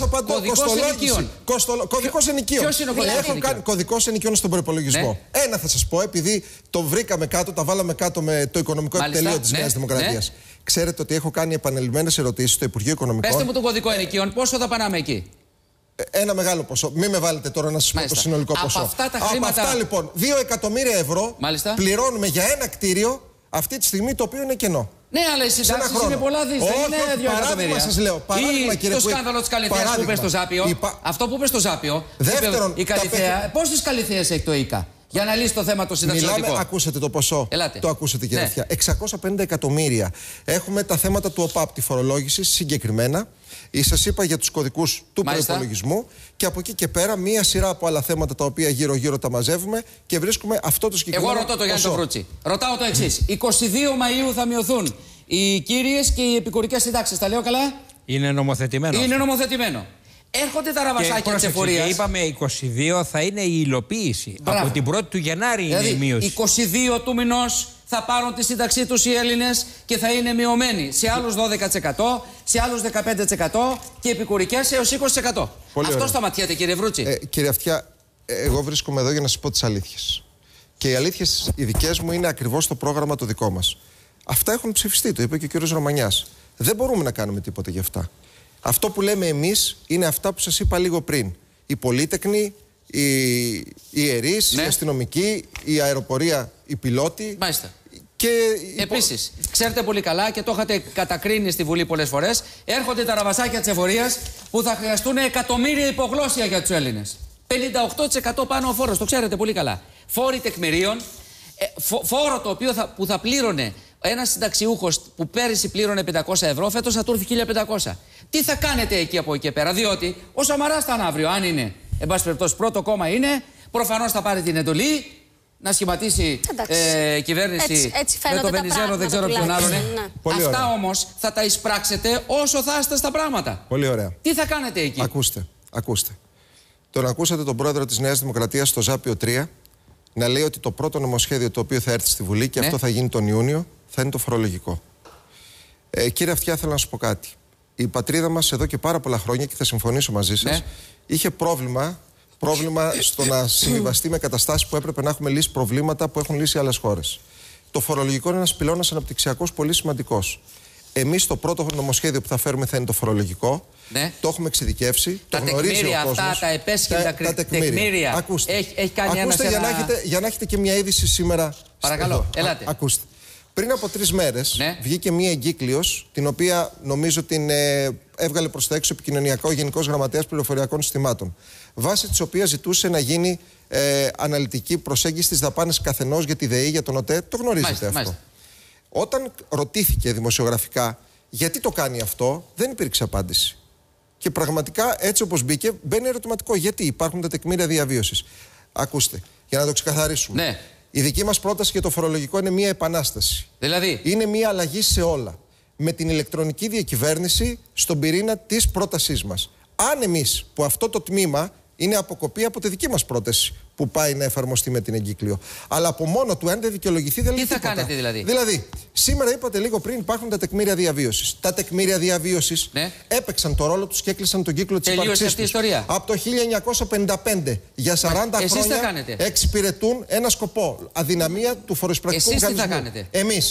Κωδικός ενοικίων. Ποιος είναι ο κωδικός ενοικίων? Κωδικός ενοικίων στον προϋπολογισμό. Ένα θα σας πω, επειδή το βρήκαμε κάτω, τα βάλαμε κάτω με το οικονομικό επιτελείο της Νέας Δημοκρατίας. Ξέρετε ότι έχω κάνει επανελειμμένες ερωτήσεις στο Υπουργείο Οικονομικών. Πέστε μου τον κωδικό ενοικίων, πόσο θα πανάμε εκεί? Ένα μεγάλο ποσό. Μην με βάλετε τώρα να σας πω το συνολικό ποσό. Από αυτά τα χρήματα. Από αυτά λοιπόν, 2 εκατομμύρια ευρώ πληρώνουμε για ένα κτίριο αυτή τη στιγμή το οποίο είναι κενό. Ναι, αλλά οι συντάξεις είναι πολλά δις. Δεν είναι 2 εκατομμύρια. Σας λέω. Παράδειγμα, κύριε το σκάνδαλο της Καλυθέας που είπε στο Ζάπιο. Αυτό που είπε στο Ζάπιο. Δεύτερον, η Καλυθέα. Πόσες Καλυθέες έχει το ΙΚΑ για να λύσει το θέμα το συνταξιωτικό? Ακούσατε το ποσό. Ελάτε. Το ακούσατε, κύριε Αυτιά. 650 εκατομμύρια. Έχουμε τα θέματα του ΟΠΑΠ, τη φορολόγηση συγκεκριμένα. Σας είπα για τους κωδικούς του προϋπολογισμού. Και από εκεί και πέρα, μία σειρά από άλλα θέματα τα οποία γύρω-γύρω τα μαζεύουμε και βρίσκουμε αυτό το συγκεκριμένο. Εγώ ρωτώ το Γιάννη Βρούτσι. Ρωτάω το εξής. 22 Μαΐου θα μειωθούν οι κύριες και οι επικουρικές συντάξεις. Τα λέω καλά? Είναι νομοθετημένο. Είναι νομοθετημένο. Έρχονται τα ραβασάκια της εφορίας. Και είπαμε 22 θα είναι η υλοποίηση. Από την 1η του Γενάρη είναι η μείωση. 22 του μηνός θα πάρουν τη σύνταξή τους οι Έλληνες και θα είναι μειωμένοι σε άλλους 12%, σε άλλους 15% και επικουρικές έως 20%. Αυτό σταματιέται, κύριε Βρούτσι. Κύριε Αυτιά, εγώ βρίσκομαι εδώ για να σας πω τις αλήθειες. Και οι αλήθειες οι δικές μου είναι ακριβώς το πρόγραμμα το δικό μας. Αυτά έχουν ψηφιστεί, το είπε και ο κύριος Ρωμανιάς. Δεν μπορούμε να κάνουμε τίποτα γι' αυτά. Αυτό που λέμε εμείς είναι αυτά που σας είπα λίγο πριν. Οι πολύτεκνοι, οι ιερείς, οι αστυνομικοί, η αεροπορία, οι πιλότοι. Μάλιστα. Επίσης, ξέρετε πολύ καλά και το είχατε κατακρίνει στη Βουλή πολλές φορές, έρχονται τα ραβασάκια της εφορίας που θα χρειαστούν εκατομμύρια υπογλώσσια για τους Έλληνες. 58% πάνω ο φόρος, το ξέρετε πολύ καλά. Φόροι τεκμηρίων, φόρο το οποίο που θα πλήρωνε ένας συνταξιούχος που πέρυσι πλήρωνε 500 ευρώ, φέτος θα του έρθει 1500. Τι θα κάνετε εκεί από εκεί και πέρα? Διότι ο Σαμαράς θα είναι αύριο, αν είναι, εν πάση περιπτώσει, πρώτο κόμμα είναι, προφανώς θα πάρει την εντολή να σχηματίσει κυβέρνηση με τον Βενιζέλο, δεν ξέρω ποιον άλλον. Αυτά όμως θα τα εισπράξετε όσο θα είστε στα πράγματα. Πολύ ωραία. Τι θα κάνετε εκεί? Ακούστε. Τον ακούσατε τον πρόεδρο της Νέας Δημοκρατίας στο Ζάπιο 3 να λέει ότι το πρώτο νομοσχέδιο το οποίο θα έρθει στη Βουλή και αυτό θα γίνει τον Ιούνιο θα είναι το φορολογικό. Κύριε Αυτιά, θέλω να σου πω κάτι. Η πατρίδα μας εδώ και πάρα πολλά χρόνια, και θα συμφωνήσω μαζί σας, είχε πρόβλημα στο να συμβιβαστεί με καταστάσεις που έπρεπε να έχουμε λύσει προβλήματα που έχουν λύσει άλλες χώρες. Το φορολογικό είναι ένας πυλώνας αναπτυξιακός πολύ σημαντικός. Εμείς το πρώτο νομοσχέδιο που θα φέρουμε θα είναι το φορολογικό. Το έχουμε εξειδικεύσει. Τα τεκμήρια αυτά, τα επέσχυντα τεκμήρια. Ακούστε, έχει κάνει ακούστε για να έχετε και μια είδηση σήμερα. Παρακαλώ, ελάτε. Ακούστε. Πριν από 3 μέρες βγήκε μία εγκύκλειος, την οποία νομίζω την έβγαλε προς τα έξω επικοινωνιακό ο Γενικός Γραμματέας Πληροφοριακών Συστημάτων. Βάσει της οποίας ζητούσε να γίνει αναλυτική προσέγγιση στις δαπάνες καθενός για τη ΔΕΗ, για τον ΟΤΕ. Το γνωρίζετε αυτό. Όταν ρωτήθηκε δημοσιογραφικά γιατί το κάνει αυτό, δεν υπήρξε απάντηση. Και πραγματικά έτσι όπως μπήκε, μπαίνει ερωτηματικό. Γιατί υπάρχουν τα τεκμήρια διαβίωσης. Ακούστε, για να το ξεκαθαρίσουμε. Η δική μας πρόταση για το φορολογικό είναι μια επανάσταση. Δηλαδή? Είναι μια αλλαγή σε όλα. Με την ηλεκτρονική διακυβέρνηση στον πυρήνα της πρότασής μας. Αν εμείς, που αυτό το τμήμα είναι αποκοπή από τη δική μας πρόταση που πάει να εφαρμοστεί με την εγκύκλιο. Αλλά από μόνο του, αν δεν δικαιολογηθεί, δεν λέει τίποτα. Τι θα κάνετε δηλαδή? Δηλαδή, σήμερα είπατε λίγο πριν υπάρχουν τα τεκμήρια διαβίωσης. Τα τεκμήρια διαβίωσης έπαιξαν το ρόλο τους και έκλεισαν τον κύκλο της ύπαρξής τους. Από το 1955 για 40 χρόνια εξυπηρετούν ένα σκοπό. Αδυναμία του φοροεισπρακτικού μηχανισμού. Εσείς τι θα κάνετε? Εμείς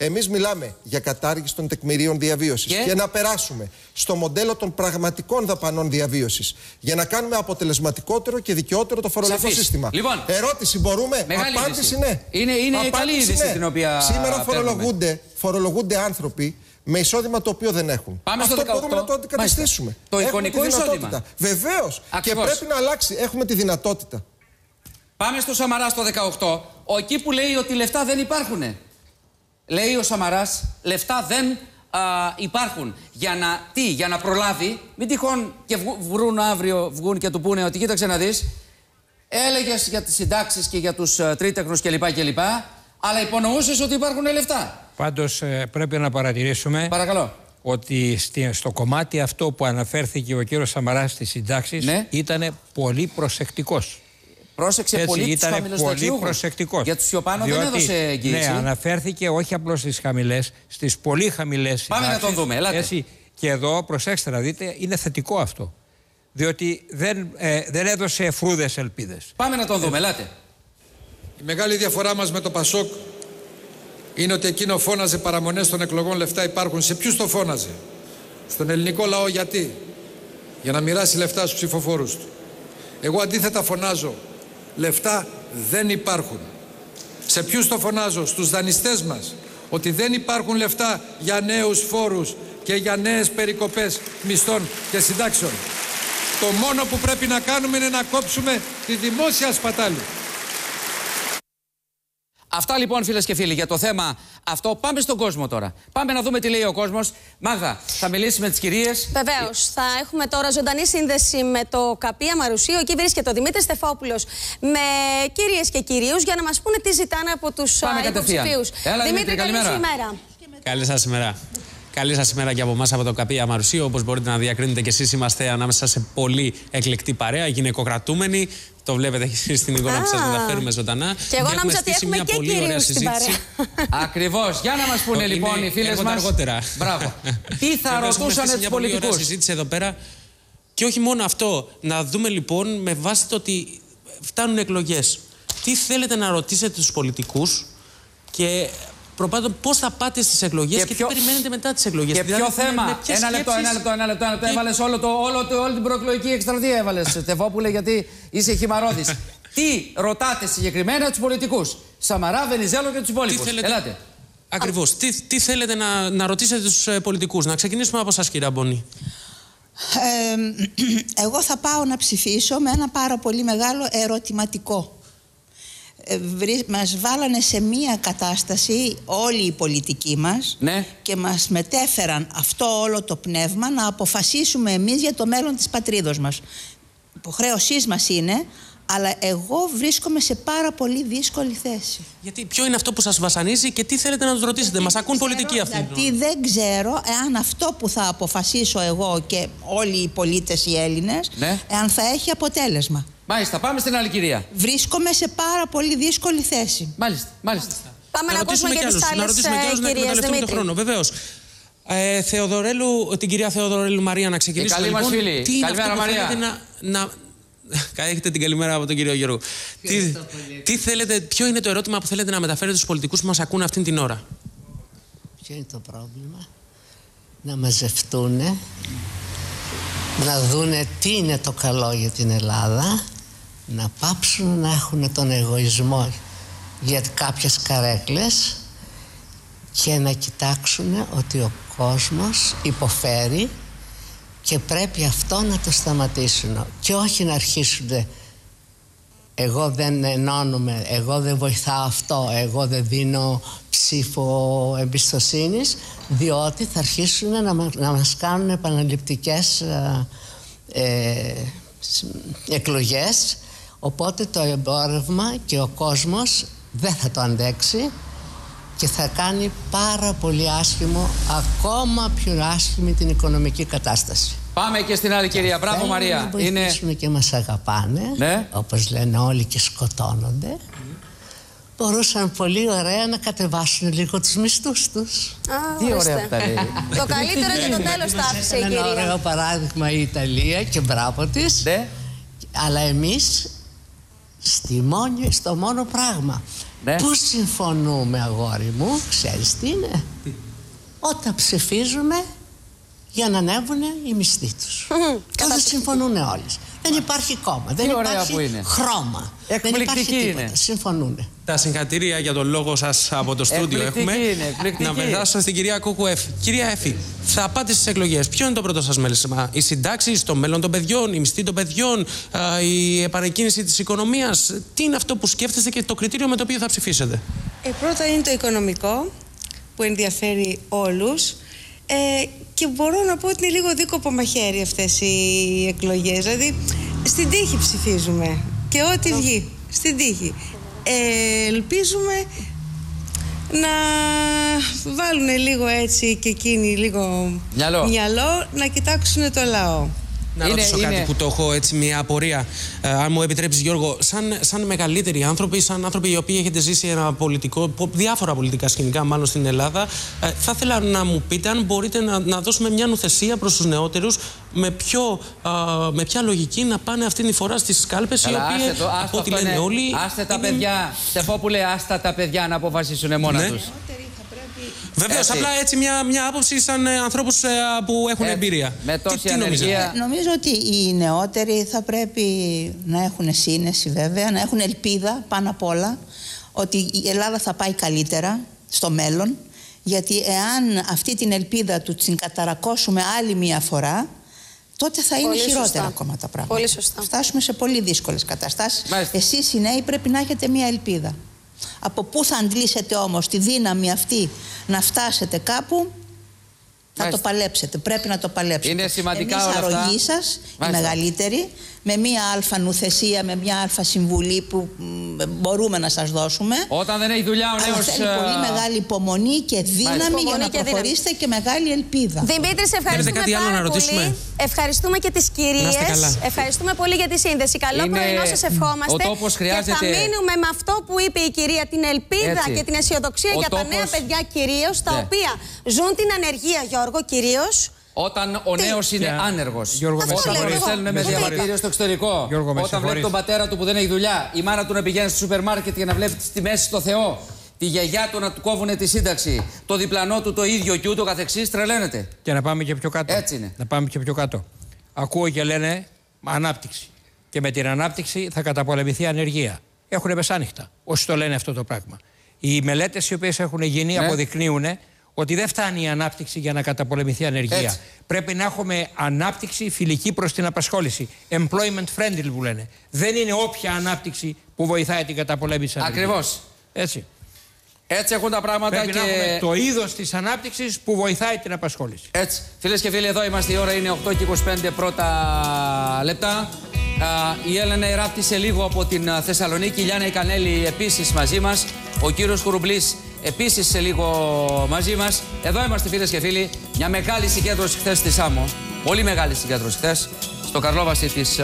Εμείς μιλάμε για κατάργηση των τεκμηρίων διαβίωσης και να περάσουμε στο μοντέλο των πραγματικών δαπανών διαβίωσης για να κάνουμε αποτελεσματικότερο και δικαιότερο το φορολογικό σύστημα. Λοιπόν, ερώτηση μπορούμε? Απάντηση ναι. Είναι καλή είδηση την οποία σήμερα φορολογούνται άνθρωποι με εισόδημα το οποίο δεν έχουν. Πάμε αυτό στο 18. μπορούμε να το αντικαταστήσουμε. Το εικονικό εισόδημα. Βεβαίως. Και πρέπει να αλλάξει. Έχουμε τη δυνατότητα. Πάμε στο Σαμαρά στο 18. Εκεί που λέει ότι λεφτά δεν υπάρχουν. Λέει ο Σαμαράς, λεφτά δεν υπάρχουν. Για να προλάβει, μην τυχόν και βγουν και του πούνε ότι κοίταξε να δεις, έλεγες για τις συντάξεις και για τους τρίτεχνους κλπ. Αλλά υπονοούσες ότι υπάρχουν λεφτά. Πάντως πρέπει να παρατηρήσουμε ότι στο κομμάτι αυτό που αναφέρθηκε ο κύριος Σαμαράς στις συντάξεις ήταν πολύ προσεκτικός. Πρόσεξε πολύ τους χαμηλοστατιούχους. Για τους πιο πάνω δεν έδωσε εγγύηση. Ναι, αναφέρθηκε όχι απλώς στις χαμηλές, στις πολύ χαμηλές συντάξεις. Πάμε να τον δούμε, ελάτε. Και εδώ, προσέξτε να δείτε, είναι θετικό αυτό. Διότι δεν έδωσε φρούδες ελπίδες. Πάμε να τον δούμε, ελάτε. Η μεγάλη διαφορά μας με το Πασόκ είναι ότι εκείνο φώναζε παραμονές των εκλογών, λεφτά υπάρχουν. Σε ποιους το φώναζε? Στον ελληνικό λαό. Γιατί? Για να μοιράσει λεφτά στους ψηφοφόρους του. Εγώ αντίθετα φωνάζω, λεφτά δεν υπάρχουν. Σε ποιους το φωνάζω? Στους δανειστές μας. Ότι δεν υπάρχουν λεφτά για νέους φόρους και για νέες περικοπές μισθών και συντάξεων. Το μόνο που πρέπει να κάνουμε είναι να κόψουμε τη δημόσια σπατάλη. Αυτά λοιπόν, φίλες και φίλοι, για το θέμα αυτό. Πάμε στον κόσμο τώρα. Πάμε να δούμε τι λέει ο κόσμος. Μάγδα, θα μιλήσει με τις κυρίες. Βεβαίως. Θα έχουμε τώρα ζωντανή σύνδεση με το Καπία Μαρουσίου. Εκεί βρίσκεται ο Δημήτρης Στεφόπουλος με κυρίες και κυρίους για να μας πούνε τι ζητάνε από τους υποψηφίους. Δημήτρη, καλημέρα. Καλή σας ημέρα. Καλή σας ημέρα και από εμάς από το Καπία Μαρουσίου. Όπως μπορείτε να διακρίνετε και εσείς, είμαστε ανάμεσα σε πολύ εκλεκτή παρέα, γυναικοκρατούμενοι. Το βλέπετε εσείς στην εικόνα που σας μεταφέρουμε ζωντανά. Και εγώ νόμιζα ότι έχουμε και κυρίους στην παρέα. Ακριβώς. Για να μας πούνε λοιπόν οι φίλες μας. Αργότερα. Μπράβο. Τι θα ρωτούσαν τους πολιτικούς? Μια συζήτηση εδώ πέρα. Και όχι μόνο αυτό. Να δούμε λοιπόν με βάση το ότι φτάνουν εκλογές. Τι θέλετε να ρωτήσετε τους πολιτικούς και προπάντων πώς θα πάτε στις εκλογές και τι περιμένετε μετά τις εκλογές. Και ποιο θέμα? Ένα λεπτό. Έβαλες όλη την προεκλογική εκστρατεία, έβαλες, Στεφόπουλε, γιατί είσαι χυμαρώδης. Τι ρωτάτε συγκεκριμένα τους πολιτικούς? Σαμαρά, Βενιζέλο και τους υπόλοιπους. Ελάτε. Ακριβώς. Τι θέλετε να ρωτήσετε τους πολιτικούς? Να ξεκινήσουμε από εσάς, κυρία Μπονή. Εγώ θα πάω να ψηφίσω με ένα πάρα πολύ μεγάλο ερωτηματικό. Μας βάλανε σε μία κατάσταση όλοι οι πολιτικοί μας και μας μετέφεραν αυτό όλο το πνεύμα να αποφασίσουμε εμείς για το μέλλον της πατρίδος μας. Υποχρέωσής μας είναι, αλλά εγώ βρίσκομαι σε πάρα πολύ δύσκολη θέση. Γιατί ποιο είναι αυτό που σας βασανίζει και τι θέλετε να τους ρωτήσετε? Μας ακούν πολιτικοί αυτοί. Γιατί δεν ξέρω εάν αυτό που θα αποφασίσω εγώ και όλοι οι πολίτες οι Έλληνες, εάν θα έχει αποτέλεσμα. Μάλιστα, πάμε στην άλλη κυρία. Βρίσκομαι σε πάρα πολύ δύσκολη θέση. Μάλιστα. Πάμε να ακούσουμε και τις άλλες κυρίες, Δημήτρη. Χρόνο, βεβαίως. Την κυρία Θεοδωρέλου Μαρία, να ξεκινήσουμε. Καλή μας φίλη. Τι είναι καλημέρα, αυτό που Μαρία. Έχετε την καλημέρα από τον κύριο Γιώργο. Ποιο είναι το ερώτημα που θέλετε να μεταφέρετε στους πολιτικούς που μας ακούν αυτήν την ώρα? Ποιο είναι το πρόβλημα? Να μαζευτούν, να δούνε τι είναι το καλό για την Ελλάδα, να πάψουν να έχουν τον εγωισμό για κάποιες καρέκλες και να κοιτάξουν ότι ο κόσμος υποφέρει και πρέπει αυτό να το σταματήσουν και όχι να αρχίσουν εγώ δεν ενώνουμε, εγώ δεν βοηθάω αυτό, εγώ δεν δίνω ψήφο εμπιστοσύνης, διότι θα αρχίσουν να μας κάνουν επαναληπτικές εκλογές, οπότε το εμπόρευμα και ο κόσμος δεν θα το αντέξει και θα κάνει πάρα πολύ άσχημο, ακόμα πιο άσχημη την οικονομική κατάσταση. Πάμε και στην άλλη κυρία. Μπράβο, Μαρία. Να βοηθήσουν και μας αγαπάνε, όπως λένε όλοι και σκοτώνονται. Μπορούσαν πολύ ωραία να κατεβάσουν λίγο τους μισθούς τους. Τι ωραία που τα λέει. Το καλύτερο και το τέλος τα άφησε η κυρία. Ένα ωραίο παράδειγμα η Ιταλία και μπράβο της. Αλλά εμείς στο μόνο πράγμα Ναι. Πού συμφωνούμε, αγόρι μου, ξέρεις τι είναι? Όταν ψηφίζουμε για να ανέβουν οι μισθοί τους. Τότε συμφωνούν όλες. Δεν υπάρχει κόμμα, δεν υπάρχει χρώμα. Δεν υπάρχει τίποτα. Συμφωνούν. Τα συγχαρητήρια για τον λόγο σας από το στούντιο έχουμε. Να περάσω στην κυρία Κουκουέφη. Κυρία Έφη, θα πάτε στις εκλογές. Ποιο είναι το πρώτο σας μέλημα? Οι συντάξεις, το μέλλον των παιδιών, η μισθή των παιδιών, η επανεκκίνηση της οικονομίας? Τι είναι αυτό που σκέφτεστε και το κριτήριο με το οποίο θα ψηφίσετε? Πρώτα είναι το οικονομικό που ενδιαφέρει όλους. Και μπορώ να πω ότι είναι λίγο δίκοπο μαχαίρι αυτές οι εκλογές. Δηλαδή, στην τύχη ψηφίζουμε και ό,τι βγει, στην τύχη. Ελπίζουμε να βάλουν λίγο έτσι και εκείνοι λίγο μυαλό, να κοιτάξουν το λαό. Να ρωτήσω κάτι που το έχω έτσι μια απορία, αν μου επιτρέψεις, Γιώργο. Σαν μεγαλύτεροι άνθρωποι, σαν άνθρωποι οι οποίοι έχετε ζήσει ένα διάφορα πολιτικά σκηνικά μάλλον στην Ελλάδα, θα ήθελα να μου πείτε αν μπορείτε να δώσουμε μια νουθεσία προς τους νεότερους με ποια λογική να πάνε αυτή τη φορά στις κάλπες, οι οποίες, από ό,τι λένε όλοι... Άστε τα παιδιά, Στεφόπουλε, άστα τα παιδιά να αποφασίσουν μόνα τους. Βεβαίως, απλά έτσι μια άποψη σαν ανθρώπους που έχουν εμπειρία. Με τόση ανεργία. Νομίζω ότι οι νεότεροι θα πρέπει να έχουν σύνεση, βέβαια, να έχουν ελπίδα πάνω απ' όλα ότι η Ελλάδα θα πάει καλύτερα στο μέλλον, γιατί εάν αυτή την ελπίδα του την καταρακώσουμε άλλη μια φορά, τότε θα είναι χειρότερα ακόμα τα πράγματα. Πολύ σωστά. Φτάσουμε σε πολύ δύσκολες καταστάσεις. Εσείς οι νέοι πρέπει να έχετε μια ελπίδα. Από πού θα αντλήσετε όμως τη δύναμη αυτή να φτάσετε κάπου? Θα το παλέψετε, πρέπει να το παλέψετε. Είναι σημαντικά όλα αυτά. Εμείς αρρωγή σας, οι μεγαλύτεροι, με μία αλφα νουθεσία, με μία αλφα συμβουλή που μπορούμε να σας δώσουμε. Όταν δεν έχει δουλειά ο νέος... θέλει πολύ μεγάλη υπομονή και δύναμη για να προχωρήσετε και μεγάλη ελπίδα. Δημήτρη, σε ευχαριστούμε πάρα πολύ. Ευχαριστούμε και τις κυρίες. Ευχαριστούμε πολύ για τη σύνδεση. Καλό πρωινό σας ευχόμαστε. Και θα μείνουμε με αυτό που είπε η κυρία, την ελπίδα και την αισιοδοξία για τα νέα παιδιά κυρίως, τα οποία ζουν την ανεργία, Γιώργο, κυρίως. Όταν ο νέος είναι άνεργος. Όταν στέλνουν με διαβατήριο στο εξωτερικό. Όταν βλέπει τον πατέρα του που δεν έχει δουλειά. Η μάνα του να πηγαίνει στο σούπερ μάρκετ για να βλέπει τις τιμές στο Θεό. Τη γιαγιά του να του κόβουν τη σύνταξη. Το διπλανό του το ίδιο και ούτω καθεξής. Τρελαίνεται. Και να πάμε και πιο κάτω. Έτσι είναι. Να πάμε και πιο κάτω. Ακούω και λένε ανάπτυξη. Και με την ανάπτυξη θα καταπολεμηθεί η ανεργία. Έχουν μεσάνυχτα όσοι το λένε αυτό το πράγμα. Οι μελέτες οι οποίες έχουν γίνει αποδεικνύουν ότι δεν φτάνει η ανάπτυξη για να καταπολεμηθεί η ανεργία. Έτσι. Πρέπει να έχουμε ανάπτυξη φιλική προς την απασχόληση. Employment friendly που λένε. Δεν είναι όποια ανάπτυξη που βοηθάει την καταπολέμηση της ανεργίας. Ακριβώς. Έτσι. Έτσι έχουν τα πράγματα. Πρέπει να έχουμε το είδος της ανάπτυξης που βοηθάει την απασχόληση. Έτσι. Φίλες και φίλοι, εδώ είμαστε. Η ώρα είναι 8:25 πρώτα λεπτά. Η Έλενα Ιράπτη λίγο από την Θεσσαλονίκη. Η Λιάννα Ικανέλη επίσης μαζί μας. Ο κύριος Κουρουμπλής επίσης σε λίγο μαζί μας. Εδώ είμαστε, φίλες και φίλοι. Μια μεγάλη συγκέντρωση χθες στη Σάμο. Πολύ μεγάλη συγκέντρωση χθες. Στο Καρλόβαση της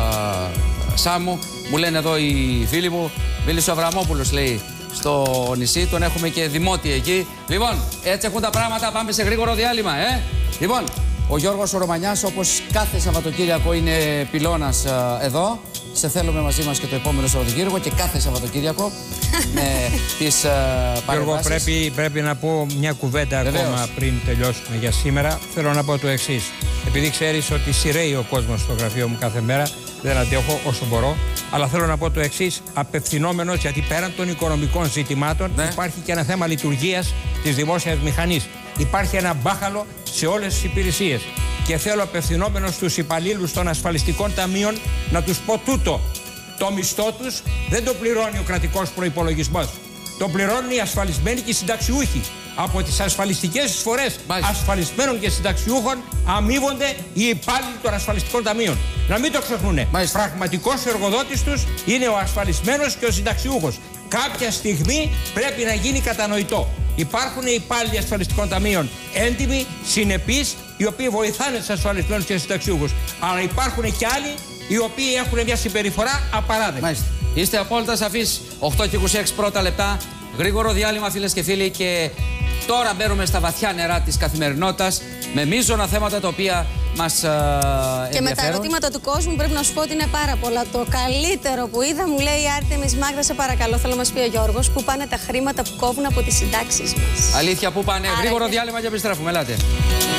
Σάμου. Μου λένε εδώ οι φίλοι μου. Μίλησε ο Αβραμόπουλος, λέει, στο νησί. Τον έχουμε και δημότη εκεί. Λοιπόν, έτσι έχουν τα πράγματα. Πάμε σε γρήγορο διάλειμμα, Λοιπόν, ο Γιώργος ο Ρωμανιάς, όπως κάθε Σαββατοκύριακο, είναι πυλώνας εδώ. Σε θέλουμε μαζί μας και το επόμενο Σαββατοκύριακο και κάθε Σαββατοκύριακο με τις παρεμβάσεις. Γιώργο, πρέπει να πω μια κουβέντα ακόμα πριν τελειώσουμε για σήμερα. Θέλω να πω το εξής. Επειδή ξέρεις ότι σειραίει ο κόσμος στο γραφείο μου κάθε μέρα, δεν αντέχω όσο μπορώ, αλλά θέλω να πω το εξής, απευθυνόμενος, γιατί πέραν των οικονομικών ζητημάτων υπάρχει και ένα θέμα λειτουργίας της δημόσιας μηχανής. Υπάρχει ένα μπάχαλο σε όλες τις υπηρεσίες. Και θέλω απευθυνόμενος στους υπαλλήλους των ασφαλιστικών ταμείων να τους πω τούτο. Το μισθό τους δεν το πληρώνει ο κρατικός προϋπολογισμός. Το πληρώνουν οι ασφαλισμένοι και οι συνταξιούχοι. Από τις ασφαλιστικές εισφορές ασφαλισμένων και συνταξιούχων αμείβονται οι υπάλληλοι των ασφαλιστικών ταμείων. Να μην το ξεχνούν. Πραγματικός εργοδότης τους είναι ο ασφαλισμένος και ο συνταξιούχος. Κάποια στιγμή πρέπει να γίνει κατανοητό. Υπάρχουν υπάλληλοι ασφαλιστικών ταμείων έντιμοι, συνεπείς, οι οποίοι βοηθάνε τους ασφαλισμένους και τους συνταξιούχους. Αλλά υπάρχουν και άλλοι οι οποίοι έχουν μια συμπεριφορά απαράδεκτη. Μάλιστα. Είστε απόλυτα σαφείς. 8:26 πρώτα λεπτά. Γρήγορο διάλειμμα, φίλες και φίλοι. Και τώρα μπαίνουμε στα βαθιά νερά της καθημερινότητας με μείζωνα θέματα τα οποία μας ενδιαφέρουν. Και με τα ερωτήματα του κόσμου πρέπει να σου πω ότι είναι πάρα πολλά. Το καλύτερο που είδα, μου λέει η Άρτεμις Μάγδα, σε παρακαλώ, θέλω να μας πει ο Γιώργος, πού πάνε τα χρήματα που κόβουν από τις συντάξεις μας. Αλήθεια, πού πάνε? Γρήγορο διάλειμμα και επιστρέφουμε. Ελάτε.